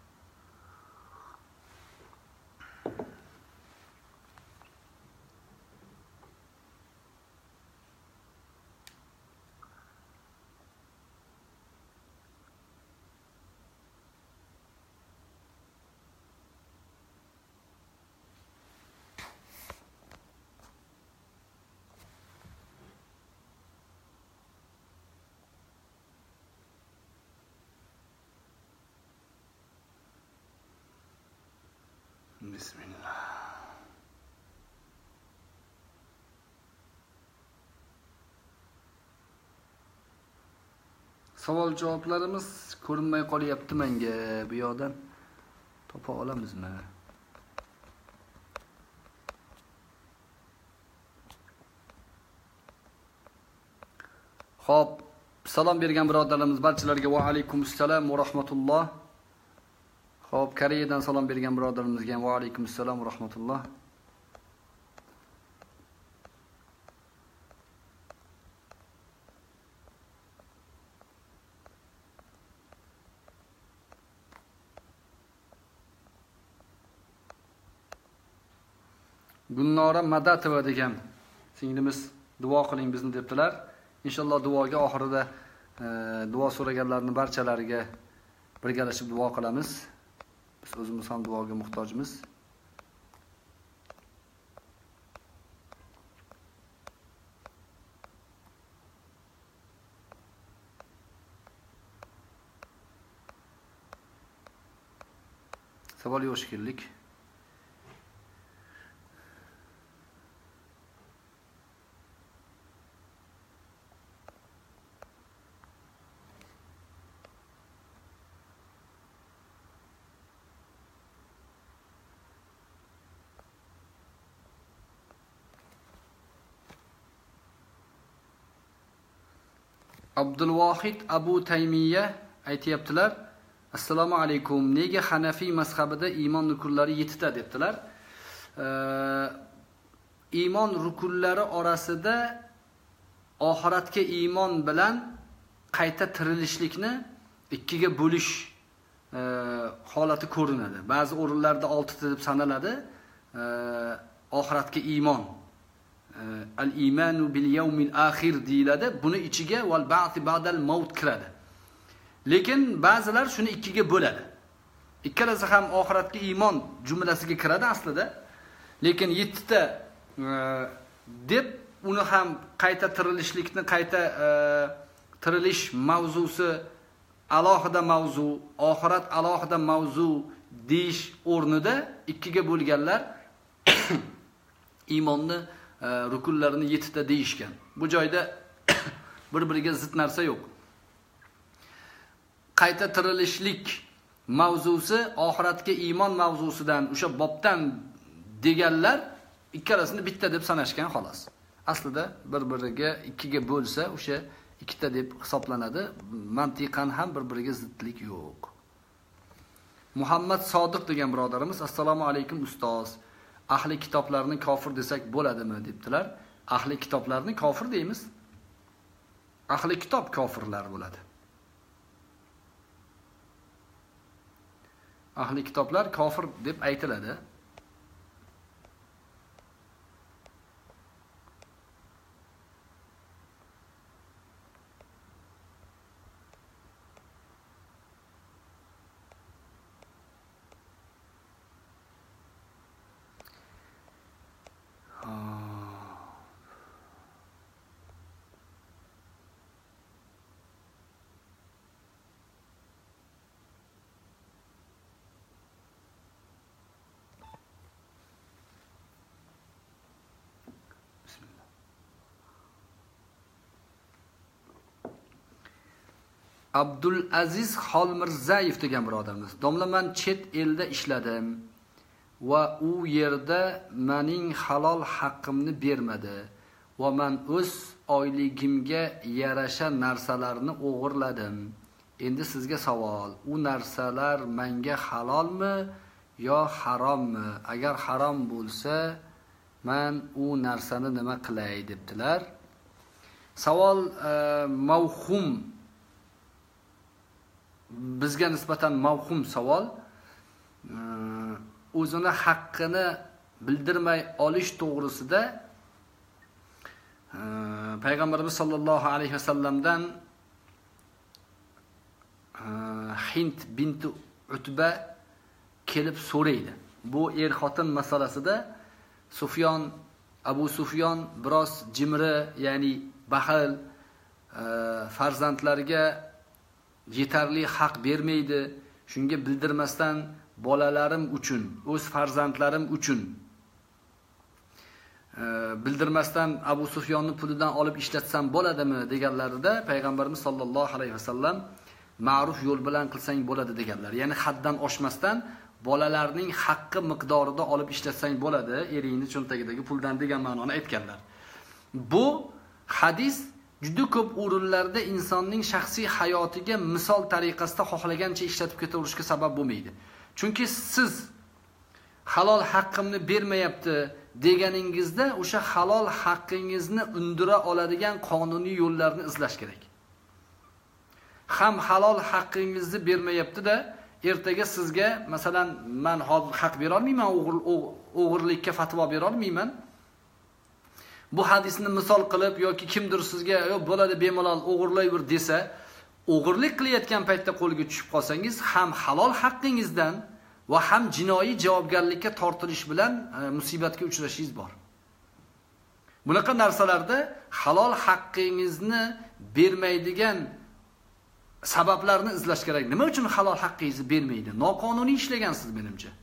Bismillah. Savol javoblarimiz ko'rinmay qolyapti menga. Bu yoqdan topa olamizmi? Xo'p, salom bergan birodarlarimiz barchalarga va alaykum assalom va rahmatulloh. Xo'p, Koreyadan salom bergan birodarimizga va alaykum assalom va rahmatulloh. Gulnora Madatova degan singlimiz duo qiling bizni debdilar. Inshaalloh duoga oxirida duo so'raganlarning barchalariga birgalashib duo qilamiz. Biz o'zimiz ham duoga muhtojmiz. Savol yo'q shekilli. Abdulvohid Abu Taymiya aytayaptilar. Assalomu alaykum. Nega Hanafiy mazhabida iymon rukunlari 7 ta debdilar? Iymon rukunlari orasida oxiratga iymon bilan qayta tirilishlikni ikkiga bo'lish holati ko'rinadi. Ba'zi o'rinlarda 6 ta deb sanaladi. Oxiratga iymon al-imanu bil yawmil akhir deyiladi. Buni ichiga val ba'thi ba'dal maut kiradi. Lekin ba'zilar shuni ikkiga bo'ladi. Ikkalasi ham oxiratga iymon jumlasiga kiradi aslida. Lekin 7 ta deb uni ham qayta tirilishlikni, qayta tirilish mavzusi alohida mavzu, oxirat alohida mavzu deyish o'rnida ikkiga bo'lganlar iymonni rukunlarini 7 ta deyishgan. Bu joyda bir-biriga zid narsa yo'q. Qayta tirilishlik mavzusi oxiratga iymon mavzusidan, o'sha bobdan deganlar ikkalasini bitta deb sanashgan xolos. Aslida bir-biriga ikkiga bo'lsa, o'sha ikkita deb hisoblanadi. Mantiqan ham bir-biriga zidlik yo'q. Muhammad Sodiq degan birodarimiz, assalomu alaykum ustoz. Ahli kitoblarni kofir desak bo'ladimi debdilar. Ahli kitoblarni kofir deymiz. Ahli kitob kofirlar bo'ladi. Ahli kitoblar kofir deb aytiladi. Abdul Aziz Xolmirzayev degan birodarimiz. Domla, men chet elda ishladim va u yerda mening halol haqqimni bermadi va men o'z oyligimga yarasha narsalarni o'g'irladim. Endi sizga savol, u narsalar menga halolmi yo harommi? Agar harom bo'lsa, men u narsani nima qilay debdilar. Savol mavhum, bizga nisbatan mavhum savol. O'zini haqqini bildirmay olish to'g'risida Payg'ambarimiz sollallohu alayhi vasallamdan Hind binti Utba kelib so'raydi. Bu xotin masalasida Abu Sufyon biroz jimri, ya'ni baxil, farzandlarga yetarli haq bermaydi. Shunga bildirmasdan bolalarim uchun, o'z farzandlarim uchun bildirmasdan Abu Sufyonning pulidan olib ishlatsam bo'ladimi deganlarida Payg'ambarimiz sollallohu alayhi vasallam ma'ruf yo'l bilan qilsang bo'ladi deganlar. Ya'ni haddan oshmasdan bolalarning haqqi miqdorida olib ishlatsang bo'ladi, eringni cho'ntagidagi puldan degan ma'noni aytganlar. Bu hadis juda ko'p o'rinlarda insonning shaxsiy hayotiga misol tariqasida xohlagancha ishlatib ketaverishga sabab bo'lmaydi. Chunki siz halol haqqimni bermayapti deganingizda o'sha halol haqqingizni undira oladigan qonuniy yo'llarni izlash kerak. Ham halol haqqingizni bermayapti-da, ertaga sizga masalan men haq bera olmayman, o'g'irlikka fatvo bera olmayman. Bu hadisni misol qilib yoki kimdir sizga bo'ladi bemalol o'g'irlayver desa, o'g'irlik qilayotgan paytda qo'lga tushib qolsangiz, ham halol haqqingizdan va ham jinoiy javobgarlikka tortilish bilan musibatga uchrashingiz bor. Bunaqa narsalarda halol haqqingizni bermaydigan sabablarni izlash kerak. Nima uchun halol haqqingizni bermaydi? Noqonuniy ishlagansiz menimcha.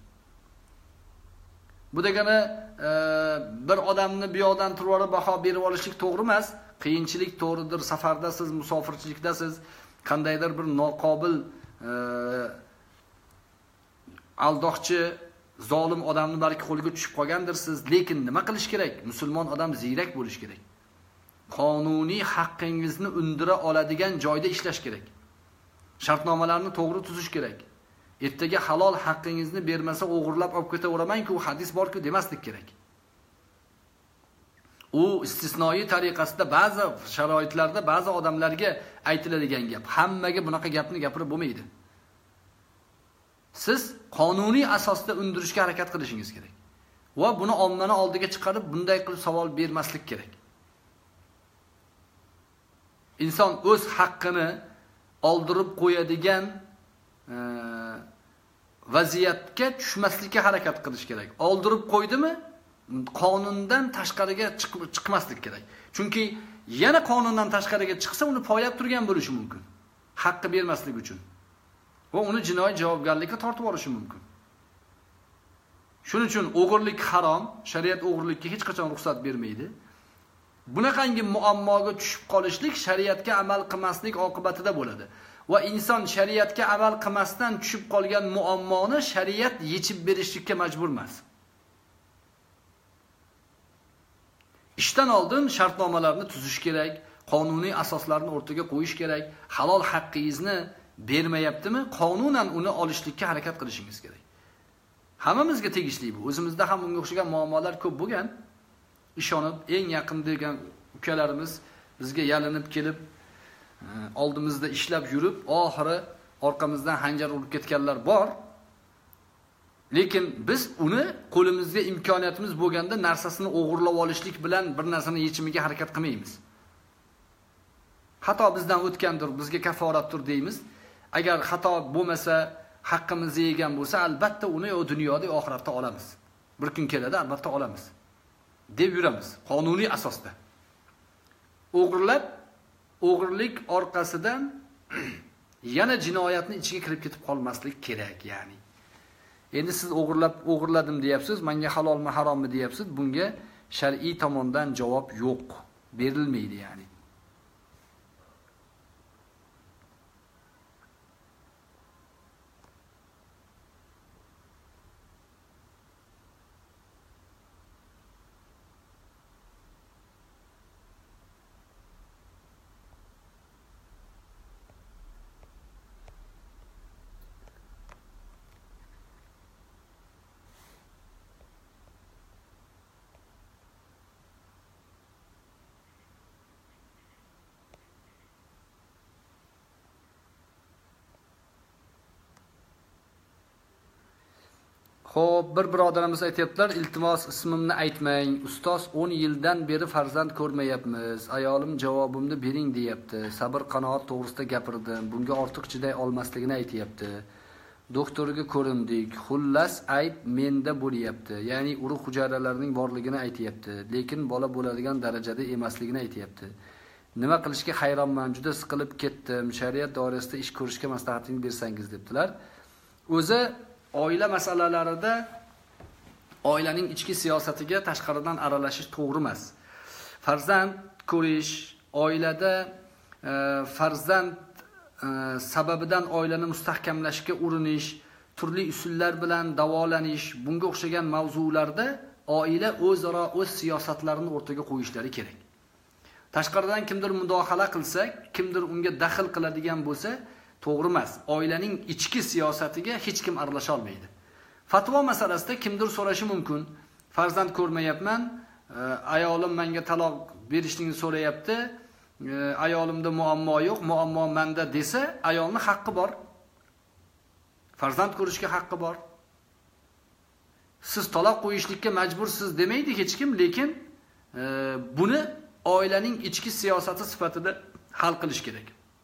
Bu degani bir odamni bu yoqdan turib olib baho berib olishlik to'g'ri emas. Qiyinchilik to'g'ridir, safardasiz, musofirchilikdasiz, qandaydir bir noqobil aldoqchi, zolim odamni balki qo'liga tushib qolgandirsiz, lekin nima qilish kerak? Musulmon odam ziyrak bo'lish kerak. Qonuniy haqqingizni undira oladigan joyda ishlash kerak. Shartnomalarni to'g'ri tuzish kerak. Ertaga halol haqqingizni bermasa o'g'irlab olib ketaveraman-ku, hadis bor-ku demaslik kerak. U istisnoiy tariqasida ba'zi sharoitlarda ba'zi odamlarga aytiladigan gap. Hammaga bunaqa gapni gapirib bo'lmaydi. Siz qonuniy asosda undirishga harakat qilishingiz kerak. Va buni ommani oldiga chiqarib bunday qilib savol bermaslik kerak. Inson o'z haqqini oldirib qo'yadigan vaziyatga tushmaslikka harakat qilish kerak. Oldirib qo'ydimi, qonundan tashqariga chiqmaslik kerak. Chunki yana qonundan tashqariga chiqsa, uni poylab turgan bo'lishi mumkin. Haqqi bermaslik uchun. Va uni jinoiy javobgarlikka tortib olishi mumkin. Shuning uchun o'g'irlik harom, shariat o'g'irlikka hech qachon ruxsat bermaydi. Bunaqangi muammoga tushib qolishlik shariatga amal qilmaslik oqibatida bo'ladi. Va inson shariatga amal qilmasdan tushib qolgan muammoni shariat yechib berishlikka majbur emas. Ishdan oldin shartnomalarni tuzish kerak, qonuniy asoslarni o'rtaga qo'yish kerak. Halol haqqingizni bermayaptimi, qonunan uni olishlikka harakat qilishingiz kerak. Hammamizga tegishli bu. O'zimizda ham bunga o'xshagan muammolar ko'p bo'lgan. Ishonib, eng yaqin degan ukalarimiz bizga yalinib kelib, oldimizda ishlab yurib, oxiri orqamizdan hanjar urib ketganlar bor. Lekin biz uni qo'limizga imkoniyatimiz bo'lganda narsasini o'g'irlab olishlik bilan bir narsani yechimiga harakat qilmaymiz. Xato bizdan o'tgandir, bizga kaforatdir deymiz. Agar xato bo'lmasa, haqqimizni yegan bo'lsa, albatta uni dunyoda, oxiratda olamiz. Bir kun keladi, albatta olamiz deb yuramiz, qonuniy asosda. O'g'irlik orqasidan yana jinoyatning ichiga kirib ketib qolmaslik kerak, ya'ni. Endi siz o'g'irladim deyapsiz, menga halolmi, harommi deyapsiz, bunga shar'iy tomondan javob yo'q, berilmaydi, ya'ni. Xo'p, bir birodarimiz aytayaptilar, iltimos ismimni aytmang. Ustoz 10 yildan beri farzand ko'rmayapmiz. Ayolim javobimni bering deyapti. Sabr qanoat to'g'risida gapirdim. Bunga ortiq chiday olmasligini aytayapti. Doktorga ko'rindik. Xullas ayb menda bo'lyapti. Ya'ni urug' hujayralarining borligini aytayapti. Lekin bola bo'ladigan darajada emasligini aytayapti. Nima qilishga hayronman, juda siqilib ketdim. Shariat doirasida ish ko'rishga maslahatingizni bersangiz debdilar. O'zi oila masalalarida oilaning ichki siyosatiga tashqaridan aralashish to'g'ri emas. Farzand ko'rish, oilada farzand sababidan oilani mustahkamlashga urinish, turli usullar bilan davolanish, bunga o'xshagan mavzularda oila o'zaro o'z siyosatlarini o'rtaga qo'yishlari kerak. Tashqaridan kimdir mudohala qilsa, kimdir unga daxl qiladigan bo'lsa, to'g'ri emas. Oilaning ichki siyosatiga hech kim aralasha olmaydi. Fatvo masalasida kimdir so'rashi mumkin. Farzand ko'rmayapman, ayolim menga taloq berishni so'rayapti, ayolimda muammo yo'q, muammo menda desa, ayolning haqqi bor. Farzand ko'rishga haqqi bor. Siz taloq qo'yishlikka majbursiz demaydi hech kim, lekin buni oilaning ichki siyosati sifatida hal qilish kerak.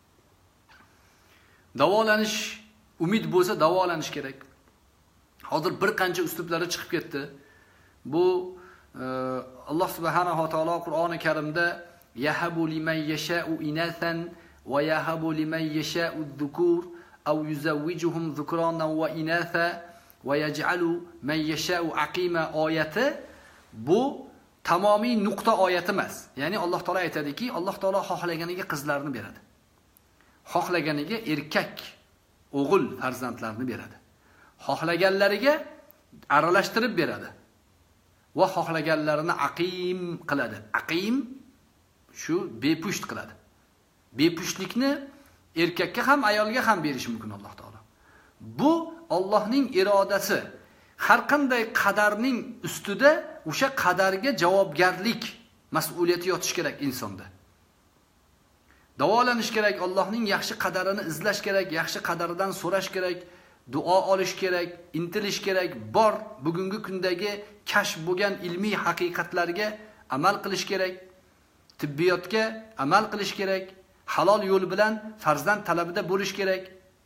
Davolanish umid bo'lsa davolanish kerak. Hozir bir qancha uslublari chiqib ketdi. Bu Alloh subhanahu va taolo Qur'oni Karimda yahabu liman yasha'u inathan va yahabu liman yasha'u dhukur aw yuzawwijuhum dhukranan wa inatha va yaj'alu man yasha'u aqima oyati bu tamomiy nuqta oyati emas. Ya'ni Alloh taolo aytadiki, Alloh taolo xohlaganiga qizlarni beradi. Xohlaganiga erkak, o'g'il farzandlarni beradi. Xohlaganlariga aralashtirib beradi. Va xohlaganlarini aqim qiladi. Aqim shu bepusht qiladi. Bepushtlikni erkakka ham, ayolga ham berishi mumkin Alloh taolo. Bu Allohning irodasi. Har qanday qadarning ustida o'sha qadarga javobgarlik, mas'uliyati yotish kerak insonda. Davolanish kerak, Allohning yaxshi qadarini izlash kerak, yaxshi qadaridan so'rash kerak, duo olish kerak, intilish kerak, bor bugungi kundagi kashf bo'lgan ilmiy haqiqatlarga amal qilish kerak, tibbiyotga amal qilish kerak, halol yo'l bilan farzand talabida bo'lish kerak.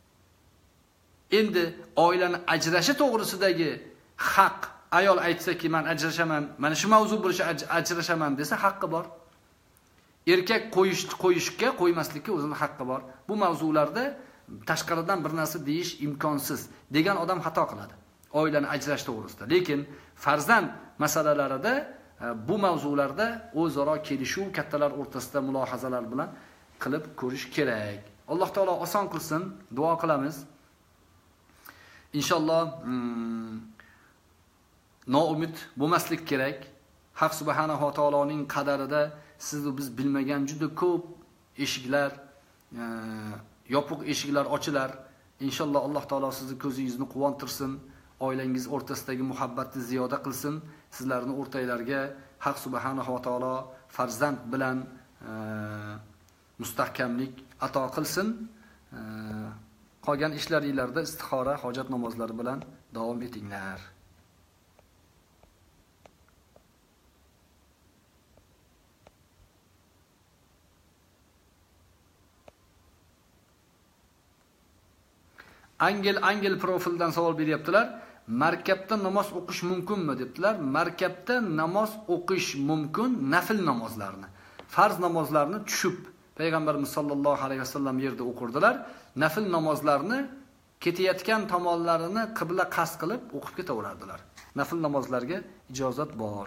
Endi oilani ajrashi to'g'risidagi haq, ayol aytsa-ki, men ajrashaman, mana shu mavzu bo'lishi ajrashaman desa haqqi bor. Erkak qo'yishga, qo'ymaslikka o'zining haqqi bor. Bu mavzularda tashqaridan bir narsa deyish imkonsiz degan odam xato qiladi. Oilani ajrash to'g'risida. Lekin farzand masalalarida bu mavzularda o'zaro kelishuv, kattalar o'rtasida mulohazalar bilan qilib ko'rish kerak. Alloh taolo oson qilsin, duo qilamiz. Inshaalloh noumid bo'lmaslik kerak. Haq subhanahu va taoloning qadarida siz va biz bilmagan juda ko'p eshiklar, yopiq eshiklar ochilar. Inshaalloh Alloh taolo sizni ko'zingizni quvontirsin, oilangiz o'rtasidagi muhabbatni ziyoda qilsin, sizlarning o'rtangizlarga Haq subhanahu va taolo farzand bilan mustahkamlik ato qilsin. Qolgan ishlaringizda istixora, hojat namozlari bilan davom etinglar. Angel profildan savol beryaptilar. Markabda namoz o'qish mumkinmi debdilar. Markabda namoz o'qish mumkin, nafil namozlarni. Farz namozlarni tushib Payg'ambarimiz sollallohu alayhi vasallam yerda o'qirdilar. Nafil namozlarni ketayotgan tomonlarini qibla qasd qilib o'qib ketaverardilar. Nafil namozlarga ijozat bor.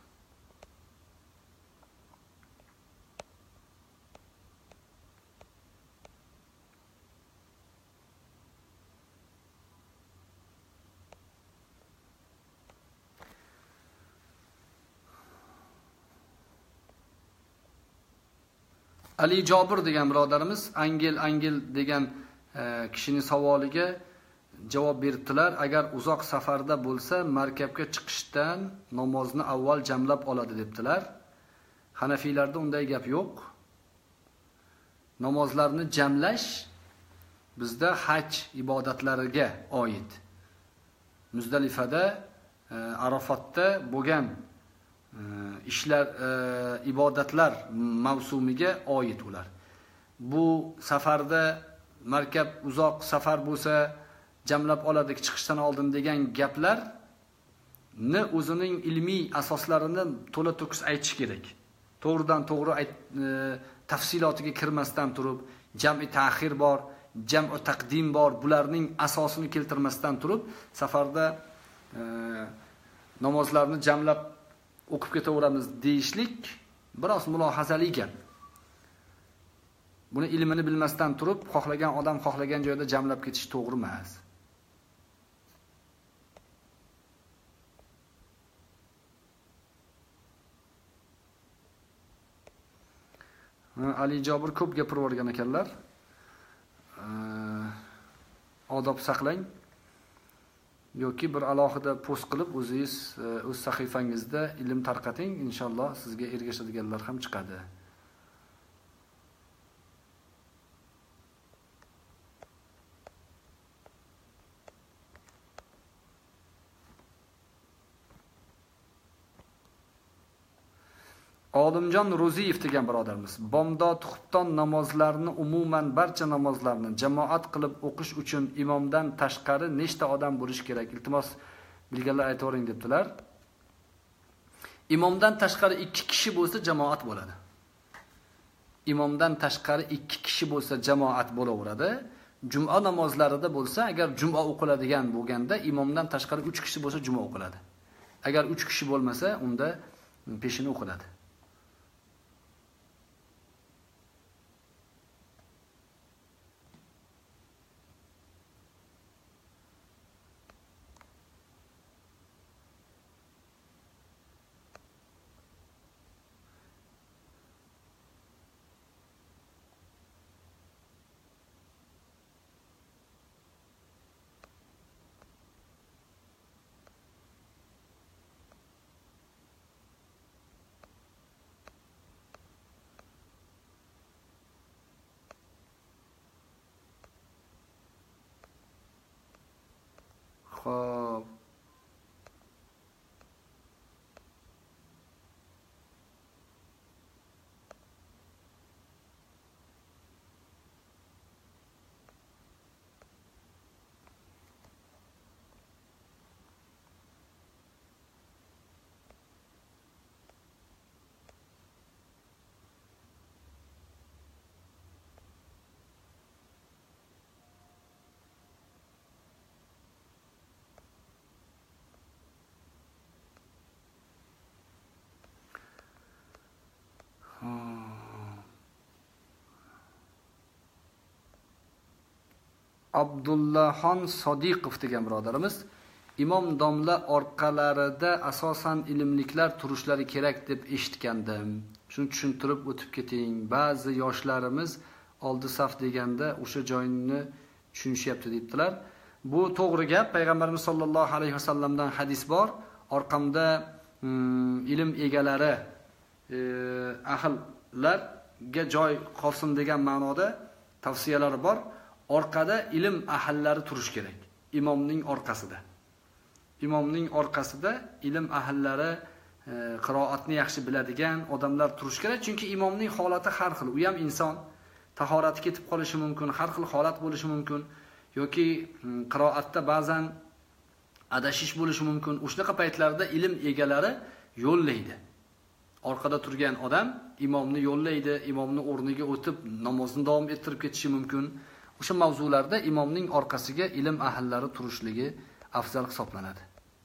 Ali Jobir degan birodarimiz Angel degan kishining savoliga javob beribdilar. Agar uzoq safarda bo'lsa, markabga chiqishdan namozni avval jamlab oladi debdilar. Hanafiylarda unday gap yo'q. Namozlarni jamlash bizda haj ibodatlariga oid. Muzdalifada, Arofatda bo'lgan ishlar, ibodatlar mavsumiga oid ular. Bu safarda markab uzoq safar bo'lsa jamlab oladik chiqishdan oldin degan gaplarni o'zining ilmiy asoslarini to'la to'kis aytish kerak. To'g'ridan to'g'ri tafsilotiga kirmasdan turib, jam'i ta'xir bor, jam'u taqdim bor, bularning asosini keltirmasdan turib, safarda namozlarni jamlab o'qib ketaveramiz deyishlik biroz mulohazali gap. Buni ilmini bilmasdan turib, xohlagan odam xohlagan joyda jamlab ketish to'g'ri emas. Ali Jobir ko'p gapirib o'rgan ekanlar. Odob saqlang yoki bir alohida post qilib o'zingiz o'z sahifangizda ilm tarqating, inshaalloh sizga ergashadiganlar ham chiqadi. Olimjon Ro'ziyev degan birodarimiz, bomdod xufton namozlarini, umuman barcha namozlarni jamoat qilib o'qish uchun imomdan tashqari nechta odam bo'lish kerak? Iltimos bilganlar aytavering debdilar. Imomdan tashqari 2 kishi bo'lsa jamoat bo'ladi. Imomdan tashqari 2 kishi bo'lsa jamoat bo'laveradi. Juma namozlarida bo'lsa, agar juma o'qiladigan bo'lganda imomdan tashqari 3 kishi bo'lsa juma o'qiladi. Agar 3 kishi bo'lmasa, unda peshini o'qiladi. Xo'p. Abdullahxon Sodiqov degan birodarimiz, imom domla orqalarida asosan ilmliklar turishlari kerak deb eshitgandim. Shuni tushuntirib o'tib keting. Ba'zi yoshlarimiz oldi saf deganda o'sha joyini tushunishyapti debdilar. Bu to'g'ri gap. Payg'ambarimiz sollallohu alayhi vasallamdan hadis bor. Orqamda ilm egalari, ahllarga joy qolsin degan ma'noda tavsiyalari bor. Orqada ilm ahllari turish kerak. Imomning orqasida. Imomning orqasida ilm ahllari, qiroatni yaxshi biladigan odamlar turish kerak. Chunki imomning holati har xil. U ham inson, tahorati ketib qolishi mumkin, har xil holat bo'lishi mumkin yoki qiroatda ba'zan adashish bo'lishi mumkin. O'shaqa paytlarda ilm egalari yo'llaydi. Orqada turgan odam imomni yo'llaydi, imomning o'rniga o'tib namozni davom ettirib ketishi mumkin. O'sha mavzularda imomning orqasiga ilm ahllari turishligi afzal hisoblanadi.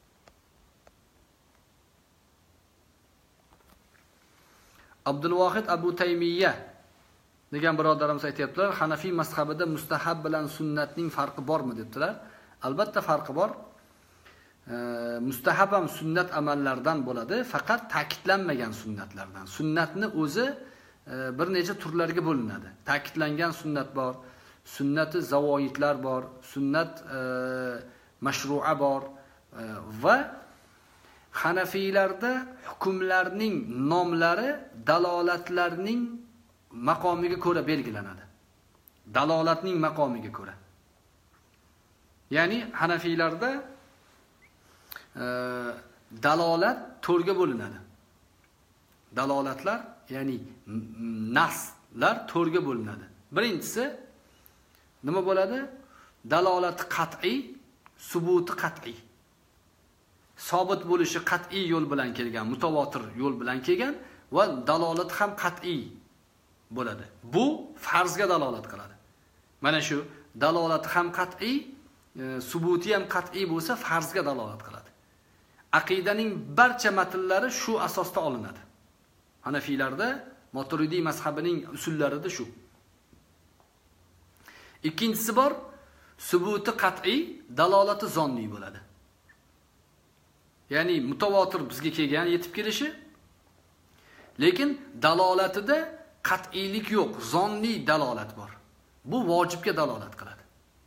Abdulvohid Abu Taymiyya degan birodarimiz aytayaptilar, Hanafiy mazhabida mustahab bilan sunnatning farqi bormi debdilar. Albatta farqi bor. Mustahab ham sunnat amallardan bo'ladi, faqat ta'kidlanmagan sunnatlardan. Sunnatni o'zi bir necha turlarga bo'linadi. Ta'kidlangan sunnat bor, sunnati zavoyitlar bor, sunnat mashru'a bor va Hanafiylarda hukmlarning nomlari dalolatlarning maqomiga ko'ra belgilanadi. Dalolatning maqomiga ko'ra. Ya'ni Hanafiylarda dalolat to'rga bo'linadi. Dalolatlar, ya'ni naslar to'rga bo'linadi. Birinchisi nima bo'ladi? Dalolati qat'iy, subuti qat'iy. Sobit bo'lishi qat'iy yo'l bilan kelgan, mutavotir yo'l bilan kelgan va dalolat ham qat'iy bo'ladi. Bu farzga dalolat qiladi. Mana shu dalolati ham qat'iy, subuti ham qat'iy bo'lsa farzga dalolat qiladi. Aqidaning barcha matnlari shu asosda olinadi. Hanafiylarda, Maturidiy mazhabining usullarida shu. Ikkinchisi bor, subuti qat'iy, dalolati zonni bo'ladi. Ya'ni mutavotir bizga kelgan, yetib kelishi, lekin dalolatida qat'iylik yo'q, zonni dalolat bor. Bu vojibga dalolat qiladi.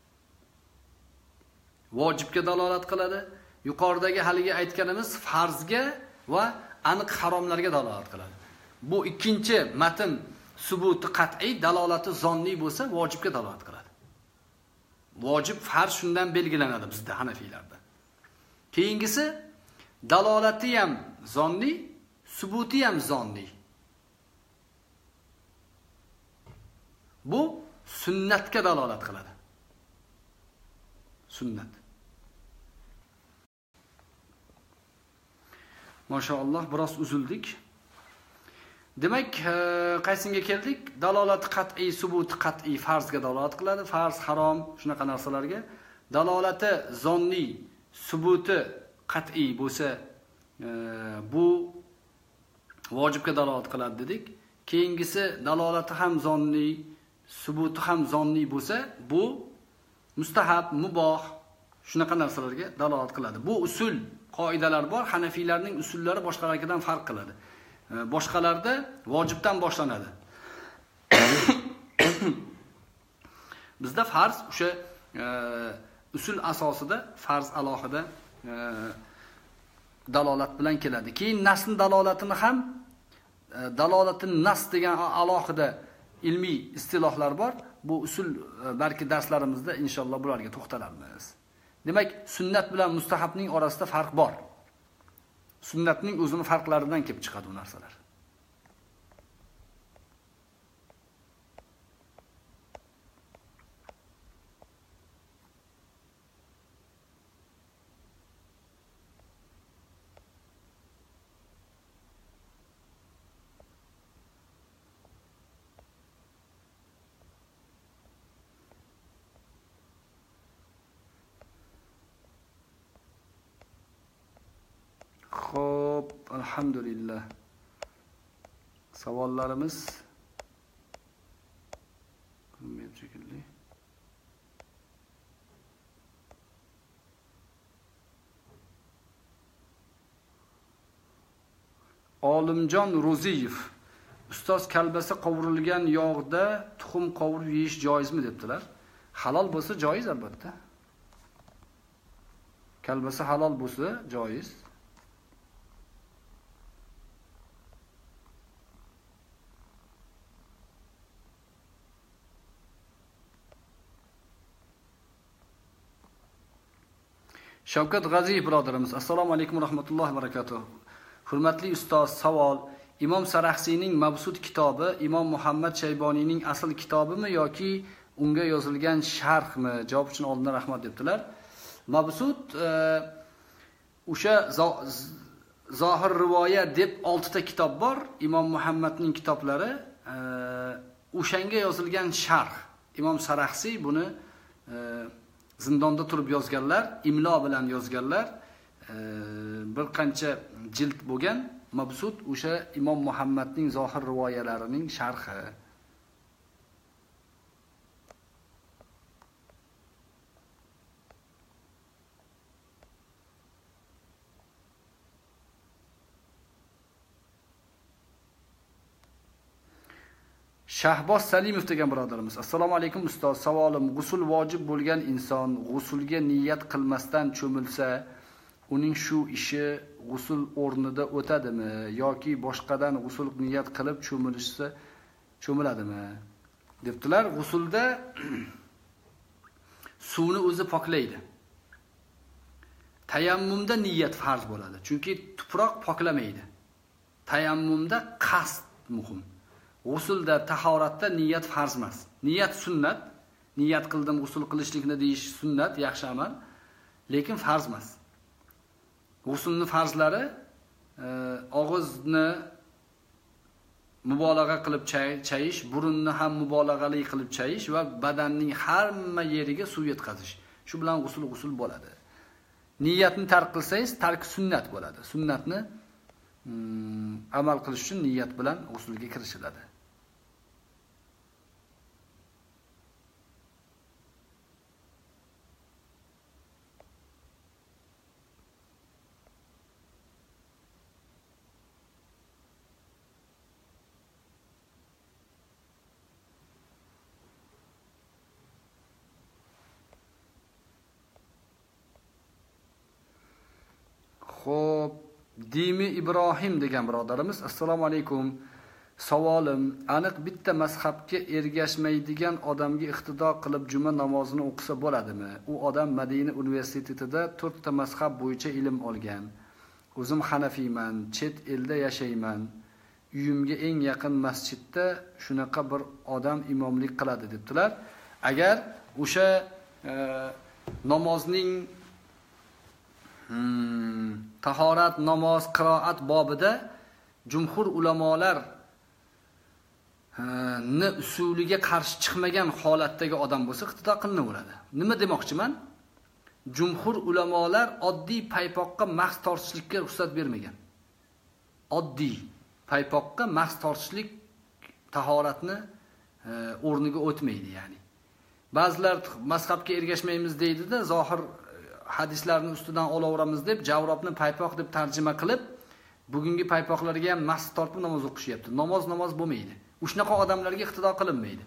Vojibga dalolat qiladi. Yuqoridagi haliga aytganimiz farzga va aniq haromlarga dalolat qiladi. Bu ikkinchi matn subuti qat'iy, dalolati zonni bo'lsa vojibga dalolat qiladi. Vojib farz shundan belgilanadi bizda Hanafiylarda. Keyingisi dalolati ham zonni, subuti ham zonni. Bu sunnatga dalolat qiladi. Sunnat. Maşallah biroz uzildik. Demak, qaysinga keldik? Dalolati qat'iy, subuti qat'iy farzga dalolat qiladi. Farz, harom, shunaqa narsalarga. Dalolati zonni, subuti qat'iy bo'lsa, bu vojibga dalolat qiladi dedik. Keyingisi dalolati ham zonni, subuti ham zonni bo'lsa, bu mustahab, muboh, shunaqa narsalarga dalolat qiladi. Bu usul, qoidalar bor. Hanafiylarning usullari boshqalardan farq qiladi. Boshqalarda vojibdan boshlanadi. Bizda farz o'sha usul asosida farz alohida dalolat bilan keladi. Keyin nasning dalolatini ham dalolatin nas degan alohida ilmiy istilohlar bor. Bu usul balki darslarimizda inshaalloh bularga to'xtalamiz. Demak, sunnat bilan mustahabning orasida farq bor. Sunnatning o'zini farqlaridan kelib chiqadi bu narsalar. Xo'p, alhamdulillah. Savollarimiz shekilli. Olimjon Ro'ziyev: Ustoz, kalbasa qovurilgan yog'da tuxum qovurib yeyish joizmi debdilar. Halol bo'lsa joiz albatta. Kalbasa halol bo'lsa joiz. Shavkat G'aziyev birodarimiz: Assalomu alaykum va rahmatullohi va barakatuh. Hurmatli ustoz, savol: Imom Saraxsiyning Mabsut kitobi Imom Muhammad Shayboniyning asl kitobimi yoki unga yozilgan sharhmi? Javob uchun oldindan rahmat debdilar. Mabsut o'sha zohir rivoya deb 6 ta kitob bor. Imom Muhammadning kitoblari, o'shanga yozilgan sharh. Imom Saraxsiy buni zindonda turib yozganlar, imlo bilan yozganlar. Bir qancha jild bo'lgan. Mabsut o'sha Imom Muhammadning zohir rivoyalarining sharhi. Shahboz Salimov degan birodarimiz: Assalomu alaykum ustoz, savolim: g'usul vojib bo'lgan inson g'usulga niyat qilmasdan cho'milsa, uning shu ishi g'usul o'rnida o'tadimi yoki boshqadan g'usul niyat qilib cho'milishsa cho'miladimi debdilar. G'usulda suvni o'zi poklaydi. Tayammumda niyat farz bo'ladi. Chunki tuproq poklamaydi. Tayammumda qasd muhim. G'usulda, tahoratda niyat farz emas. Niyat sunnat. Niyat qildim g'usul qilishlikni deyish sunnat, yaxshi amal, lekin farz emas. G'usulning farzlari og'izni mubolag'a qilib chayish, burunni ham mubolag'ali qilib chayish va badanning hamma yeriga suv yetkazish. Shu bilan g'usul bo'ladi. Niyatni tark qilsangiz, tark sunnat bo'ladi. Sunnatni amal qilish uchun niyat bilan g'usulga kirishiladi. Xo'p, Dimi Ibrohim degan birodarimiz, assalomu alaykum. Savolim, aniq bitta mazhabga ergashmaydigan odamga iqtido qilib juma namozini o'qisa bo'ladimi? U odam Madina universitetida 4 ta mazhab bo'yicha ilm olgan. O'zim Hanafiyman, chet elda yashayman. Uyimga eng yaqin masjidda shunaqa bir odam imomlik qiladi debdilar. Agar o'sha namozning tahorat, namoz, qiroat bobida jumhur ulamolar usuliga qarshi chiqmagan holatdagi odam bo'lsa, iqtido qilinaveradi. Nima demoqchiman? Jumhur ulamolar oddiy paypoqqa mahs tortishlikka ruxsat bermagan. Oddiy paypoqqa mahs tortishlik tahoratni o'rniga o'tmaydi, ya'ni. Ba'zilar mazhabga ergashmaymiz deydi-da, zohir hadislarni ustidan olaveramiz deb javrobni paypoq deb tarjima qilib, bugungi paypoqlarga ham mahs tortib namoz o'qishyapti. Namoz bo'lmaydi. Shunaqa odamlarga iqtido qilinmaydi.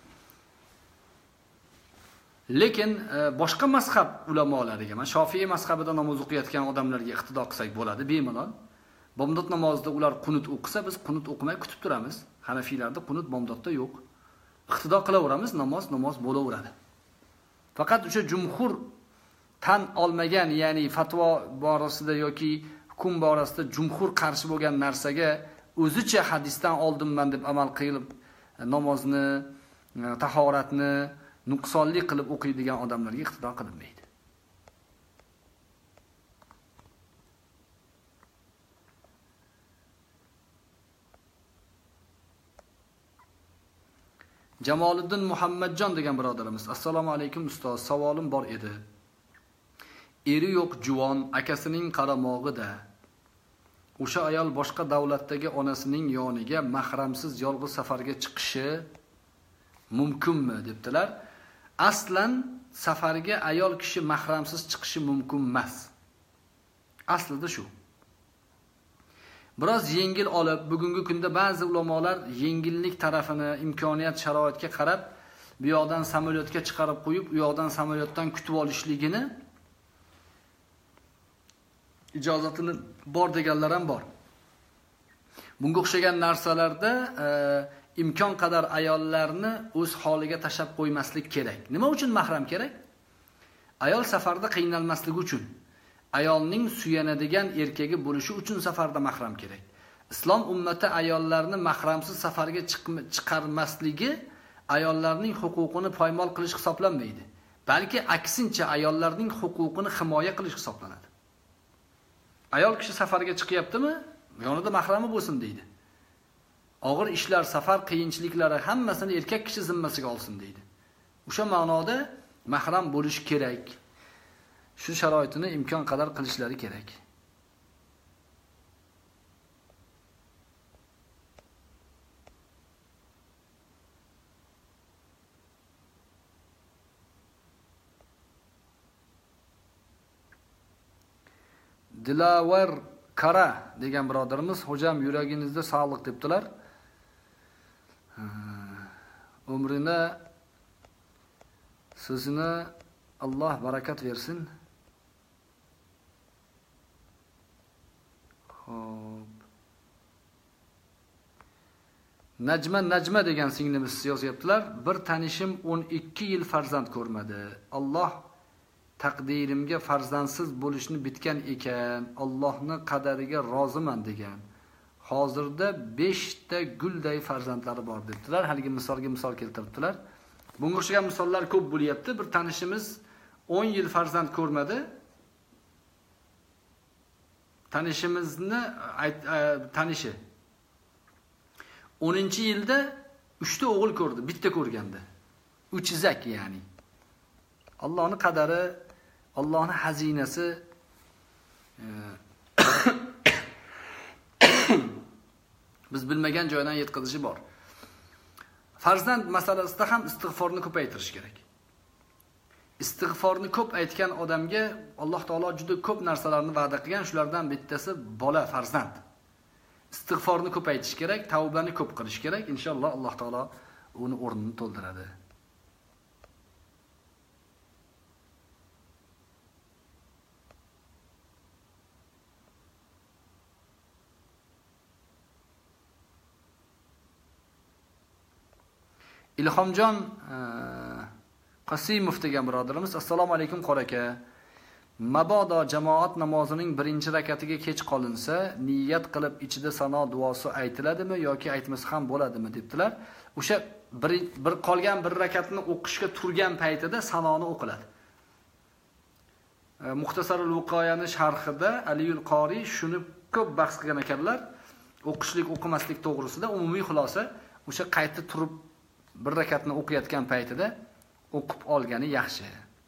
Lekin boshqa mazhab ulamolariga, mana Shofiy mazhabida namoz o'qiyotgan odamlarga iqtido qilsak bo'ladi, bemalol. Bomdod namozida ular qunut o'qisa, biz qunut o'qimay kutib turamiz. Hanafiylarda qunut bomdodda yo'q. Iqtido qilaveramiz, namoz bo'laveradi. Faqat o'sha jumhur tan olmagan, ya'ni fatvo borasida yoki hukm borasida jumhur qarshi bo'lgan narsaga o'zicha hadisdan oldimman deb amal qilib, namozni, tahoratni nuqsonli qilib o'qiydigan odamlarga iqtido qilinmaydi. Jamoliddin Muhammadjon degan birodarimiz, assalomu alaykum ustoz, savolim bor edi. Eri yo'q juvon akasining qaramog'ida o'sha ayol boshqa davlatdagi onasining yoniga mahramsiz yolg'iz safarga chiqishi mumkinmi debdilar. Aslan safarga ayol kishi mahramsiz chiqishi mumkin emas. Aslida shu. Biroz yengil olib, bugungi kunda ba'zi ulamolar yengillik tarafini, imkoniyat, sharoitga qarab, bu yoqdan samolyotga chiqarib qo'yib, u yoqdan samolyotdan kutib olishligini ijozatini bor deganlar ham bor. Bunga o'xshagan narsalarda imkon qadar ayollarni o'z holiga tashab qo'ymaslik kerak. Nima uchun mahram kerak? Ayol safarda qiynalmasligi uchun, ayolning suyanadigan erkagi bo'lishi uchun safarda mahram kerak. Islom ummati ayollarni mahramsiz safarga chiqarmasligi ayollarning huquqini poymol qilish hisoblanmaydi. Balki aksincha ayollarning huquqini himoya qilish hisoblanadi. Ayol kishi safarga chiqyaptimi? Yonida mahrami bo'lsin deydi. Og'ir ishlar, safar qiyinchiliklari hammasini erkak kishi zimmasiga olsin deydi. O'sha ma'noda mahram bo'lish kerak. Shu sharoitini imkon qadar qilishlari kerak. Dilavar Kara degan birodarimiz, hojam yuragingizda sog'lik debdilar. Umrini, sizni Alloh barakat versin. Xo'p. Najma degan singlimiz yozyaptilar. Bir tanishim 12 yil farzand ko'rmadi. Alloh taqdirimga farzandsiz bo'lishni bitgan ekan, Allohning qadariga roziman degan. Hozirda 5 ta gulday farzandlari bor debdilar. Haligi misolga misol keltiribdilar. Bunga o'xshagan misollar ko'p bo'lyapti. Bir tanishimiz 10 yil farzand ko'rmadi. Tanishi 10-yilda 3 ta o'g'il ko'rdi, bitta ko'rgandi. Uchizak ya'ni. Allohning qadari, Allohning xazinasi biz bilmagan joydan yetkazishi bor. Farzand masalasida ham istig'forni ko'paytirish kerak. Istig'forni ko'p aytgan odamga Alloh taolo juda ko'p narsalarni va'da qilgan, shulardan bittasi bola, farzand. Istig'forni ko'paytirish kerak, tavbani ko'p qilish kerak. Inshaalloh Alloh taolo uni o'rnini to'ldiradi. Ilhomjon Qasimov degan birodarimiz, assalomu alaykum qora aka. Mabodo jamoat namozining birinchi rakatiga kech qolinsa, niyat qilib ichida sano duosi aytiladimi yoki aytmasa ham bo'ladimi debdilar. O'sha bir qolgan bir rakatni o'qishga turgan paytida sanoni o'qiladi. Muxtasarul Vuqoyani sharhida Aliyul Qori shuni ko'p bahs qilgan ekanlar. O'qishlik, o'qimaslik to'g'risida umumiy xulosa o'sha qayta turib bir rakatni o'qiyotgan paytida o'qib olgani yaxshi.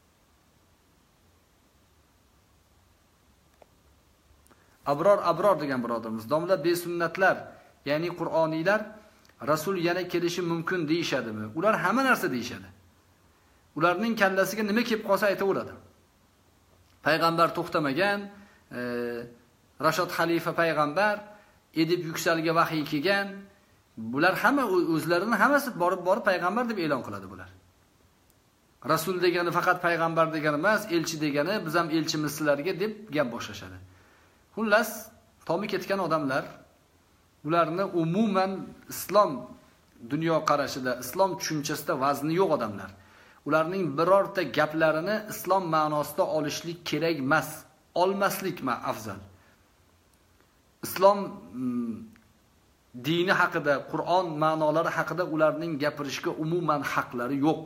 Abror degan birodarimiz, domla besunnatlar, ya'ni Qur'oniylar Rasul yana kelishi mumkin deyshadimi? Ular hamma narsa deyshadi. Ularning kallasiga nima kelib qolsa aytaveradi. Payg'ambar to'xtamagan, Rashod xalifa payg'ambar, Edib Yuksalga vahiy kelgan. Bular hamma o'zlarini hammasi borib payg'ambar deb e'lon qiladi bular. Rasul degani faqat payg'ambar degani emas, elchi degani biz ham elchimiz sizlarga deb gap boshlashadi. Xullas, tomi ketgan odamlar, ularni umuman islom dunyo qarashida, islom tushunchasida vazni yo'q odamlar. Ularning birorta gaplarini islom ma'nosida olishlik kerak emas, olmaslik afzal. Islom dini haqida, Qur'on ma'nolari haqida ularning gapirishga umuman haqlari yo'q.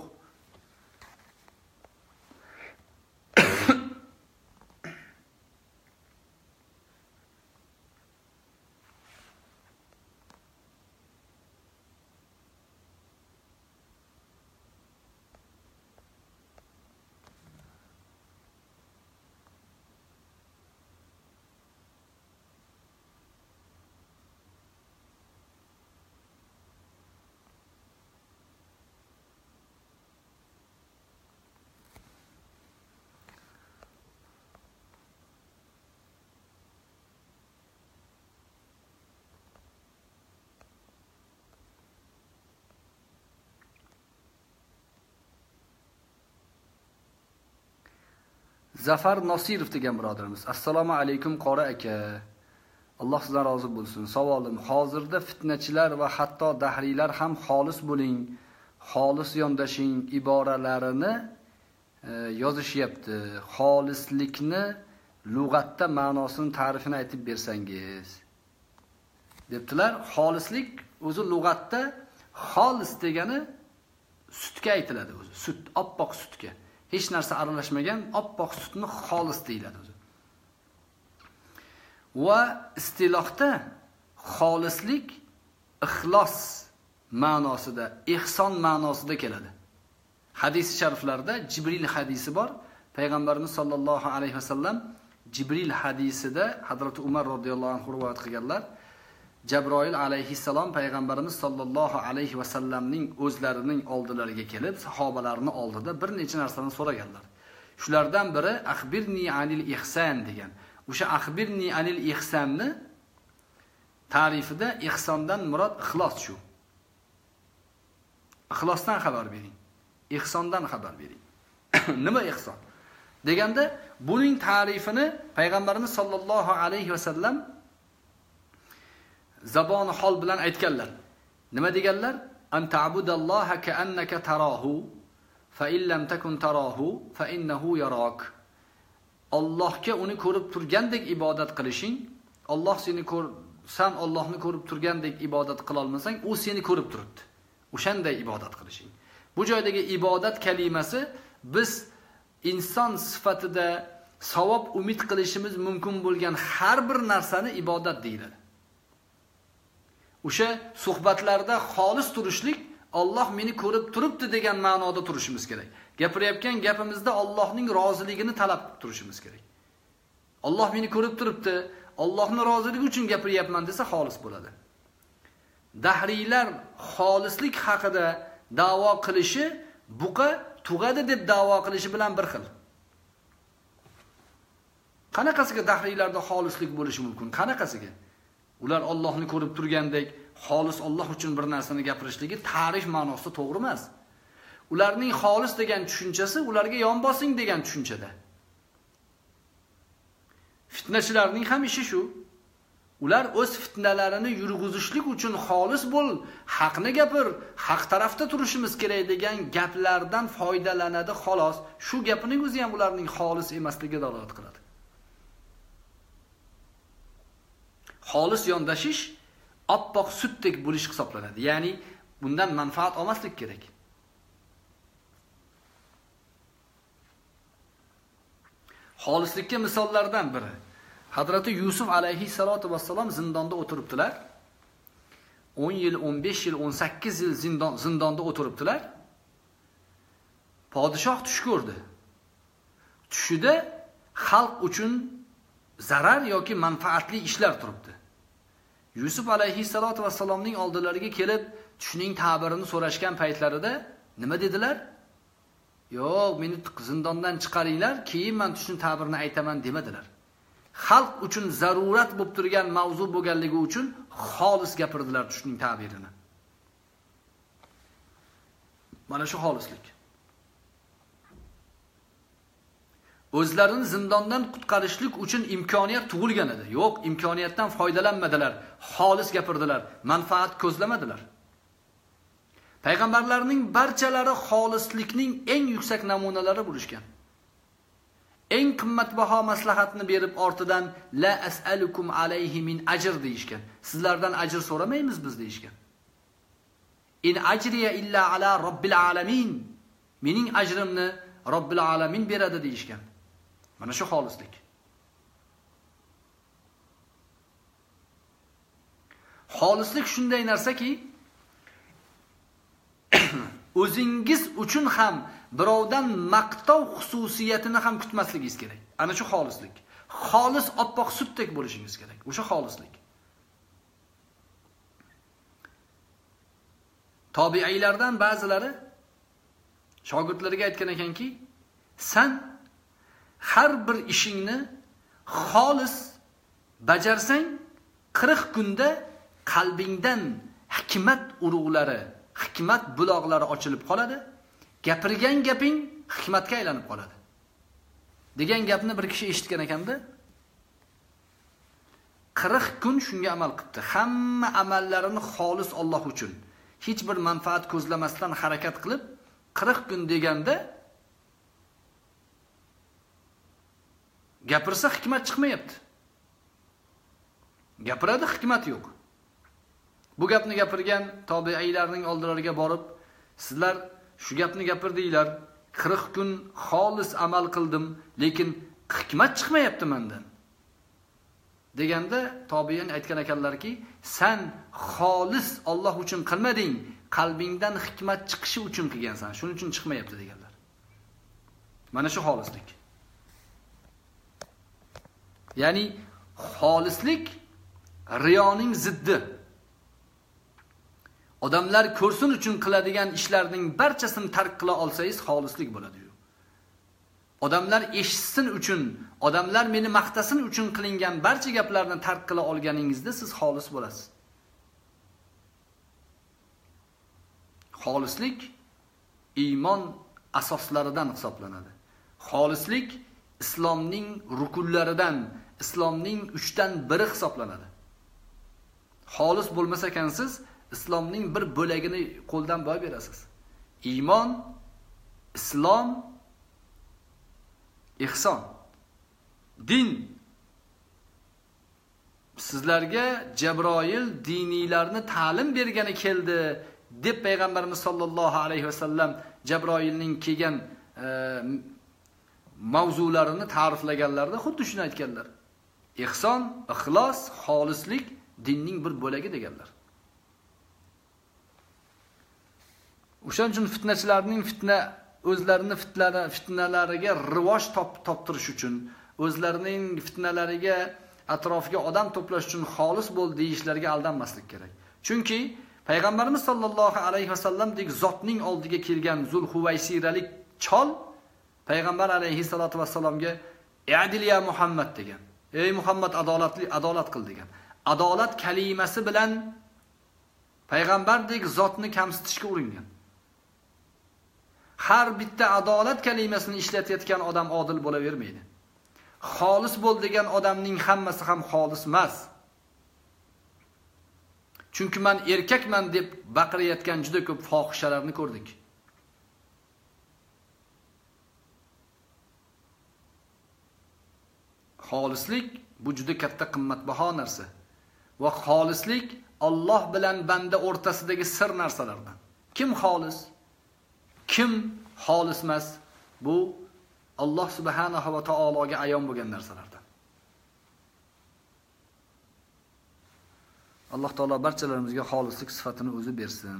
Zafar Nosirov degan birodarimiz, assalomu alaykum qori aka. Alloh sizdan rozi bo'lsin. Savolim, hozirda fitnachilar va hatto dahriylar ham xolis bo'ling, xolis yondashing iboralarini yozishyapti. Xolislikni lug'atda ma'nosini ta'rifini aytib bersangiz debdilar. Xolislik o'zi lug'atda xolis degani sutga aytiladi o'zi. Sut, oppoq sutga. Hech narsa aralashmagan oppoq sutni xolis deyiladi o'zi. Va istilohda xolislik ixlos ma'nosida, ihson ma'nosida keladi. Hadis shariflarda Jibril hadisi bor. Payg'ambarimiz sollallohu alayhi vasallam Jibril hadisida Hazrat Umar radhiyallohu anhu rivoyat qilganlar. Jabroil alayhissalom payg'ambarimiz sollallohu alayhi vasallamning o'zlarining oldilariga kelib, sahobalarni oldida bir necha narsani so'raganlar. Shulardan biri akhbirni anil ihsan degan. O'sha akhbirni anil ihsanni ta'rifida ihsondan murod ixlos shu. Ixlosdan xabar bering. Ihsondan xabar bering. Nima ihson? Deganda buning ta'rifini payg'ambarimiz sollallohu alayhi vasallam zaboni hol bilan aytganlar. Nima deganlar? An ta'budalloha ka'annaka tarahu fa illam takun tarahu fa innahu yarak. Allohga uni ko'rib turgandek ibodat qilishing, Alloh seni sen Allohni ko'rib turgandek ibodat qila olmasang, u seni ko'rib turibdi. O'shanday ibodat qilishing. Bu joydagi ibodat kalimasi biz inson sifatida savob umid qilishimiz mumkin bo'lgan har bir narsani ibodat deyiladi. O'sha suhbatlarda xolis turishlik, Alloh meni ko'rib turibdi degan ma'noda turishimiz kerak. Gapirayotgan gapimizda Allohning roziligini talab qilib turishimiz kerak. Alloh meni ko'rib turibdi, Allohning roziligi uchun gapiryapman desa xolis bo'ladi. Dahriylar xolislik haqida da'vo qilishi buqa tug'adi deb da'vo qilishi bilan bir xil. Qanaqasiga dahriylarda xolislik bo'lishi mumkin? Qanaqasiga? Ular Allohni ko'rib turgandek xolis Alloh uchun bir narsani gapirishligi ta'rif ma'nosida to'g'ri emas. Ularning xolis degan tushunchasi ularga yon bosing degan tushunchada. Fitnachilarning ham ishi shu. Ular o'z fitnalarini yurg'izishlik uchun xolis bo'l, haqni gapir, haq tarafda turishimiz kerak degan gaplardan foydalanadi xolos. Shu gapining o'zi ham ularning xolis emasligiga dalolat qiladi. Xolis yondashish oppoq sutdek bo'lish hisoblanadi. Ya'ni bundan manfaat olmaslik kerak. Xolislikka misollardan biri. Hazrati Yusuf alayhissalatu vassalam zindonda o'tiribdilar. 10 yil, 15 yil, 18 yil zindonda o'tiribdilar. Podshoh tush ko'rdi. Tushida xalq uchun zarar yoki manfaatli ishlar turibdi. Yusuf alayhissalatu vassalamning oldilariga kelib, tushning ta'birini so'rashgan paytlarida nima dedilar? Yo'q, meni zindondan chiqaringlar, keyin men tushning ta'birini aytaman demadilar. Xalq uchun zarurat bo'lib turgan mavzu bo'lganligi uchun xolis gapirdilar tushning ta'birini. Mana shu xolislik. O'zlarini zindondan qutqarishlik uchun imkoniyat tug'ilgan edi. Yo'q, imkoniyatdan foydalanmadilar, xolis gapirdilar, manfaat ko'zlamadilar. Payg'ambarlarning barchalari xolislikning eng yuksak namunalari bo'lishgan. Eng qimmatbaho maslahatni berib ortidan la as'alukum alayhi min ajr deyishgan. Sizlardan ajr so'ramaymiz biz deyishgan. In ajriya illa ala robbil alamin. Mening ajrimni Robbil alamin beradi deyishgan. Mana shu xolislik. Xolislik shunday narsaki, o'zingiz uchun ham birovdan maqtov xususiyatini ham kutmasligingiz kerak. Ana shu xolislik. Xolis oppoq sutdek bo'lishingiz kerak. O'sha xolislik. Tobiiylardan ba'zilari shogirdlariga aytgan ekanki, sen har bir ishingni xolis bajarsang, 40 kunda qalbingdan hikmat urug'lari, hikmat buloqlari ochilib qoladi. Gapirgan gaping hikmatga aylanib qoladi. Degan gapni bir kishi eshitgan ekanda, 40 kun shunga amal qilibdi. Hamma amallarini xolis Alloh uchun, hech bir manfaat ko'zlamasdan harakat qilib, 40 kun deganda gapirsa hikmat chiqmayapti. Gapiradi, hikmat yo'q. Bu gapni gapirgan tobiiylarning oldilariga borib, sizlar shu gapni gapirdinglar, 40 kun xolis amal qildim, lekin hikmat chiqmayapti mendan. Deganda tobiin aytgan ekanlarki, sen xolis Alloh uchun qilmading, qalbingdan hikmat chiqishi uchun qilgansan, shuning uchun chiqmayapti deganlar. Mana shu xolislik. Ya'ni xolislik riyoning ziddi. Odamlar ko'rsin uchun qiladigan ishlarning barchasini tark qila olsangiz xolislik bo'ladi. Odamlar eshitsin uchun, odamlar meni maqtasin uchun qilingan barcha gaplarni tark qila olganingizda siz xolis bo'lasiz. Xolislik iymon asoslaridan hisoblanadi. Xolislik islomning rukunlaridan, islomning 3dan biri hisoblanadi. Xolis bo'lmasa ekansiz, islomning bir bo'lagini qo'ldan boy berasiz. Iymon, islom, ihson. Din. Sizlarga Jabroil diniylarni ta'lim bergani keldi deb payg'ambarimiz sollallohu alayhi vasallam Jabroilning kelgan mavzularini ta'riflaganlarida xuddi shuni aytganlar. Ihson, ixlos, xolislik dinning bir bo'lagi deganlar. O'shaning uchun fitnachilarning o'zlarini fitnalariga rivoj toptirish uchun, o'zlarining fitnalariga atrofiga odam to'plash uchun xolis bo'l deyishlariga aldanmaslik kerak. Chunki payg'ambarimiz sollallohu alayhi vasallamdek zotning oldiga kelgan Zulhuvaysiralik chol payg'ambar alayhisolatu vassalomga "Adil ya Muhammad" degan. "Ey Muhammad, adolat qil" degan. Adolat kalimasi bilan payg'ambardek zotni kamsitishga uringan. Har bitta adolat kalimasini ishlatayotgan odam odil bo'lavermaydi. Xolis bo'l degan odamning hammasi ham xolis emas. Chunki men erkakman deb baqirayotgan juda ko'p fohishalarni ko'rdik. Xolislik bu juda katta qimmatbaho narsa. Va xolislik Alloh bilan banda o'rtasidagi sir narsalardan. Kim xolis? Kim xolis emas? Bu Alloh subhanahu va taologa ayon bo'lgan narsalardan. Alloh taolo barchalarimizga xolislik sifatini o'zi bersin.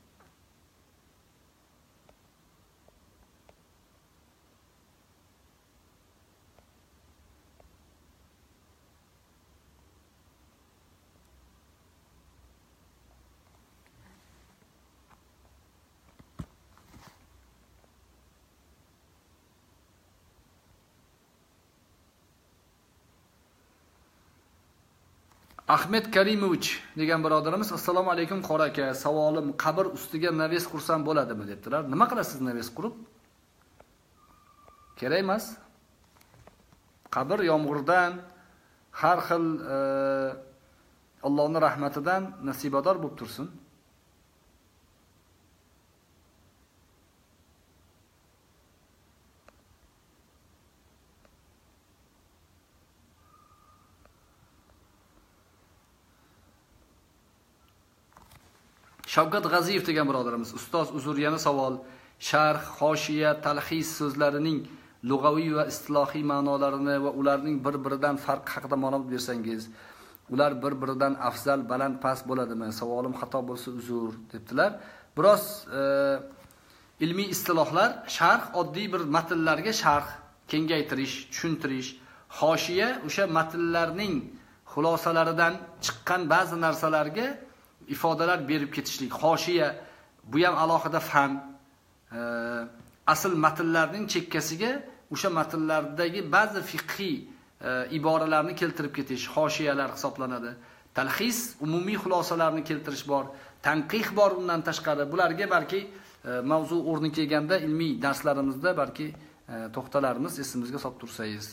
Ahmed Karimovich degan birodarimiz: "Assalomu alaykum qora aka, savolim qabr ustiga naves qursam bo'ladimi?" debdilar. Nima qilasiz naves qurib? Kerak emas. Qabr yomg'irdan, har xil Allohning rahmatidan nasibador bo'lib tursin. Shavkat G'aziyev degan birodarimiz: "Ustoz, uzr, yana savol. Sharh, hoshiya, talxis so'zlarining lug'aviy va istilohiy ma'nolarini va ularning bir-biridan farqi haqida ma'lumot bersangiz, ular bir-biridan afzal, baland, past bo'ladimi? Savolim xato bo'lsa uzr" debdilar. Biroz ilmiy istilohlar, sharh oddiy bir matnlarga sharh, kengaytirish, tushuntirish, hoshiya o'sha matnlarning xulosalaridan chiqqan ba'zi narsalarga ifodalar berib ketishlik. Hoshiya bu ham alohida fan. Asl matnlarning chekkasiga o'sha matnlardagi ba'zi fiqhiy iboralarni keltirib ketish hoshiyalar hisoblanadi. Talxis umumiy xulosalarni keltirish bor, tanqih bor undan tashqari. Bularga balki mavzu o'rni kelganda ilmiy darslarimizda balki to'xtalarmiz, esimizga solib tursangiz.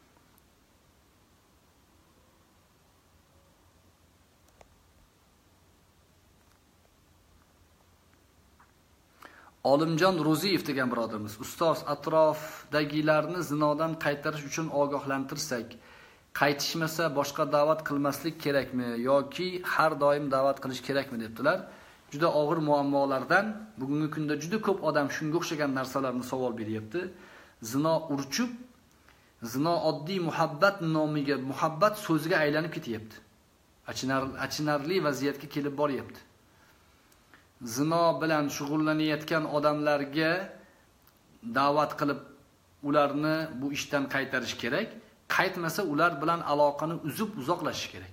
Olimjon Ro'ziyev degan birodarimiz: "Ustoz, atrofdagilarni zinodan qaytarish uchun ogohlantirsak, qaytishmasa boshqa da'vat qilmaslik kerakmi yoki har doim da'vat qilish kerakmi?" debdilar. Juda og'ir muammolardan bugungi kunda juda ko'p odam shunga o'xshagan narsalarni savol beryapti. Zino urchib, zino oddiy muhabbat nomiga, muhabbat so'ziga aylanib ketyapti. Achinarli vaziyatga kelib boryapti. Zino bilan shug'ullanayotgan odamlarga da'vat qilib ularni bu ishdan qaytarish kerak. Qaytmasa ular bilan aloqani uzib uzoqlashish kerak.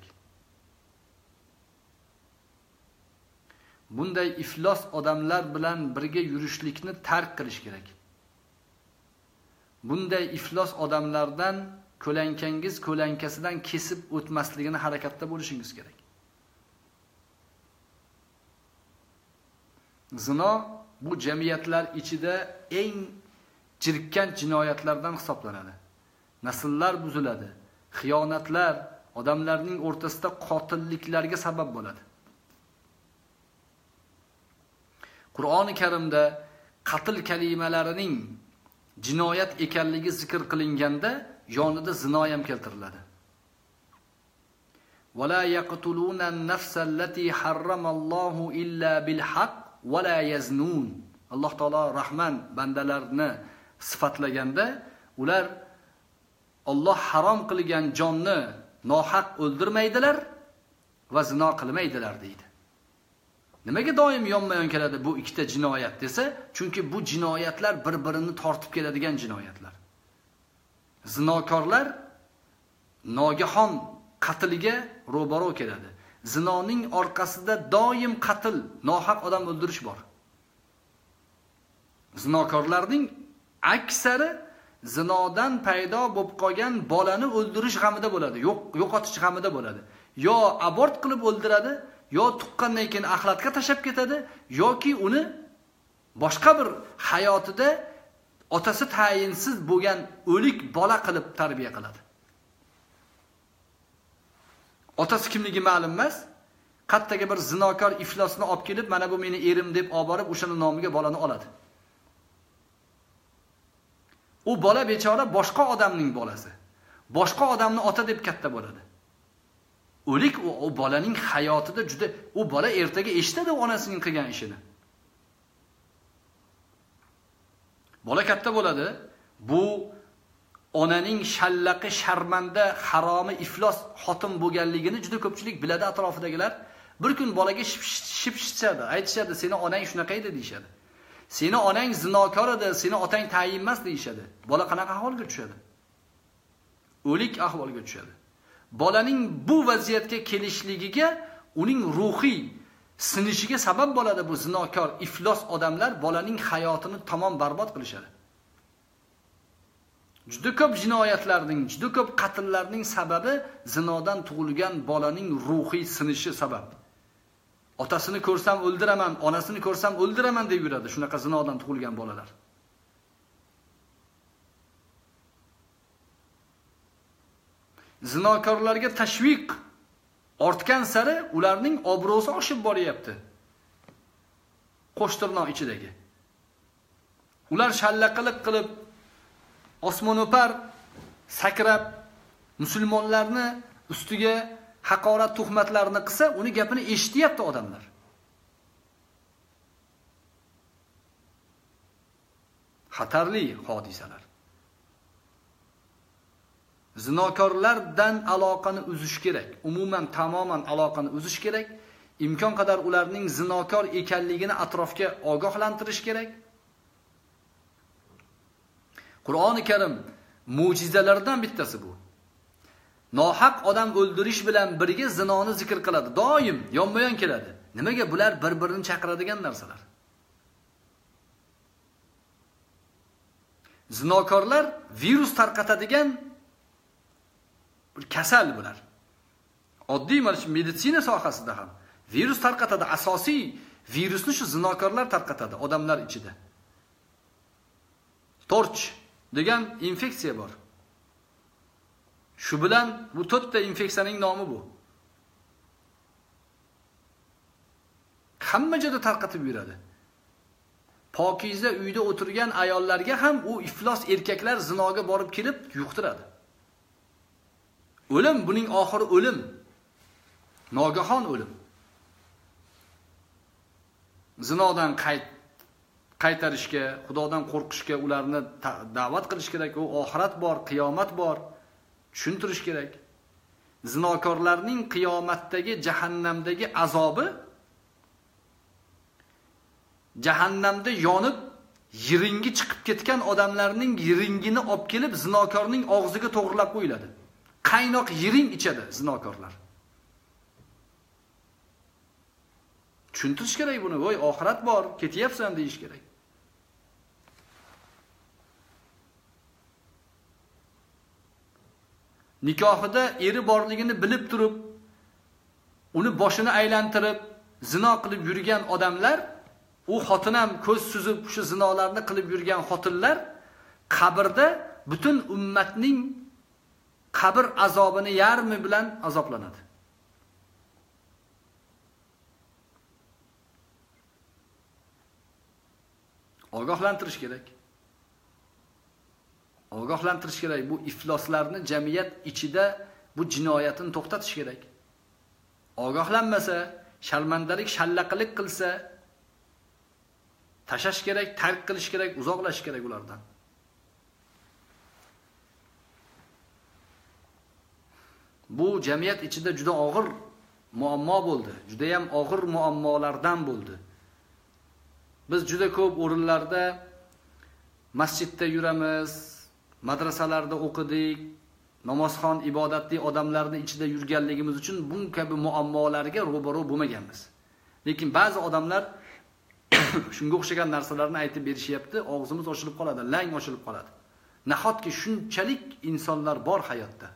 Bunday iflos odamlar bilan birga yurishlikni tark qilish kerak. Bunday iflos odamlardan ko'lankangiz ko'lankasidan kesib o'tmasligini harakatda bo'lishingiz kerak. Zino bu jamiyatlar ichida eng jirkanch jinoyatlardan hisoblanadi. Nasllar buziladi, xiyonatlar, odamlarning o'rtasida qotilliklarga sabab bo'ladi. Qur'oni Karimda qatl kalimalarining jinoyat ekanligi zikr qilinganda yonida zino ham keltiriladi. ولا يقتلون النفس التي حرم الله إلا بالحق ولا يزنون. Alloh taolo Rahman bandalarni sifatlaganda ular Alloh harom qilgan jonni nohaq o'ldirmaydilar va zino qilmaydilar deydi. Nimaga doim yonma-yon keladi bu ikkita jinoyat desa? Chunki bu jinoyatlar bir-birini tortib keladigan jinoyatlar. Zinokorlar nogahon qatliga ro'baro keladi. Zinoning orqasida doim qatl, nohaq odam o'ldirish bor. Zinokorlarning aksari zinodan paydo bo'lib qolgan bolani o'ldirish g'amida bo'ladi, yo'qotish g'amida bo'ladi. Yo abort qilib o'ldiradi, yo tuqqandan keyin axlatga tashab ketadi, yoki uni boshqa bir hayotida otasi tayinsiz bo'lgan o'lik bola qilib tarbiya qiladi. Otasi kimligi ma'lum emas. Qattaga bir zinokor iflosni olib kelib, mana bu meni erim deb olib borib, o'shaning nomiga bolani oladi. U bola bechora boshqa odamning bolasi. Boshqa odamni ota deb katta bo'ladi. O'lik u bolaning hayotida juda u bola ertaga eshitadi onasining qilgan ishini. Bola katta bo'ladi. Bu onaning shallaqi, sharmanda, haromi, iflos xotin bo'lganligini juda ko'pchilik biladi atrofidagilar. Bir kun bolaga shipshitishadi, aytishadi, seni onang shunaqa edi deyshadi. Seni onang zinokor edi, seni otang tayin emas deyshadi. Bola qanaqa ahvolga tushadi? O'lik ahvolga tushadi. Bolaning bu vaziyatga kelishligiga uning ruhiy sinishiga sabab bo'ladi bu zinokor, iflos odamlar bolaning hayotini tamom barbod qilishadi. Juda ko'p jinoyatlarning, juda ko'p qatllarning sababi zinodan tug'ilgan bolaning ruhiy sinishi sabab. Otasini ko'rsam o'ldiraman, onasini ko'rsam o'ldiraman deb yuradi shunaqa zinodan tug'ilgan bolalar. Zinokorlarga tashviq ortgan sari ularning obro'si oshib boryapti. Qo'shtirnoq ichidagi. Ular shallaqalik qilib, osmono'par sakrab, musulmonlarni ustiga haqorat tuhmatlarini qilsa, uni gapini eshityapti odamlar. Xatarli hodisalar. Zinokorlardan aloqani uzish kerak. Umuman tamoman aloqani uzish kerak. Imkon qadar ularning zinokor ekanligini atrofga ogohlantirish kerak. Qur'oni Karim mo'jizalardan bittasi bu. Nohaq odam o'ldirish bilan birga zinoni zikr qiladi. Doim yonma-yon keladi. Nimaga? Bular bir-birini chaqiradigan narsalar. Zinokorlar virus tarqatadigan bir kasal bular. Oddiy meditsina sohasida ham virus tarqatadi. Asosiy virusni shu zinokorlar tarqatadi odamlar ichida. Torch degan infeksiya bor. Shu bilan bu to'rtta infeksiyaning nomi bu. Hamma joyda tarqatib yuradi. Pokiza uyda o'tirgan ayollarga ham u iflos erkaklar zinoga borib kelib yuqtiradi. O'lim, buning oxiri o'lim. Nogahon o'lim. Zinodan qaytarishga, Xudodan qo'rqishga ularni da'vat qilish kerak. U oxirat bor, qiyomat bor. Tushuntirish kerak. Zinokorlarning qiyomatdagi jahannamdagi azobi jahannamda yonib yiringi chiqib ketgan odamlarning yiringini olib kelib zinokorning og'ziga to'g'rilab qo'yiladi. Qaynoq yiring ichadi zinokorlar. Tushuntirish kerak buni. Voy, oxirat bor, ketyapsan deyish kerak. Nikohida eri borligini bilib turib, uni boshini aylantirib, zino qilib yurgan odamlar, u xotin ham ko'z suzib shu zinolarni qilib yurgan xotinlar qabrda butun ummatning qabr azobini yarmi bilan azoblanadi. Ogohlantirish kerak. Ogohlantirish kerak. Bu ifloslarni jamiyat ichida bu jinoyatini to'xtatish kerak. Ogohlanmasa, sharmandalik, shallaqilik qilsa, tashash kerak, tark qilish kerak, uzoqlashish kerak ulardan. Bu jamiyat ichida juda og'ir muammo bo'ldi. Juda ham og'ir muammolardan bo'ldi. Biz juda ko'p o'rinlarda masjidda yuramiz, madrasalarda o'qidik, namozxon, ibodatli odamlarning ichida yurganligimiz uchun bu kabi muammolarga ro'baro bo'lmaganmiz. Lekin ba'zi odamlar shunga o'xshagan narsalarni aytib berishyapti, og'zimiz ochilib qoladi, lang ochilib qoladi. Nahotki shunchalik insonlar bor hayotda.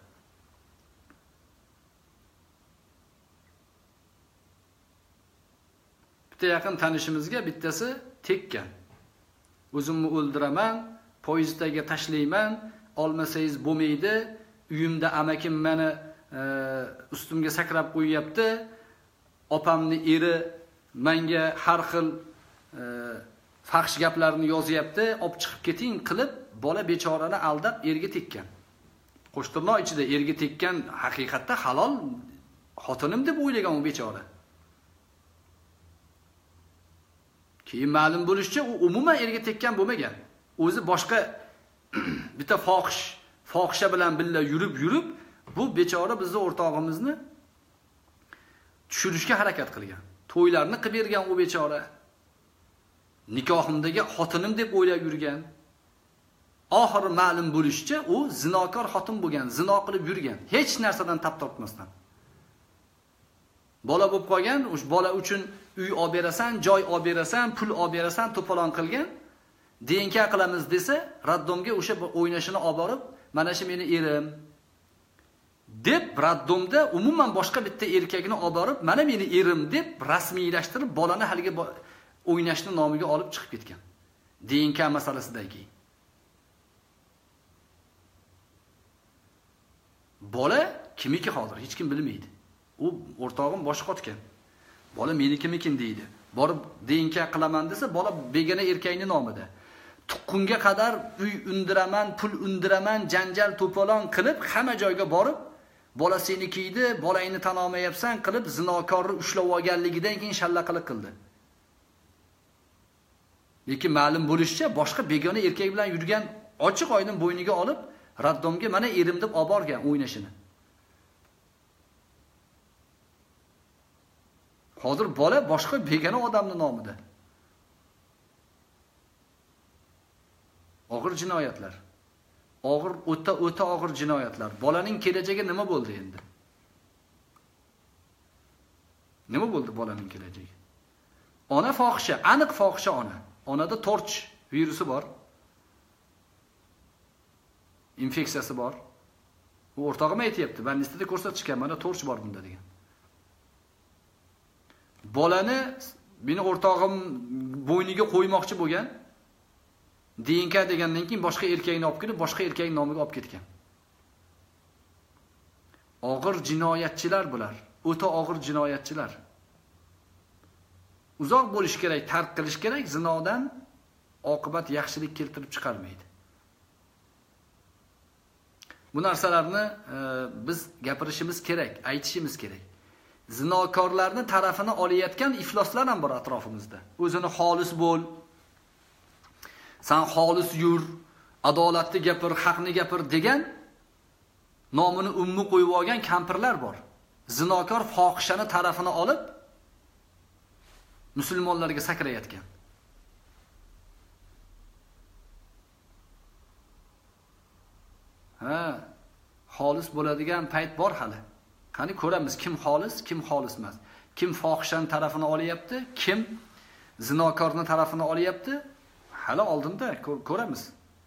Bitta yaqin tanishimizga bittasi tekkan. O'zimni o'ldiraman, poyezdga tashlayman, olmasangiz bo'lmaydi. Uyimda amakim meni ustimga sakrab qo'yyapti. Opamni eri menga har xil fahsh gaplarni yozyapti. Olib chiqib keting qilib, bola bechorani aldab erga tekkan. Qo'shtirnoq ichida erga tekkan haqiqatda halol xotinim deb o'ylagan u bechora. Keyin ma'lum bo'lishicha, u umuman erga tekkan bo'lmagan. O'zi boshqa bitta fohisha bilan billa yurib, bu bechora bizning o'rtog'imizni tushirishga harakat qilgan. To'ylarni qilib bergan u bechora. Nikohimdagi xotinim deb o'ylab yurgan. Oxiri ma'lum bo'lishicha, u zinokor xotin bo'lgan, zino qilib yurgan, hech narsadan tap tortmasdan. Bola bo'lib qolgan, o'sha bola uchun uy olib berasan, joy olib berasan, pul olib berasan, to'polon qilgan. DNK qilamiz desa, raddomga o'sha o'ynashini olib borib, mana shu meni erim deb raddomda umuman boshqa bitta erkakni olib borib, mana meni erim deb rasmiylashtirib, bolani haliga o'ynashni nomiga olib chiqib ketgan. DNK masalasidagi. Bola kimiki hozir hech kim bilmaydi. U o'rtog'im bosh qotgan. Bola menikimikin deydi. Borib DNK qilaman desa, bola begona erkakning nomida. Tuqqunga qadar uy undiraman, pul undiraman, janjal to'polon qilib, hamma joyga borib, bola seniki edi, bolangni tan olmayapsan qilib, zinokorni ushlab olganligidan keyin shallaqalik qildi. Lekin ma'lum bo'lishicha, boshqa begona erkak bilan yurgan ochiq oydin bo'yniga olib, raddomga mana erim deb olib borgan o'ynashini. Hozir bola boshqa begona odamning nomida. Og'ir jinoyatlar. O'ta og'ir jinoyatlar. Bolaning kelajagi nima bo'ldi endi? Nima bo'ldi bolaning kelajagi? Ona fohisha, aniq fohisha ona. Onada torch virusi bor. Infeksiyasi bor. U o'rtog'im aytayapti, bannistada ko'rsatishgan, mana torch bor bunda degan. Bolani meni o'rtog'im bo'yniga qo'ymoqchi bo'lgan. DNK degandan keyin boshqa erkakni olib kelib, boshqa erkakning nomiga olib ketgan. Og'ir jinoyatchilar bular. O'ta og'ir jinoyatchilar. Uzoq bo'lish kerak, tark qilish kerak, zinodan oqibat yaxshilik keltirib chiqarmaydi. Bu narsalarni biz gapirishimiz kerak, aytishimiz kerak. Zinokorlarning tarafini olayotgan ifloslar ham bor atrofimizda. O'zini xolis bo'l, san xolis yur, adolatli gapir, haqni gapir degan nomini ummi qo'yib olgan kampirlar bor. Zinokor fohishani tarafini olib musulmonlarga sakrayotgan. Xolis bo'ladigan payt bor hali. Qani ko'ramiz kim xolis, kim xolis emas. Kim fohishaning tarafini olyapti, kim zinokorning tarafini olyapti? Hali oldinda ko'ramiz.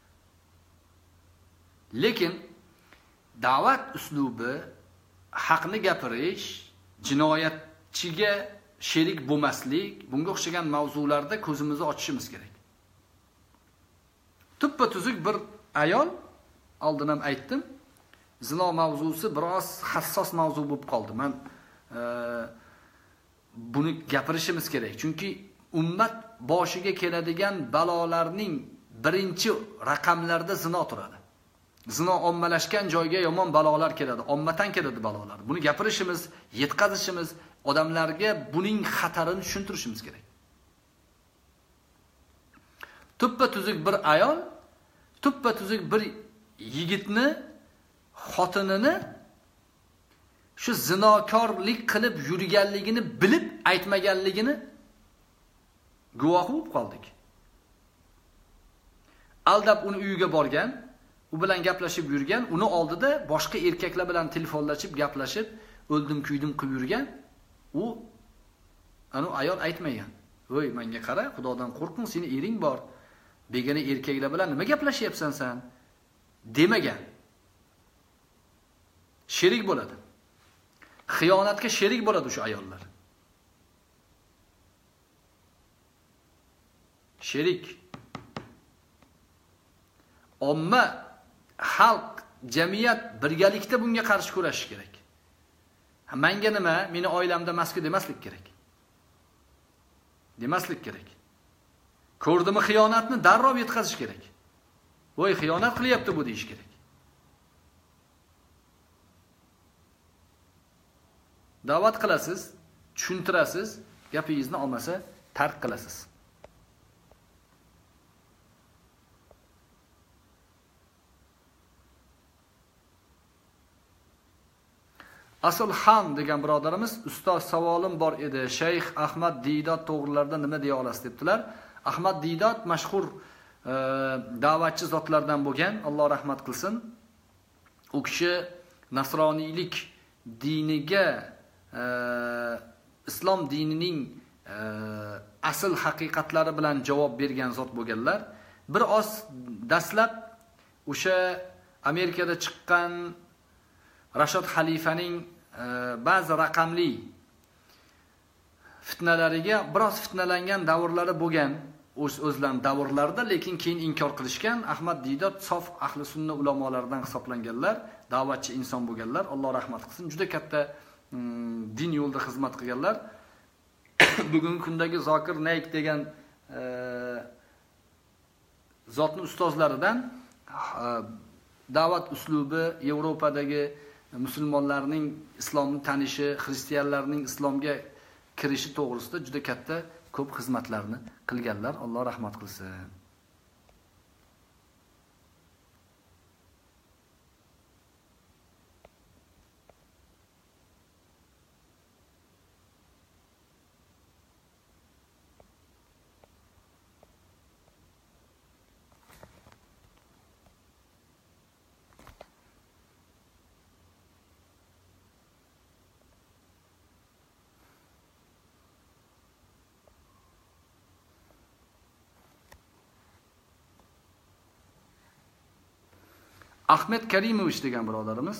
Lekin da'vat uslubi, haqni gapirish, jinoyatchiga sherik bo'lmaslik, bunga o'xshagan mavzularda ko'zimizni ochishimiz kerak. Tuppa tuzuk bir ayol, oldin ham aytdim, zino mavzusi biroz hassos mavzu bo'lib qoldi. Men buni gapirishimiz kerak. Chunki ummat boshiga keladigan balolarning birinchi raqamlarda zino turadi. Zino ommalashgan joyga yomon balolar keladi, ommatan keladi balolar. Buni gapirishimiz, yetkazishimiz, odamlarga buning xatarini tushuntirishimiz kerak. Tuppa tuzuk bir ayol, tuppa tuzuk bir yigitni xotinini shu zinokorlik qilib yurganligini bilib aytmaganligini guvohi bo'lib qoldik. Aldab uni uyiga borgan, u bilan gaplashib yurgan, uni oldida boshqa erkaklar bilan telefonlashib gaplashib, o'ldim kuydim qilib yurgan, u ayol aytmagan. "Voy, menga qara, Xudodan qo'rqing, seni ering bor. Begona erkaklar bilan nima gaplashyapsan sen?" demagan. Sherik bo'ladi. Xiyonatga sherik bo'ladi o'sha ayollar. Sherik. Omma, xalq, jamiyat birgalikda bunga qarshi kurashish kerak. Menga nima, meni oilamda masku demaslik kerak. Demaslik kerak. Ko'rdimi xiyonatni darrov yetkazish kerak. Voy, xiyonat qilyapti bu deyish kerak. Da'vat qilasiz, tushuntirasiz, gapingizni olmasa tark qilasiz. Asulxon degan birodarimiz, ustoz savolim bor edi. Shayx Ahmad Didot to'g'rilarida nima deya olasiz debdilar. Ahmad Didot mashhur da'vatchi zotlardan bo'lgan, Alloh rahmat qilsin. U kishi nasroniylik diniga islom dinining asl haqiqatlari bilan javob bergan zot bo'lganlar. Bir oz dastlab o'sha Amerikada chiqqan Rashod xalifaning ba'zi raqamli fitnalariga biroz fitnalangan davrlari bo'lgan, o'zlarining davrlarida, lekin keyin inkor qilishgan. Ahmad Didot sof ahli sunna ulamolaridan hisoblanganlar, da'vatchi inson bo'lganlar. Alloh rahmat qilsin. Juda katta din yo'lida xizmat qilganlar. Bugungi kundagi Zokir Naik degan zotni ustozlaridan da'vat uslubi, Yevropadagi musulmonlarning islomni tanishi, xristianlarning islomga kirishi to'g'risida juda katta ko'p xizmatlarni qilganlar. Alloh rahmat qilsin. Ahmed Karimovich degan birodarimiz,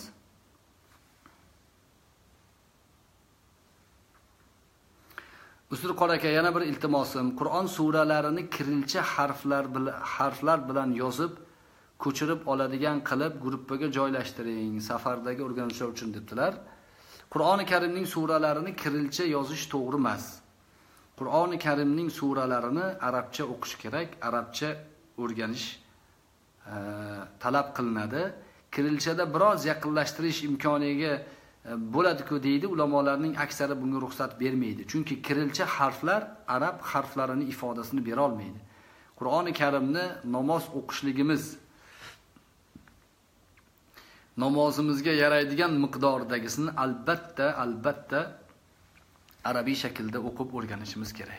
Ustur qor aka, yana bir iltimosim, Qur'on suralarini kirilcha harflar bilan yozib, ko'chirib oladigan qilib gruppaga joylashtiring, safardagi o'rganishlar uchun debdilar. Qur'oni Karimning suralarini kirilcha yozish to'g'ri emas. Qur'oni Karimning suralarini arabcha o'qish kerak, arabcha o'rganish talab qilinadi. Kirilchada biroz yaqinlashtirish imkoniga bo'ladi-ku deydi. Ulamolarning aksari bunga ruxsat bermaydi. Chunki kirilcha harflar arab harflarining ifodasini bera olmaydi. Qur'oni Karimni namoz o'qishligimiz, namozimizga yaraydigan miqdordagisini albatta arabiy shaklda o'qib o'rganishimiz kerak.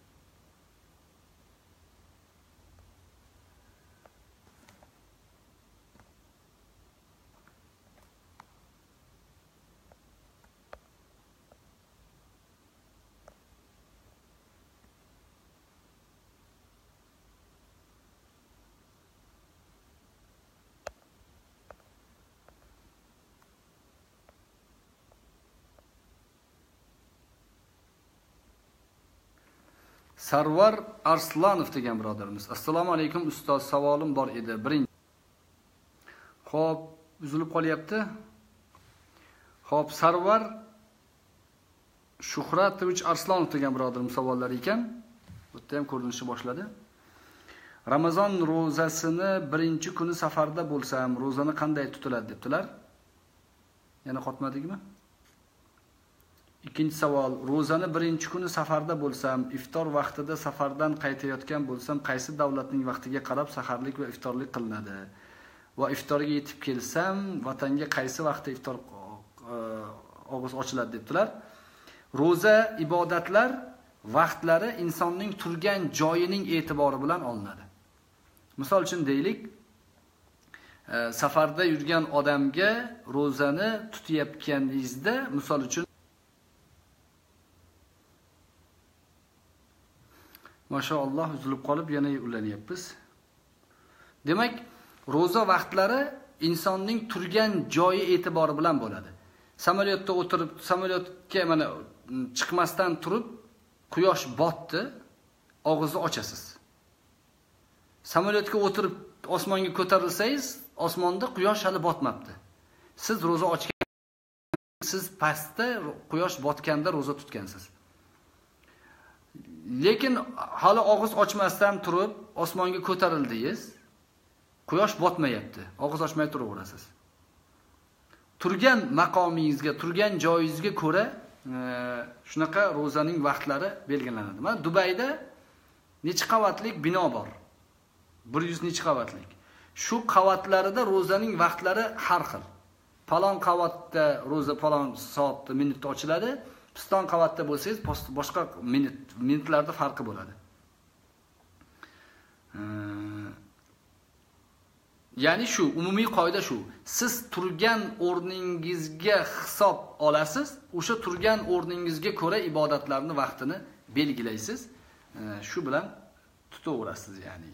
Sarvar Arslanov degan birodarimiz. Assalomu alaykum ustoz, savolim bor edi. Birinchi. Xo'p, uzilib qolyapti. Xo'p, Sarvar Shuhratovich Arslanov degan birodarim savollar ekan. Bu yerda ham ko'rinishni boshladi. Ramazon ro'zasini birinchi kuni safarda bo'lsam, ro'zani qanday tutiladi debdilar. Yana qotmadikmi? Ikkinchi savol, ro'zani birinchi kuni safarda bo'lsam, iftor vaqtida safardan qaytayotgan bo'lsam, qaysi davlatning vaqtiga qarab saharlik va iftorlik qilinadi? Va iftorga yetib kelsam, vatanga qaysi vaqtda iftor og'iz ochiladi debdilar. Ro'za ibodatlar vaqtlari insonning turgan joyining e'tibori bilan olinadi. Misol uchun deylik, safarda yurgan odamga ro'zani tutayotganingizda, misol uchun Mashallah uzilib qolib yana ulanyapmiz. Demak, ro'za vaqtlari insonning turgan joyi e'tibori bilan bo'ladi. Samolyotda o'tirib, samolyotga mana chiqmasdan turib, quyosh botdi, og'izni ochasiz. Samolyotga o'tirib osmonga ko'tarilsangiz, osmonda quyosh hali botmabdi. Siz ro'za ochgan, siz pastda quyosh botganda ro'za tutgansiz. Lekin hali og'iz ochmasdan turib osmonga ko'tarildingiz, quyosh botmayapti, og'iz ochmay turaverasiz. Turgan maqomingizga, turgan joyingizga ko'ra shunaqa ro'zaning vaqtlari belgilanadi. Mana Dubayda necha qavatlik bino bor? 100 necha qavatlik. Shu qavatlarida ro'zaning vaqtlari har xil. Falon qavatda ro'za falon soatda, minutda ochiladi. Piston qavatda bo'lsangiz, boshqa minutlarda farqi bo'ladi. Ya'ni shu umumiy qoida shu. Siz turgan o'rningizga hisob olasiz, o'sha turgan o'rningizga ko'ra ibodatlarning vaqtini belgilaysiz. Shu bilan tutaverasiz, ya'ni.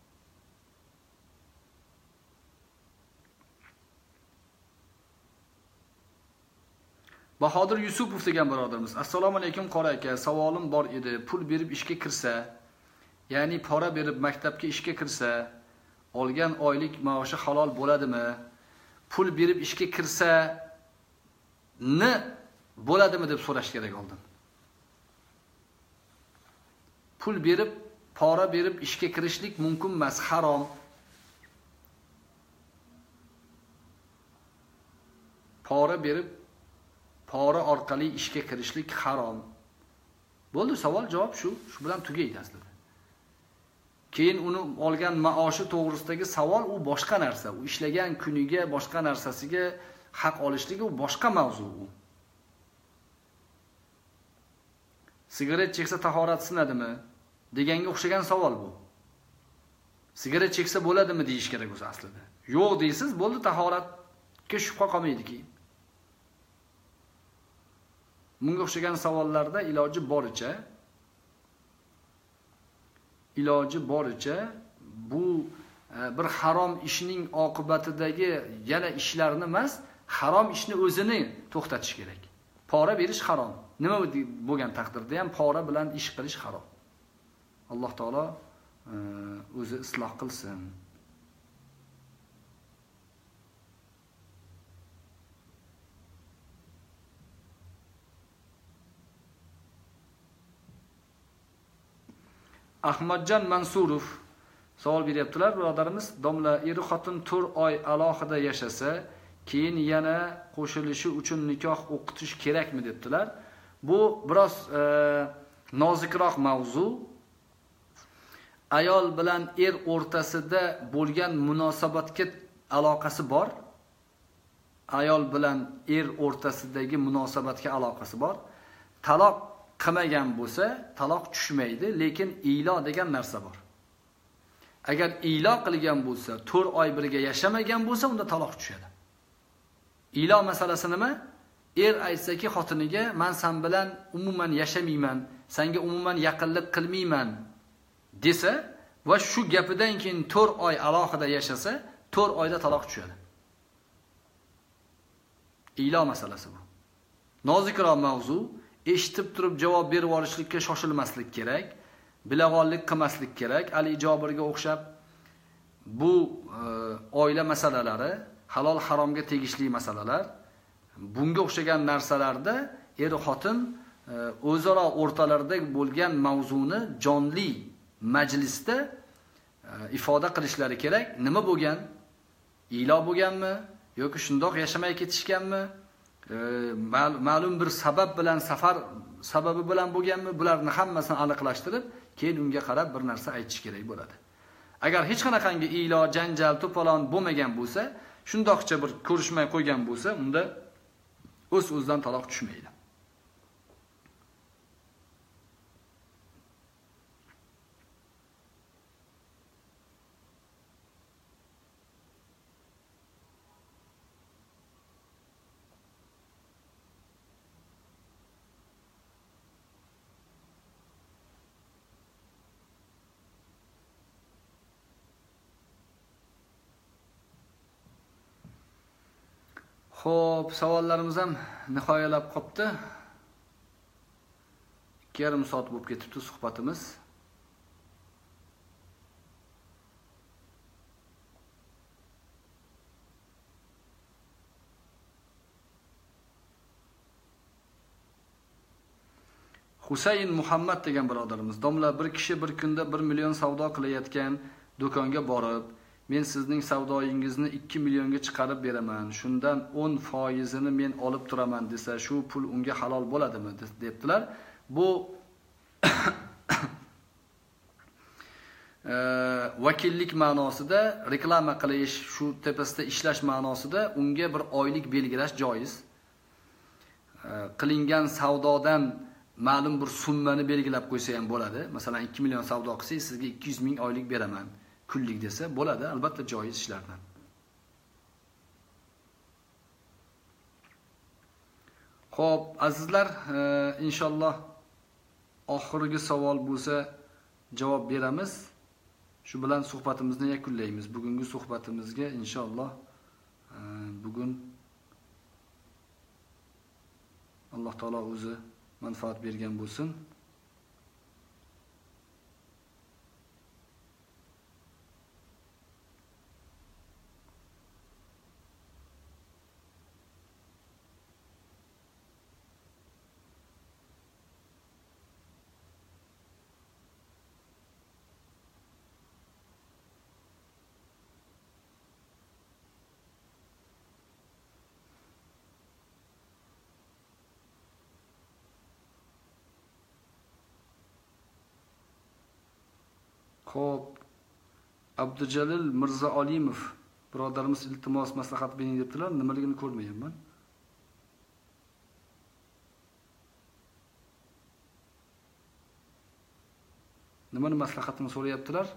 Bahodir Yusupov degan birodarimiz. Assalomu alaykum qora aka, savolim bor edi. Pul berib ishga kirsa, ya'ni pora berib maktabga ishga kirsa, olgan oylik maoshi halol bo'ladimi? Pul berib ishga kirsa bo'ladimi deb so'rash kerak oldin. Pul berib, pora berib ishga kirishlik mumkin emas, harom. Pora berib pora orqali ishga kirishlik harom. Bo'ldi, savol javob shu bilan tugaydi aslida. Keyin uni olgan maoshi to'g'risidagi savol u boshqa narsa. U ishlagan kuniga, boshqa narsasiga haq olishligi u boshqa mavzu. Sigaret cheksa tahorat sinadimi deganga o'xshagan savol bu. Sigaret cheksa bo'ladimi deyish kerak o'zi aslida. Yo'q deysiz, bo'ldi, tahoratga shubha qolmaydi-ki. Bunga o'xshagan savollarda iloji boricha bu bir harom ishning oqibatidagi yana ishlarni emas, harom ishni o'zini to'xtatish kerak. Pora berish harom. Nima bo'lgan taqdirda ham pora bilan ish qilish harom. Alloh taolo o'zi isloh qilsin. Ahmadjon Mansurov savol beryaptilar, birodarimiz. Domla, eri xotin 4 oy alohida yashasa, keyin yana qo'shilishi uchun nikoh o'qitish kerakmi debdilar. Bu biroz nozikroq mavzu. Ayol bilan er o'rtasida bo'lgan munosabatga aloqasi bor. Ayol bilan er o'rtasidagi munosabatga aloqasi bor. Taloq qilmagan bo'lsa, taloq tushmaydi, lekin ilo degan narsa bor. Agar ilo qilgan bo'lsa, 4 oy birga yashamagan bo'lsa, unda taloq tushadi. Ilo masalasi nima? Er aytsaki xotiniga, "Men sen bilan umuman yashamayman, senga umuman yaqinlik qilmayman" desa va shu gapidan keyin 4 oy alohida yashasa, 4 oyda taloq tushadi. Ilo masalasi bu. Nozikroq mavzu. Eshitib turib javob berib olishlikka shoshilmaslik kerak, bilag'onlik qilmaslik kerak. Ali Jobirga o'xshab bu oila masalalari, halol haromga tegishli masalalar, bunga o'xshagan narsalarda er xotin o'zaro o'rtalarida bo'lgan mavzuni jonli majlisda ifoda qilishlari kerak. Nima bo'lgan? Ilo bo'lganmi yoki shundoq yashamay ketishganmi? Ma'lum bir sabab bilan safar sababi bilan bo'lganmi? Bularni hammasini aniqlashtirib, keyin unga qarab bir narsa aytish kerak bo'ladi. Agar hech qanaqangi ilo, janjal, to'polon bo'lmagan bo'lsa, shundoqcha bir ko'rishmay qo'ygan bo'lsa, unda o'z-o'zidan taloq tushmaydi. Xo'p, savollarimiz ham nihoyalab qopti. 2,5 soat bo'lib ketibdi suhbatimiz. Husayn Muhammad degan birodarimiz, domla bir kishi bir kunda 1 million savdo qilayotgan do'konga borib, men sizning savdoyingizni 2 millionga chiqarib beraman. Shundan 10% men olib turaman desa, shu pul unga halol bo'ladimi debdilar. Bu vakillik ma'nosida, reklama qilish, shu tepasida ishlash ma'nosida unga bir oylik belgilash joiz. Qilingan savdodan ma'lum bir summani belgilab qo'ysa ham bo'ladi. Masalan, 2 million savdo qilsangiz, sizga 200 ming oylik beraman. Kunlik desa bo'ladi, albatta joiz ishlardan. Xo'p, azizlar, inshaalloh oxirgi savol bo'lsa javob beramiz. Shu bilan suhbatimizni yakunlaymiz. Bugungi suhbatimizga inshaalloh bugun Alloh taolo o'zi manfaat bergan bo'lsin. Xo'p, Abdujalil Mirza Olimov birodarimiz iltimos maslahat bering debdilar. Nimaligini ko'rmayapman. Nimani maslahatini so'rayaptilar?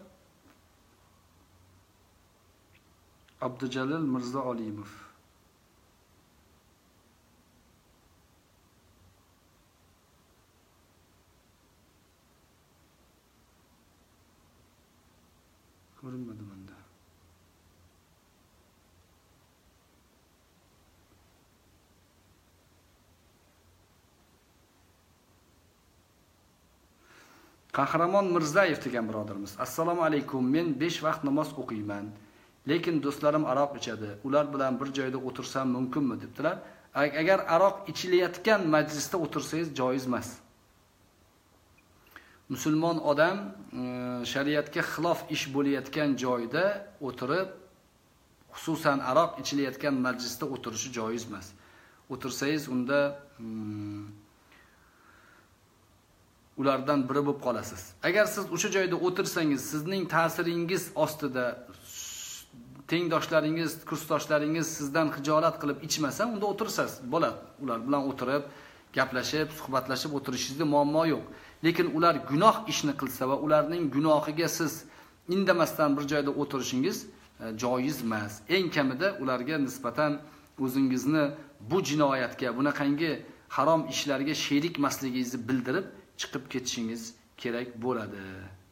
Abdujalil Mirza Olimov. Ko'rinmadi menda. Qahramon Mirzayev degan birodarimiz. Assalomu alaykum. Men 5 vaqt namoz o'qiyman, lekin do'stlarim aroq ichadi. Ular bilan bir joyda o'tirsam mumkinmi debdilar. Agar aroq ichilayotgan majlisda o'tirsangiz joiz emas. Musulmon odam shariatga xilof ish bo'layotgan joyda o'tirib, xususan aroq ichilayotgan majlisda o'tirishi joiz emas. O'tirsangiz unda ulardan biri bo'lib qolasiz. Agar siz o'sha joyda o'tirsangiz, sizning ta'siringiz ostida tengdoshlaringiz, kursdoshlaringiz sizdan xijolat qilib ichmasa, unda o'tirsangiz bo'ladi. Ular bilan o'tirib, gaplashib, suhbatlashib o'tirishingizda muammo yo'q. Lekin ular gunoh ishni qilsa va ularning gunohiga siz indamasdan bir joyda o'tirishingiz joiz emas. Eng kamida ularga nisbatan o'zingizni bu jinoyatga, bunaqangi harom ishlarga sherik emasligingizni bildirib chiqib ketishingiz kerak bo'ladi.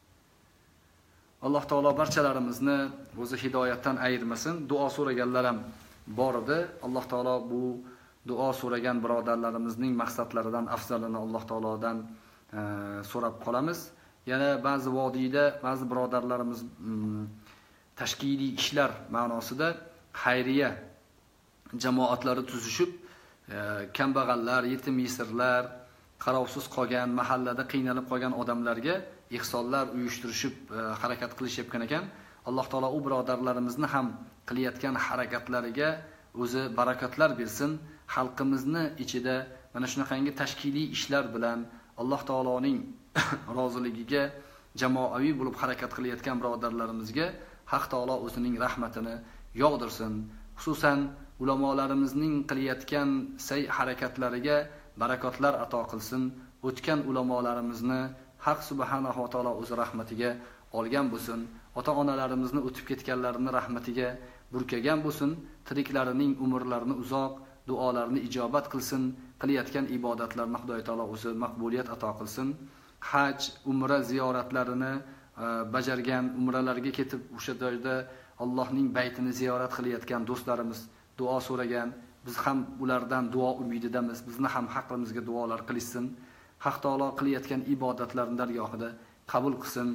Alloh taolo barchalarimizni o'zi hidoyatdan ayirmasin. Duo so'raganlar ham bor edi. Alloh taolo bu duo so'ragan birodarlarimizning maqsadlaridan afzalini Alloh taolodan so'rab qolamiz. Yana ba'zi vodiyda ba'zi birodarlarimiz tashkiliy ishlar ma'nosida xayriya jamoatlari tuzishib, kambag'allar, yetim yesirlar qarovsiz qolgan, mahallada qiynalib qolgan odamlarga ihsonlar uyushtirishib harakat qilishayotgan ekan. Alloh taolo u birodarlarimizni ham qilayotgan harakatlariga o'zi barakatlar bersin. Xalqimizni ichida mana shunaqangi tashkiliy ishlar bilan Alloh taoloning roziligiga jamoaviy bo'lib harakat qilayotgan birodarlarimizga Haq taolo o'zining rahmatini yog'dirsin. Xususan ulamolarimizning qilayotgan sa'y harakatlariga barakotlar ato qilsin. O'tgan ulamolarimizni Haq subhanahu va taolo o'zi rahmatiga olgan bo'lsin. Ota-onalarimizni o'tib ketganlarini rahmatiga burkagan bo'lsin. Tiriklarining umrlarini uzoq, duolarini ijobat qilsin. Qilayotgan ibodatlarni Xudoy taolo o'zi maqbuliyat ato qilsin. Haj, umra ziyoratlarini bajargan, umralarga ketib o'sha joyda Allohning baytini ziyorat qilayotgan do'stlarimiz duo so'ragan. Biz ham ulardan duo umididamiz. Bizni ham haqqimizga duolar qilishsin. Haq taolo qilayotgan ibodatlarni dargohida qabul qilsin.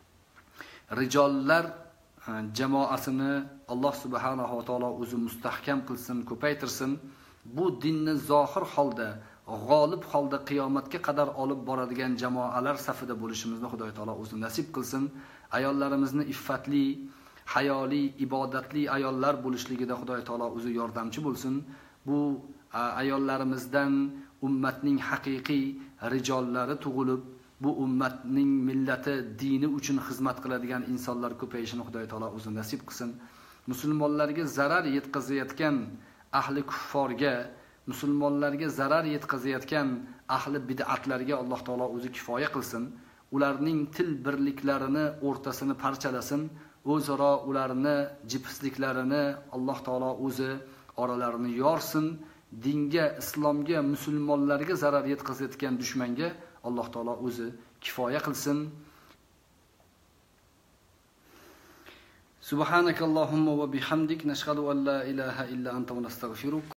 Rijollar jamoasini Alloh subhanahu va taolo o'zi mustahkam qilsin, ko'paytirsin. Bu dinni zohir holda, g'olib holda qiyomatga qadar olib boradigan jamoalar safida bo'lishimizni Xudoy taolo o'zi nasib qilsin. Ayollarimizni iffatli, hayoli, ibodatli ayollar bo'lishligida Xudoy taolo o'zi yordamchi bo'lsin. Bu ayollarimizdan ummatning haqiqiy rijollari tug'ilib, bu ummatning millati, dini uchun xizmat qiladigan insonlar ko'payishini Xudoy taolo o'zi nasib qilsin. Musulmonlarga zarar yetkazayotgan ahli kufforga, musulmonlarga zarar yetkazayotgan ahli bid'atlarga Alloh taolo o'zi kifoya qilsin. Ularning til birliklarini o'rtasini parchalasin. O'zaro ularni jipsliklarini Alloh taolo o'zi oralarini yorsin. Dinga, islomga, musulmonlarga zarar yetkazayotgan dushmanga Alloh taolo o'zi kifoya qilsin. Subhanakallohumma va bihamdik nashhadu an la ilaha illa anta va nastaghfiruka